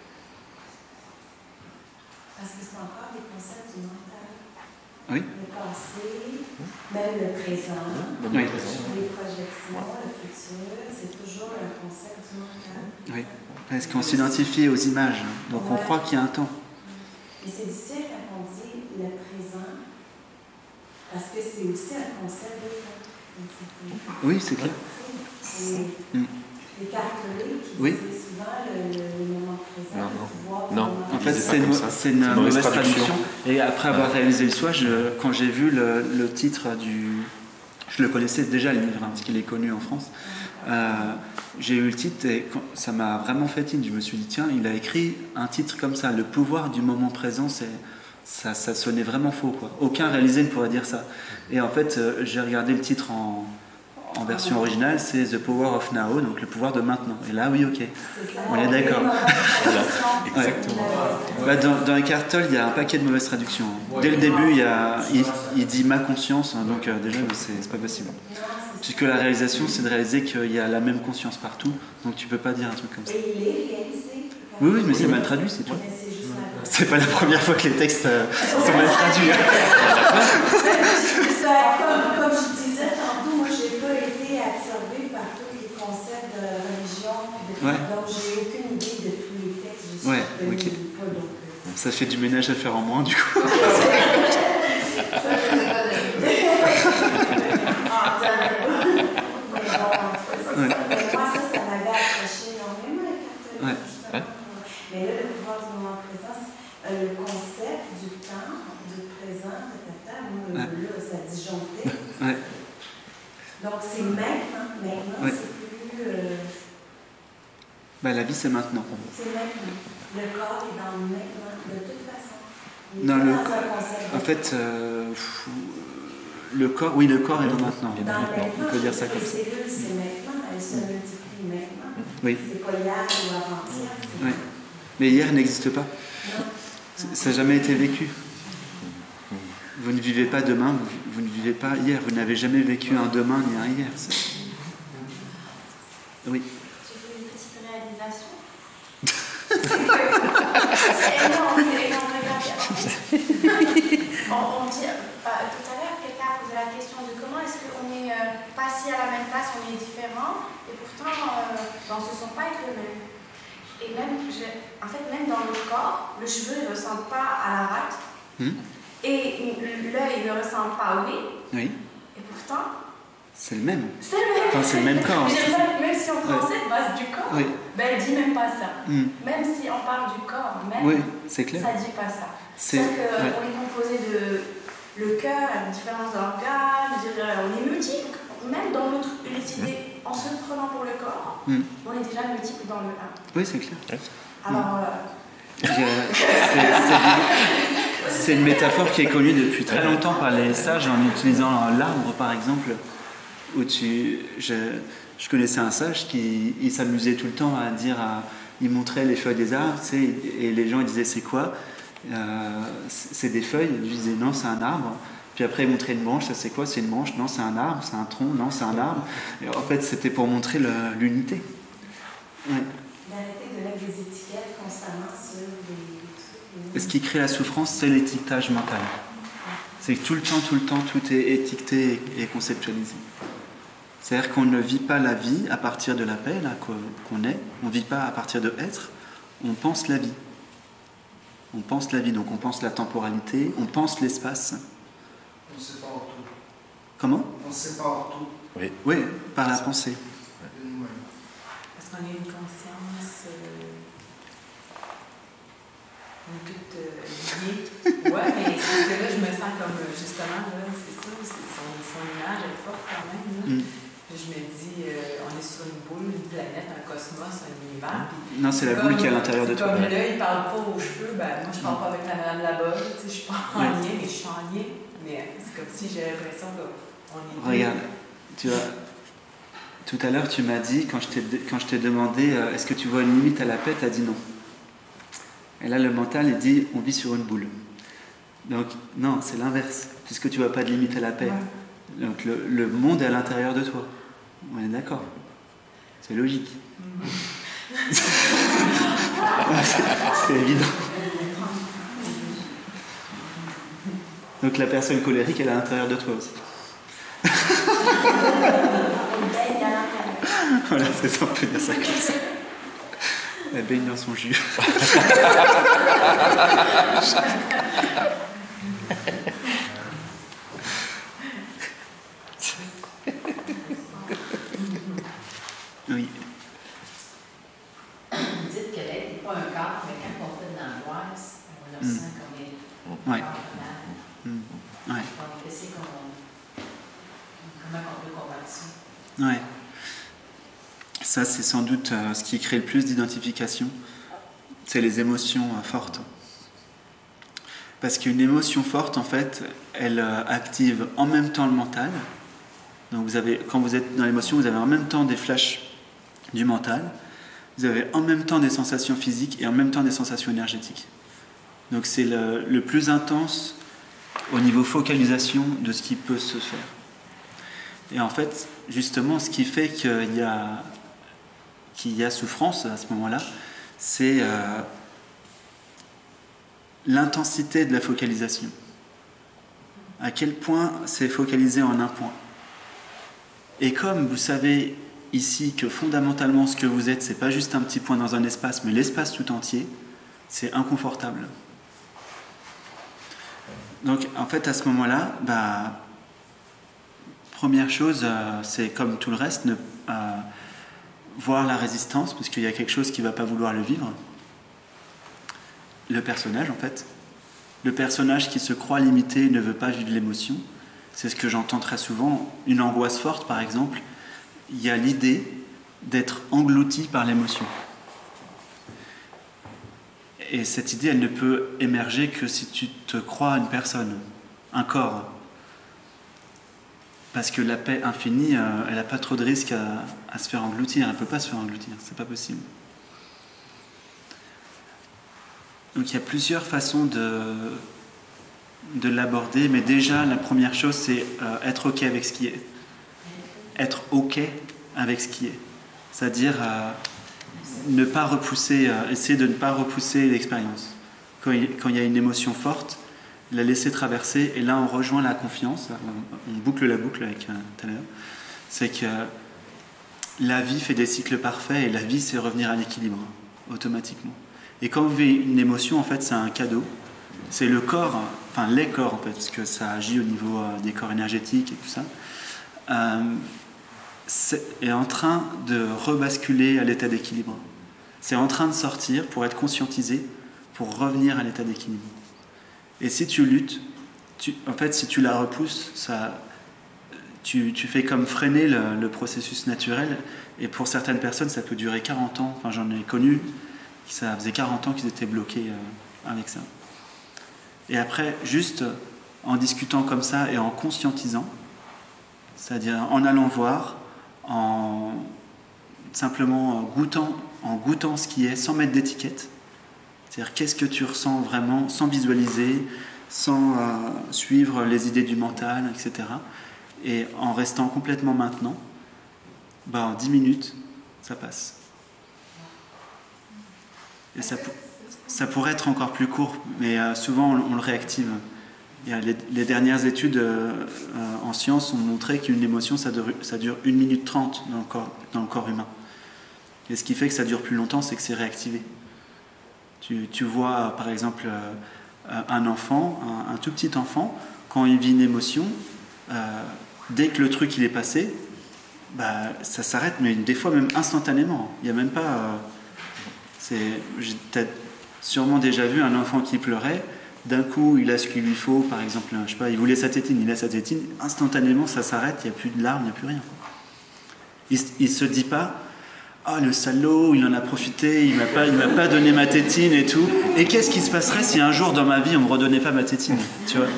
Parce que c'est encore des concepts du mental. Oui. Le passé, même le présent, Oui. les projections, le futur, c'est toujours un concept du mental. Oui. Parce qu'on s'identifie aux images, donc on croit qu'il y a un temps. Et c'est difficile quand on dit le présent, parce que c'est aussi un concept de temps. Oui, c'est clair. Les cartolés qui oui. disent souvent le moment présent. Non. En fait, c'est une mauvaise traduction. Et après avoir réalisé le soin, quand j'ai vu le titre je le connaissais déjà le livre, hein, parce qu'il est connu en France. J'ai eu le titre et ça m'a vraiment fait tilt. Je me suis dit, tiens, il a écrit un titre comme ça, le pouvoir du moment présent, ça sonnait vraiment faux, quoi. Aucun réalisé ne pourrait dire ça. Et en fait, j'ai regardé le titre en version originale, c'est The Power of Now, donc le pouvoir de maintenant. Et là, oui, ok. On est d'accord. Voilà. Exactement. Bah, dans Eckhart Tolle, il y a un paquet de mauvaises traductions. Dès le début, il dit ma conscience, hein, donc déjà, c'est pas possible. Puisque la réalisation, c'est de réaliser qu'il y a la même conscience partout, donc tu peux pas dire un truc comme ça. Et il est réalisé. Oui, mais c'est mal traduit, c'est tout. C'est pas la première fois que les textes sont mal traduits. Comme je disais tantôt, moi, j'ai pas été absorbée par tous les concepts de religion, donc j'ai aucune idée de tous les textes. Ouais, ok. Ça fait du ménage à faire en moins, du coup. Moi, ça m'avait accroché énormément, Eckhart Tolle. Mais là, le pouvoir du moment présent, le concept du temps, du présent, là, ça disjonctait. Ouais. Donc, c'est maintenant. Maintenant, ouais. C'est plus... Bah, la vie, c'est maintenant. C'est maintenant. Le corps est dans le maintenant, de toute façon. Il est non, dans un concept. En fait, le corps, oui, le corps est dans maintenant. On peut dire ça comme ça. Les cellules, c'est maintenant. Elles se multiplient maintenant. Oui. C'est pas hier ou avant-hier. Oui. Mais hier n'existe pas. Ça n'a jamais été vécu. Vous ne vivez pas demain, vous ne vivez pas hier. Vous n'avez jamais vécu un demain ni un hier. Oui. J'ai fait une petite réalisation. C'est énorme, regardez. On dit, tout à l'heure, quelqu'un a posé la question de comment est-ce qu'on est pas assis à la même place, on est différents, et pourtant, on ne se sent pas être le même. Et même, en fait, même dans le corps, le cheveu ne ressemble pas à la rate. Et l'œil ne ressemble pas au nez. Oui. Et pourtant... C'est le même. C'est le même. Enfin, c'est le même corps. Même si on prend cette base du corps, ben, elle ne dit même pas ça. Même si on parle du corps, même, c'est clair. Ça ne dit pas ça. C'est-à-dire qu'on est composé de le cœur, différents organes, on est multiple. Même dans notre unicité, en se prenant pour le corps, on est déjà multiple dans le 1. Oui, c'est clair. Alors... C'est une métaphore qui est connue depuis très longtemps par les sages en utilisant l'arbre, par exemple. Où je connaissais un sage qui s'amusait tout le temps à dire, il montrait les feuilles des arbres, tu sais, et les gens ils disaient c'est quoi, c'est des feuilles, il disait non c'est un arbre. Puis après il montrait une branche, ça c'est quoi, c'est une branche, non c'est un arbre, c'est un tronc, non c'est un arbre. Et en fait c'était pour montrer l'unité. Ouais. D'arrêter de mettre des étiquettes constamment sur des trucs. Et ce qui crée la souffrance, c'est l'étiquetage mental. C'est que tout le temps, tout est étiqueté et conceptualisé. C'est-à-dire qu'on ne vit pas la vie à partir de la paix là, qu'on est, on ne vit pas à partir de être, on pense la vie. On pense la vie, donc on pense la temporalité, on pense l'espace. On sépare tout. Comment ? On sépare tout. Oui, par la pensée. Parce qu'on a une conscience, on est toutes liées. Ouais, mais parce que là, je me sens comme, justement, là, c'est ça, son image est forte quand même. Là. Je me dis, on est sur une boule, une planète, un cosmos, un univers. Non, c'est la boule qui est à l'intérieur de toi. Comme là, il ne parle pas aux cheveux, ben, moi, je ne parle pas avec la madame là-bas, tu sais, je suis pas en lien, mais je suis en lien. Mais c'est comme si j'ai l'impression qu'on est... Regarde, tu vois, tout à l'heure, tu m'as dit, quand je t'ai demandé, est-ce que tu vois une limite à la paix, tu as dit non. Et là, le mental, il dit, on vit sur une boule. Donc, non, c'est l'inverse, puisque tu ne vois pas de limite à la paix. Ouais. Donc, le monde est à l'intérieur de toi. On est d'accord. C'est logique. C'est évident. Donc, la personne colérique, elle est à l'intérieur de toi aussi. Voilà, c'est ça, on peut dire ça comme ça. Elle baigne dans son jus. Oui. Vous dites que l'être n'est pas un corps, mais quand on fait de l'angoisse, on le ressent comme un corps malade. Ouais. Donc, c'est comment on peut combattre ça? Ouais. Ça, c'est sans doute ce qui crée le plus d'identification. C'est les émotions fortes. Parce qu'une émotion forte, en fait, elle active en même temps le mental Donc quand vous êtes dans l'émotion, vous avez en même temps des flashs du mental, vous avez en même temps des sensations physiques et en même temps des sensations énergétiques. Donc c'est le plus intense au niveau focalisation de ce qui peut se faire. Et en fait, justement, ce qui fait qu'il y a souffrance à ce moment-là, c'est l'intensité de la focalisation. À quel point c'est focalisé en un point. Et comme vous savez ici que fondamentalement ce que vous êtes, c'est pas juste un petit point dans un espace, mais l'espace tout entier, c'est inconfortable. Donc en fait à ce moment-là, première chose, c'est comme tout le reste, voir la résistance, parce qu'il y a quelque chose qui ne va pas vouloir le vivre. Le personnage en fait. Le personnage qui se croit limité ne veut pas vivre l'émotion. C'est ce que j'entends très souvent. Une angoisse forte par exemple, il y a l'idée d'être englouti par l'émotion. Et cette idée, elle ne peut émerger que si tu te crois une personne, un corps. Parce que la paix infinie, elle n'a pas trop de risque à se faire engloutir. Elle ne peut pas se faire engloutir, c'est pas possible. Donc il y a plusieurs façons de l'aborder, mais déjà la première chose c'est être OK avec ce qui est. Être OK avec ce qui est. C'est-à-dire ne pas repousser, essayer de ne pas repousser l'expérience. Quand il y a une émotion forte, la laisser traverser, et là on rejoint la confiance, on boucle la boucle avec tout à l'heure, c'est que la vie fait des cycles parfaits, et la vie c'est revenir à l'équilibre, automatiquement. Et quand vous vivez une émotion, en fait, c'est un cadeau. C'est le corps, enfin les corps, en fait, parce que ça agit au niveau des corps énergétiques et tout ça, est en train de rebasculer à l'état d'équilibre. C'est en train de sortir pour être conscientisé, pour revenir à l'état d'équilibre. Et si tu luttes, en fait, si tu la repousses, tu fais comme freiner le processus naturel. Et pour certaines personnes, ça peut durer 40 ans. Enfin, j'en ai connu. Ça faisait 40 ans qu'ils étaient bloqués avec ça. Et après, juste en discutant comme ça et en conscientisant, c'est-à-dire en allant voir, simplement en goûtant ce qui est, sans mettre d'étiquette, c'est-à-dire qu'est-ce que tu ressens vraiment, sans visualiser, sans suivre les idées du mental, etc. Et en restant complètement maintenant, en 10 minutes, ça passe. Et ça pourrait être encore plus court, mais souvent on le réactive. Les dernières études en sciences ont montré qu'une émotion, ça dure 1 minute 30 dans le corps humain. Et ce qui fait que ça dure plus longtemps, c'est que c'est réactivé. Tu vois, par exemple, un enfant, un tout petit enfant, quand il vit une émotion, dès que le truc il est passé, ça s'arrête, mais des fois même instantanément. Il n'y a même pas... T'as sûrement déjà vu un enfant qui pleurait, d'un coup il a ce qu'il lui faut, par exemple, je sais pas, il voulait sa tétine, il a sa tétine, instantanément ça s'arrête, il n'y a plus de larmes, il n'y a plus rien. Il se dit pas, ah le salaud, il en a profité, il m'a pas donné ma tétine et tout. Et qu'est-ce qui se passerait si un jour dans ma vie on me redonnait pas ma tétine, tu vois?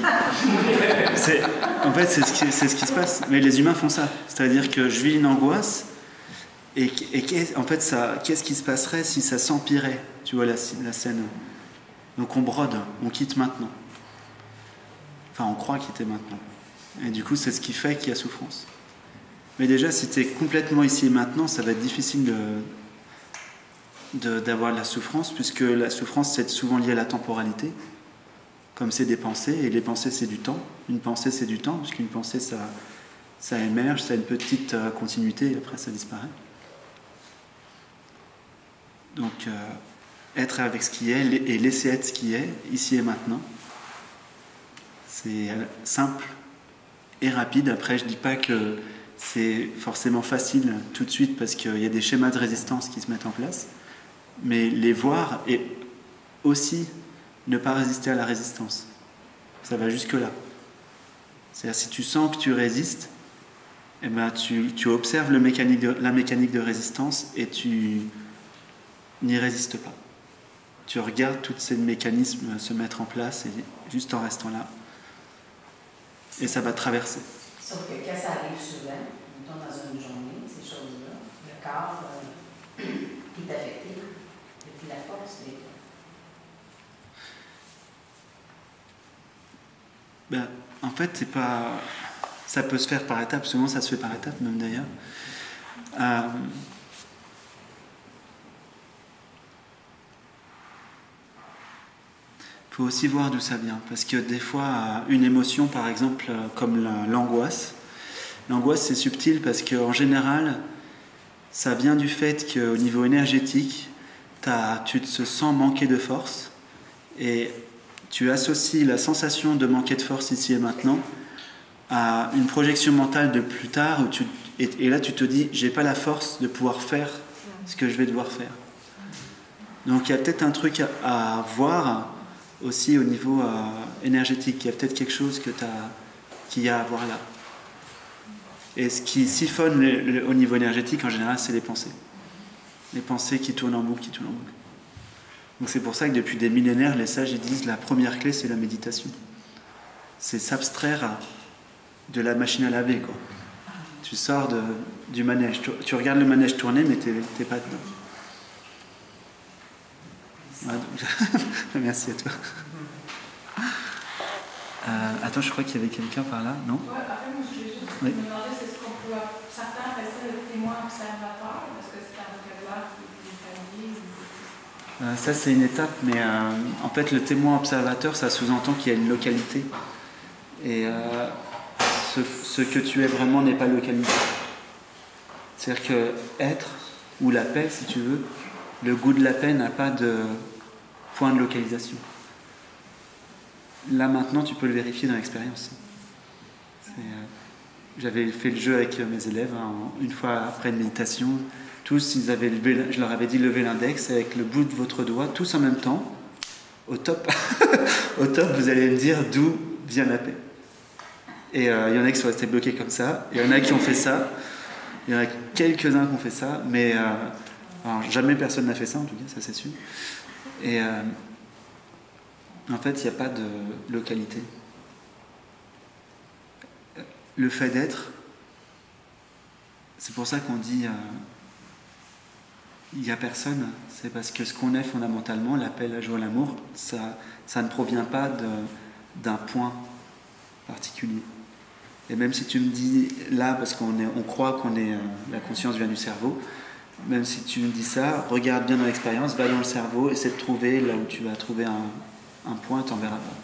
En fait c'est ce qui se passe. Mais les humains font ça, c'est-à-dire que je vis une angoisse. Et en fait, qu'est-ce qui se passerait si ça s'empirait, tu vois, la scène. Donc on brode, on quitte maintenant. Enfin, on croit quitter maintenant. Et du coup, c'est ce qui fait qu'il y a souffrance. Mais déjà, si tu es complètement ici et maintenant, ça va être difficile d'avoir la souffrance, puisque la souffrance, c'est souvent lié à la temporalité, comme c'est des pensées, et les pensées, c'est du temps. Une pensée, c'est du temps, parce qu'une pensée, ça émerge, ça a une petite continuité, et après, ça disparaît. Donc, être avec ce qui est et laisser être ce qui est, ici et maintenant, c'est simple et rapide. Après, je ne dis pas que c'est forcément facile tout de suite parce qu'il y a des schémas de résistance qui se mettent en place, mais les voir et aussi ne pas résister à la résistance. Ça va jusque-là. C'est-à-dire, si tu sens que tu résistes, eh ben, tu observes la mécanique de résistance et tu n'y résistes pas. Tu regardes tous ces mécanismes se mettre en place et juste en restant là. Et ça va traverser. Sauf que quand ça arrive souvent, mettons dans une journée, ces choses-là, le corps qui est affecté, et puis la force des fois. Ben, en fait, c'est pas... ça peut se faire par étapes, souvent ça se fait par étapes même d'ailleurs. Il faut aussi voir d'où ça vient, parce que des fois, une émotion, par exemple, comme l'angoisse, l'angoisse c'est subtil parce qu'en général, ça vient du fait qu'au niveau énergétique, tu te sens manquer de force, et tu associes la sensation de manquer de force ici et maintenant à une projection mentale de plus tard, et là tu te dis, j'ai pas la force de pouvoir faire ce que je vais devoir faire. Donc il y a peut-être un truc à voir aussi au niveau énergétique. Il y a peut-être quelque chose qu'il y a à voir là. Et ce qui siphonne au niveau énergétique, en général, c'est les pensées. Les pensées qui tournent en boucle, Donc c'est pour ça que depuis des millénaires, les sages ils disent la première clé, c'est la méditation. C'est s'abstraire de la machine à laver, quoi. Tu sors du manège. Tu regardes le manège tourner, mais t'es pas dedans. Merci à toi. Attends, je crois qu'il y avait quelqu'un par là, non? Ouais, après, moi, je voulais juste me demander, c'est ce qu'on peut... Certains appellent ça le témoin observateur, parce que c'est un vocabulaire qui est familier. Ça, c'est une étape, mais en fait, le témoin observateur, ça sous-entend qu'il y a une localité. Et ce que tu es vraiment n'est pas localisé. C'est-à-dire que être, ou la paix, si tu veux, le goût de la paix n'a pas de point de localisation. Là maintenant, tu peux le vérifier dans l'expérience. J'avais fait le jeu avec mes élèves, une fois après une méditation, tous, je leur avais dit lever l'index avec le bout de votre doigt, tous en même temps, au top. Au top, vous allez me dire d'où vient la paix. Et il y en a qui sont restés bloqués comme ça, il y en a qui ont fait ça, il y en a quelques-uns qui ont fait ça, mais alors, jamais personne n'a fait ça en tout cas, ça c'est sûr. Et en fait, il n'y a pas de localité. Le fait d'être, c'est pour ça qu'on dit il n'y a personne, c'est parce que ce qu'on est fondamentalement, la paix, la joie, l'amour, ça ne provient pas d'un point particulier. Et même si tu me dis là, parce qu'on croit qu'on est la conscience vient du cerveau, même si tu me dis ça, regarde bien dans l'expérience, va dans le cerveau, essaie de trouver là où tu vas trouver un point, t'en verras pas.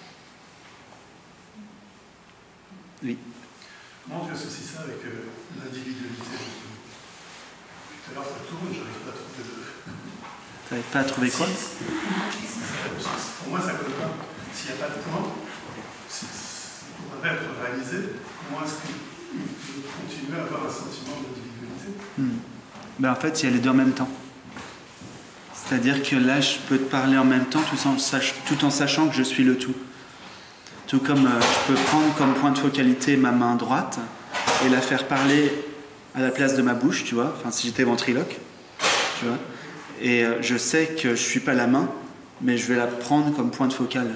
Oui. Comment tu associes ça avec l'individualité, justement? Tout à l'heure, ça tourne, j'arrive pas à trouver Tu n'arrives pas à trouver quoi? Pour moi, ça ne colle pas. S'il n'y a pas de point, pour un être réalisé, comment est-ce qu'on peut continuer à avoir un sentiment d'individualité? Ben en fait, il y a les deux en même temps. C'est-à-dire que là, je peux te parler en même temps tout en sachant que je suis le tout. Tout comme je peux prendre comme point de focalité ma main droite et la faire parler à la place de ma bouche, tu vois, enfin si j'étais ventriloque, tu vois. Et je sais que je ne suis pas la main, mais je vais la prendre comme point de focal.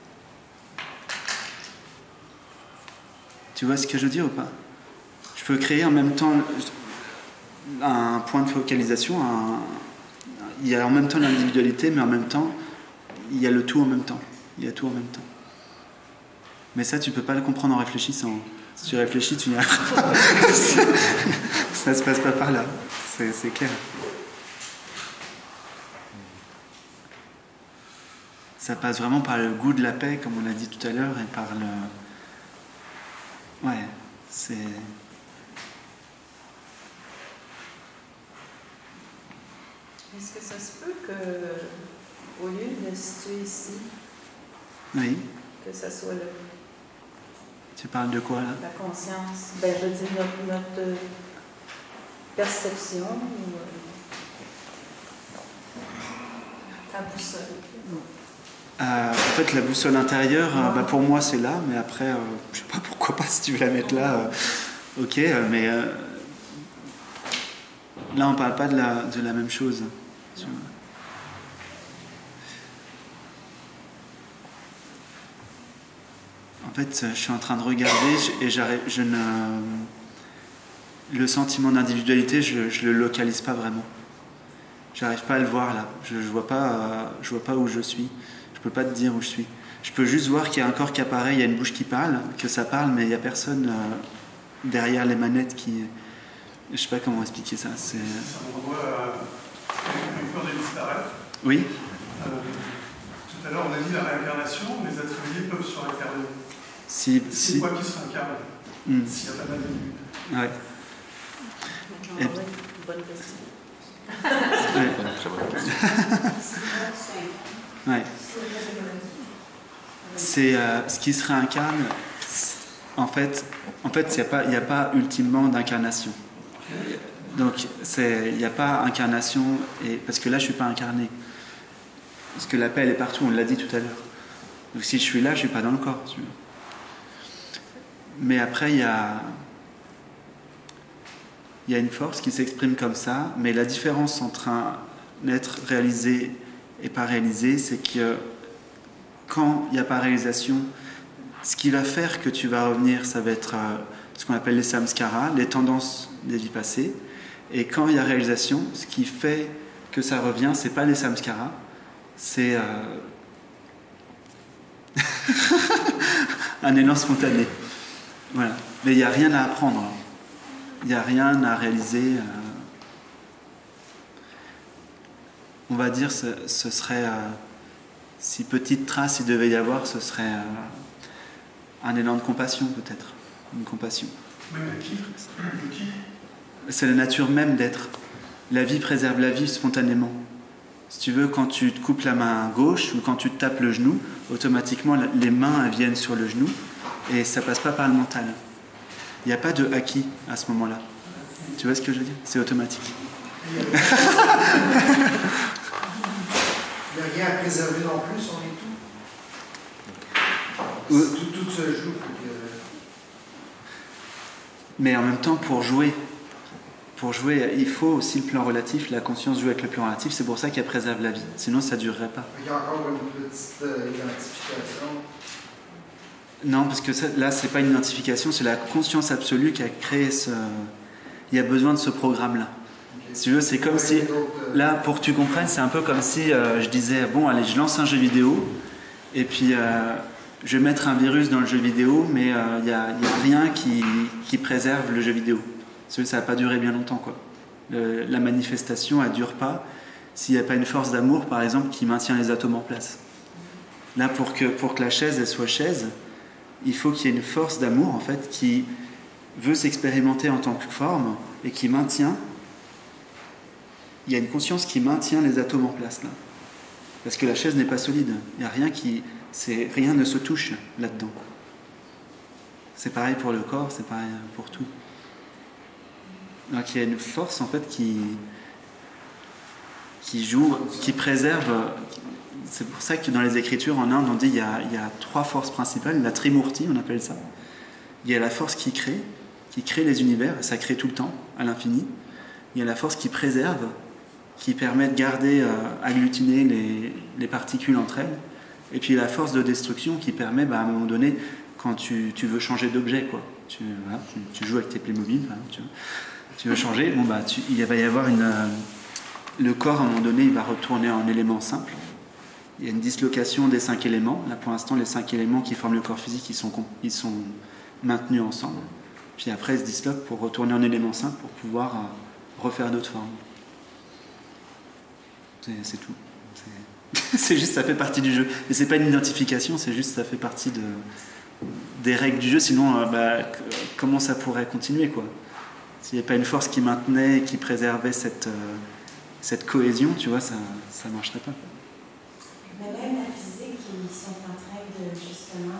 Tu vois ce que je veux dire ou pas? Je peux créer en même temps un point de focalisation, il y a en même temps l'individualité, mais en même temps, il y a le tout en même temps. Il y a tout en même temps. Mais ça, tu peux pas le comprendre en réfléchissant. Si tu réfléchis, tu n'y arriveras pas. Ça se passe pas par là. C'est clair. Ça passe vraiment par le goût de la paix, comme on l'a dit tout à l'heure, et par le... Ouais, c'est... Est-ce que ça se peut qu'au lieu de se situer ici, oui, que ça soit le... Tu parles de quoi, là? La conscience. Ben, je veux dire, notre perception ou ta boussole. En fait, la boussole intérieure, pour moi, c'est là, mais après, je sais pas pourquoi pas, si tu veux la mettre là, ok, mais là, on parle pas de la même chose. Tu vois. En En fait, je suis en train de regarder et le sentiment d'individualité, je le localise pas vraiment. J'arrive pas à le voir là. Je vois pas où je suis. Je peux pas te dire où je suis. Je peux juste voir qu'il y a un corps qui apparaît, il y a une bouche qui parle, que ça parle, mais il y a personne derrière les manettes qui. Je sais pas comment expliquer ça. Ça me renvoie à une peur de disparaître. Oui. Tout à l'heure, on a dit la réincarnation, les ateliers peuvent se réincarner. C'est quoi qui se réincarne s'il n'y a pas d'individu? Ouais. Bonne question. Très bonne question. Ouais. C'est ce qui se réincarne. En fait, il n'y a pas ultimement d'incarnation. Donc, il n'y a pas incarnation, parce que là, je ne suis pas incarné. Parce que la paix, elle est partout, on l'a dit tout à l'heure. Donc, si je suis là, je ne suis pas dans le corps. Tu vois. Mais après, il y a une force qui s'exprime comme ça, mais la différence entre un être réalisé et pas réalisé, c'est que quand il n'y a pas réalisation, ce qui va faire que tu vas revenir, ça va être ce qu'on appelle les samskaras, les tendances des vies passées. Et quand il y a réalisation, ce qui fait que ça revient, c'est pas les samskaras, c'est un élan spontané. Voilà. Mais il n'y a rien à apprendre. Il n'y a rien à réaliser. On va dire, ce serait, si petite trace il devait y avoir, ce serait un élan de compassion peut-être. Une compassion. Oui, mais qui? C'est la nature même d'être. La vie préserve la vie spontanément. Si tu veux, quand tu te coupes la main gauche ou quand tu te tapes le genou, automatiquement les mains elles viennent sur le genou et ça passe pas par le mental. Il n'y a pas de acquis à ce moment-là. Tu vois ce que je veux dire? C'est automatique. Il n'y a rien à préserver non plus, on est tout. Tout se joue. Mais en même temps, pour jouer, il faut aussi le plan relatif. La conscience joue avec le plan relatif. C'est pour ça qu'elle préserve la vie. Sinon, ça ne durerait pas. Il y a encore une petite identification. Non, parce que là, c'est pas une identification, c'est la conscience absolue qui a créé ce. Il y a besoin de ce programme-là. Okay. Si tu veux, c'est comme si. Là, pour que tu comprennes, c'est un peu comme si je disais bon, allez, je lance un jeu vidéo, et puis je vais mettre un virus dans le jeu vidéo, mais il n'y a rien qui préserve le jeu vidéo. Parce que ça va pas durer bien longtemps, quoi. La manifestation, elle dure pas s'il n'y a pas une force d'amour, par exemple, qui maintient les atomes en place. Là, pour que la chaise, elle soit chaise, il faut qu'il y ait une force d'amour, en fait, qui veut s'expérimenter en tant que forme et qui maintient. Il y a une conscience qui maintient les atomes en place, là. Parce que la chaise n'est pas solide. Il n'y a rien rien ne se touche là-dedans. C'est pareil pour le corps, c'est pareil pour tout. Donc il y a une force, en fait, qui joue, qui préserve. C'est pour ça que dans les Écritures, en Inde, on dit qu'il y a 3 forces principales. La Trimurti, on appelle ça. Il y a la force qui crée les univers, et ça crée tout le temps, à l'infini. Il y a la force qui préserve, qui permet de garder, agglutiner les particules entre elles. Et puis la force de destruction qui permet, à un moment donné, quand tu veux changer d'objet, quoi. Tu joues avec tes Playmobil, tu veux changer, il va y avoir le corps, à un moment donné, il va retourner en élément simple. Il y a une dislocation des 5 éléments. Là, pour l'instant, les 5 éléments qui forment le corps physique, ils sont maintenus ensemble. Puis après, ils se disloquent pour retourner en élément simple pour pouvoir refaire d'autres formes. C'est tout. C'est juste, ça fait partie du jeu. Et c'est pas une identification, c'est juste, ça fait partie des règles du jeu. Sinon, comment ça pourrait continuer, quoi? S'il n'y avait pas une force qui maintenait, qui préservait cette cohésion, tu vois, ça marcherait pas. Mais même la physique, ils sont en train justement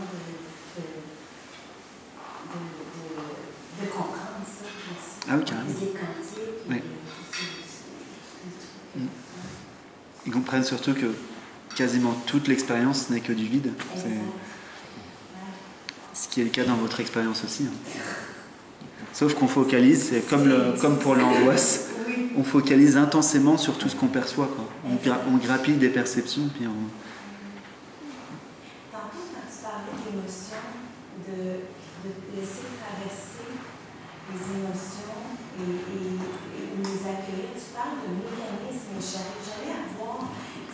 de comprendre ça. Ah oui, carrément. Les quantiques. Oui. Ils comprennent surtout que quasiment toute l'expérience n'est que du vide. Ce qui est le cas dans votre expérience aussi. Sauf qu'on focalise, c'est comme pour l'angoisse, on focalise intensément sur tout ce qu'on perçoit, quoi. On grappille des perceptions, puis on... Tantôt, quand tu parlais d'émotions, de laisser traverser les émotions et les accueillir. Tu parles de mécanisme, mais j'arrive jamais à voir,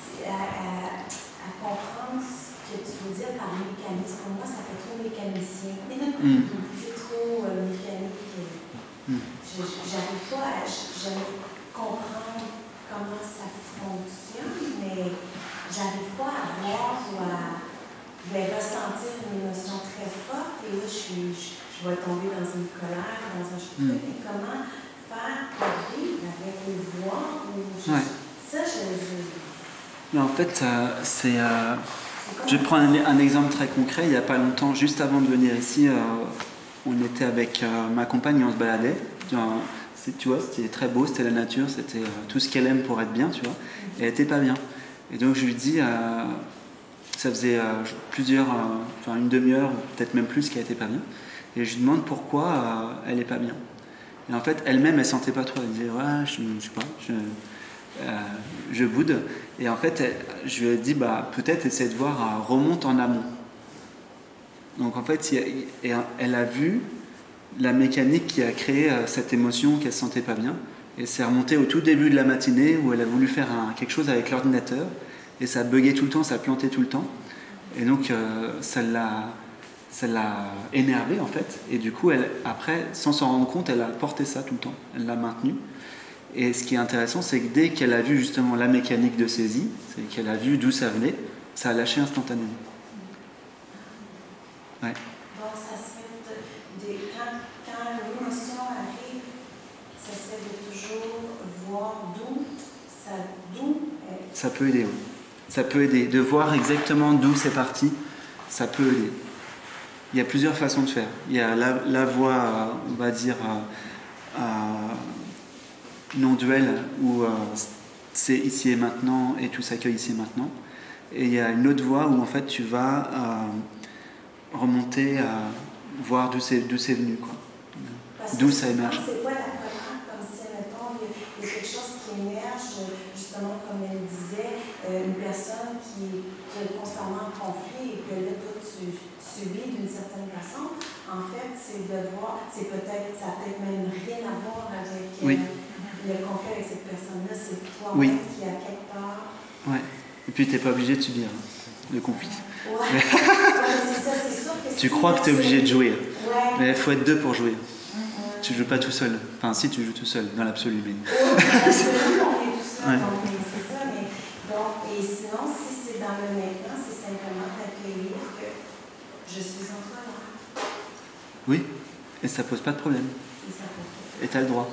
à comprendre ce que tu veux dire par mécanisme. Pour moi, ça fait trop mécanicien. C'est trop mécanique. J'arrive pas à comprendre comment ça fonctionne, mais j'arrive pas à voir ou à ressentir une émotion très forte. Et là, je vais tomber dans une colère, dans un truc. Mais comment faire pour vivre avec les voix ou ça, Mais en fait, je prends un exemple très concret. Il n'y a pas longtemps, juste avant de venir ici, on était avec ma compagne et on se baladait. Tu vois, c'était très beau, c'était la nature, c'était tout ce qu'elle aime pour être bien, tu vois. Et elle n'était pas bien. Et donc je lui dis, ça faisait une demi-heure, peut-être même plus, qu'elle n'était pas bien. Et je lui demande pourquoi elle n'est pas bien. Et en fait, elle-même, elle ne sentait pas trop. Elle disait, ouais, je sais pas, je boude. Et en fait, je lui ai dit, peut-être essaie de voir, remonte en amont. Donc en fait, elle a vu la mécanique qui a créé cette émotion qu'elle ne se sentait pas bien. Et c'est remonté au tout début de la matinée où elle a voulu faire quelque chose avec l'ordinateur. Et ça buguait tout le temps, ça plantait tout le temps. Et donc ça l'a énervée en fait. Et du coup, après, sans s'en rendre compte, elle a porté ça tout le temps. Elle l'a maintenu. Et ce qui est intéressant, c'est que dès qu'elle a vu justement la mécanique de saisie, c'est qu'elle a vu d'où ça venait, ça a lâché instantanément. Ouais. Donc, ça se fait quand l'émotion arrive, ça se fait de toujours voir d'où ça peut aider. Oui. Ça peut aider. De voir exactement d'où c'est parti, ça peut aider. Il y a plusieurs façons de faire. Il y a la voie, on va dire, non-duel, où c'est ici et maintenant et tout s'accueille ici et maintenant. Et il y a une autre voie où en fait tu vas remonter à voir d'où c'est venu, quoi. D'où ça émerge. C'est quoi la première, comme si, mettons, il y a quelque chose qui émerge, justement, comme elle disait, une personne qui est constamment en conflit et que là, toi, tu subis d'une certaine façon. En fait, c'est de voir, ça n'a peut-être même rien à voir avec le conflit avec cette personne-là. C'est toi-même qui, à quelque part. Ouais. Et puis, tu n'es pas obligé de subir le conflit. Ouais. C'est ça, c'est sûr que tu crois que tu es obligé de jouer. Mais il faut être deux pour jouer. Tu ne joues pas tout seul. Enfin, si, tu joues tout seul, dans l'absolu. Mais... dans l'absolu, on est tout seul. C'est ça. Et sinon, si c'est dans le maintenant, c'est simplement d'accueillir que je suis en toi. Oui, et ça pose pas de problème. Et tu as le droit.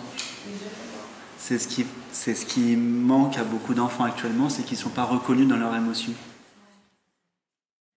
C'est ce qui manque à beaucoup d'enfants actuellement, c'est qu'ils ne sont pas reconnus dans leurs émotions.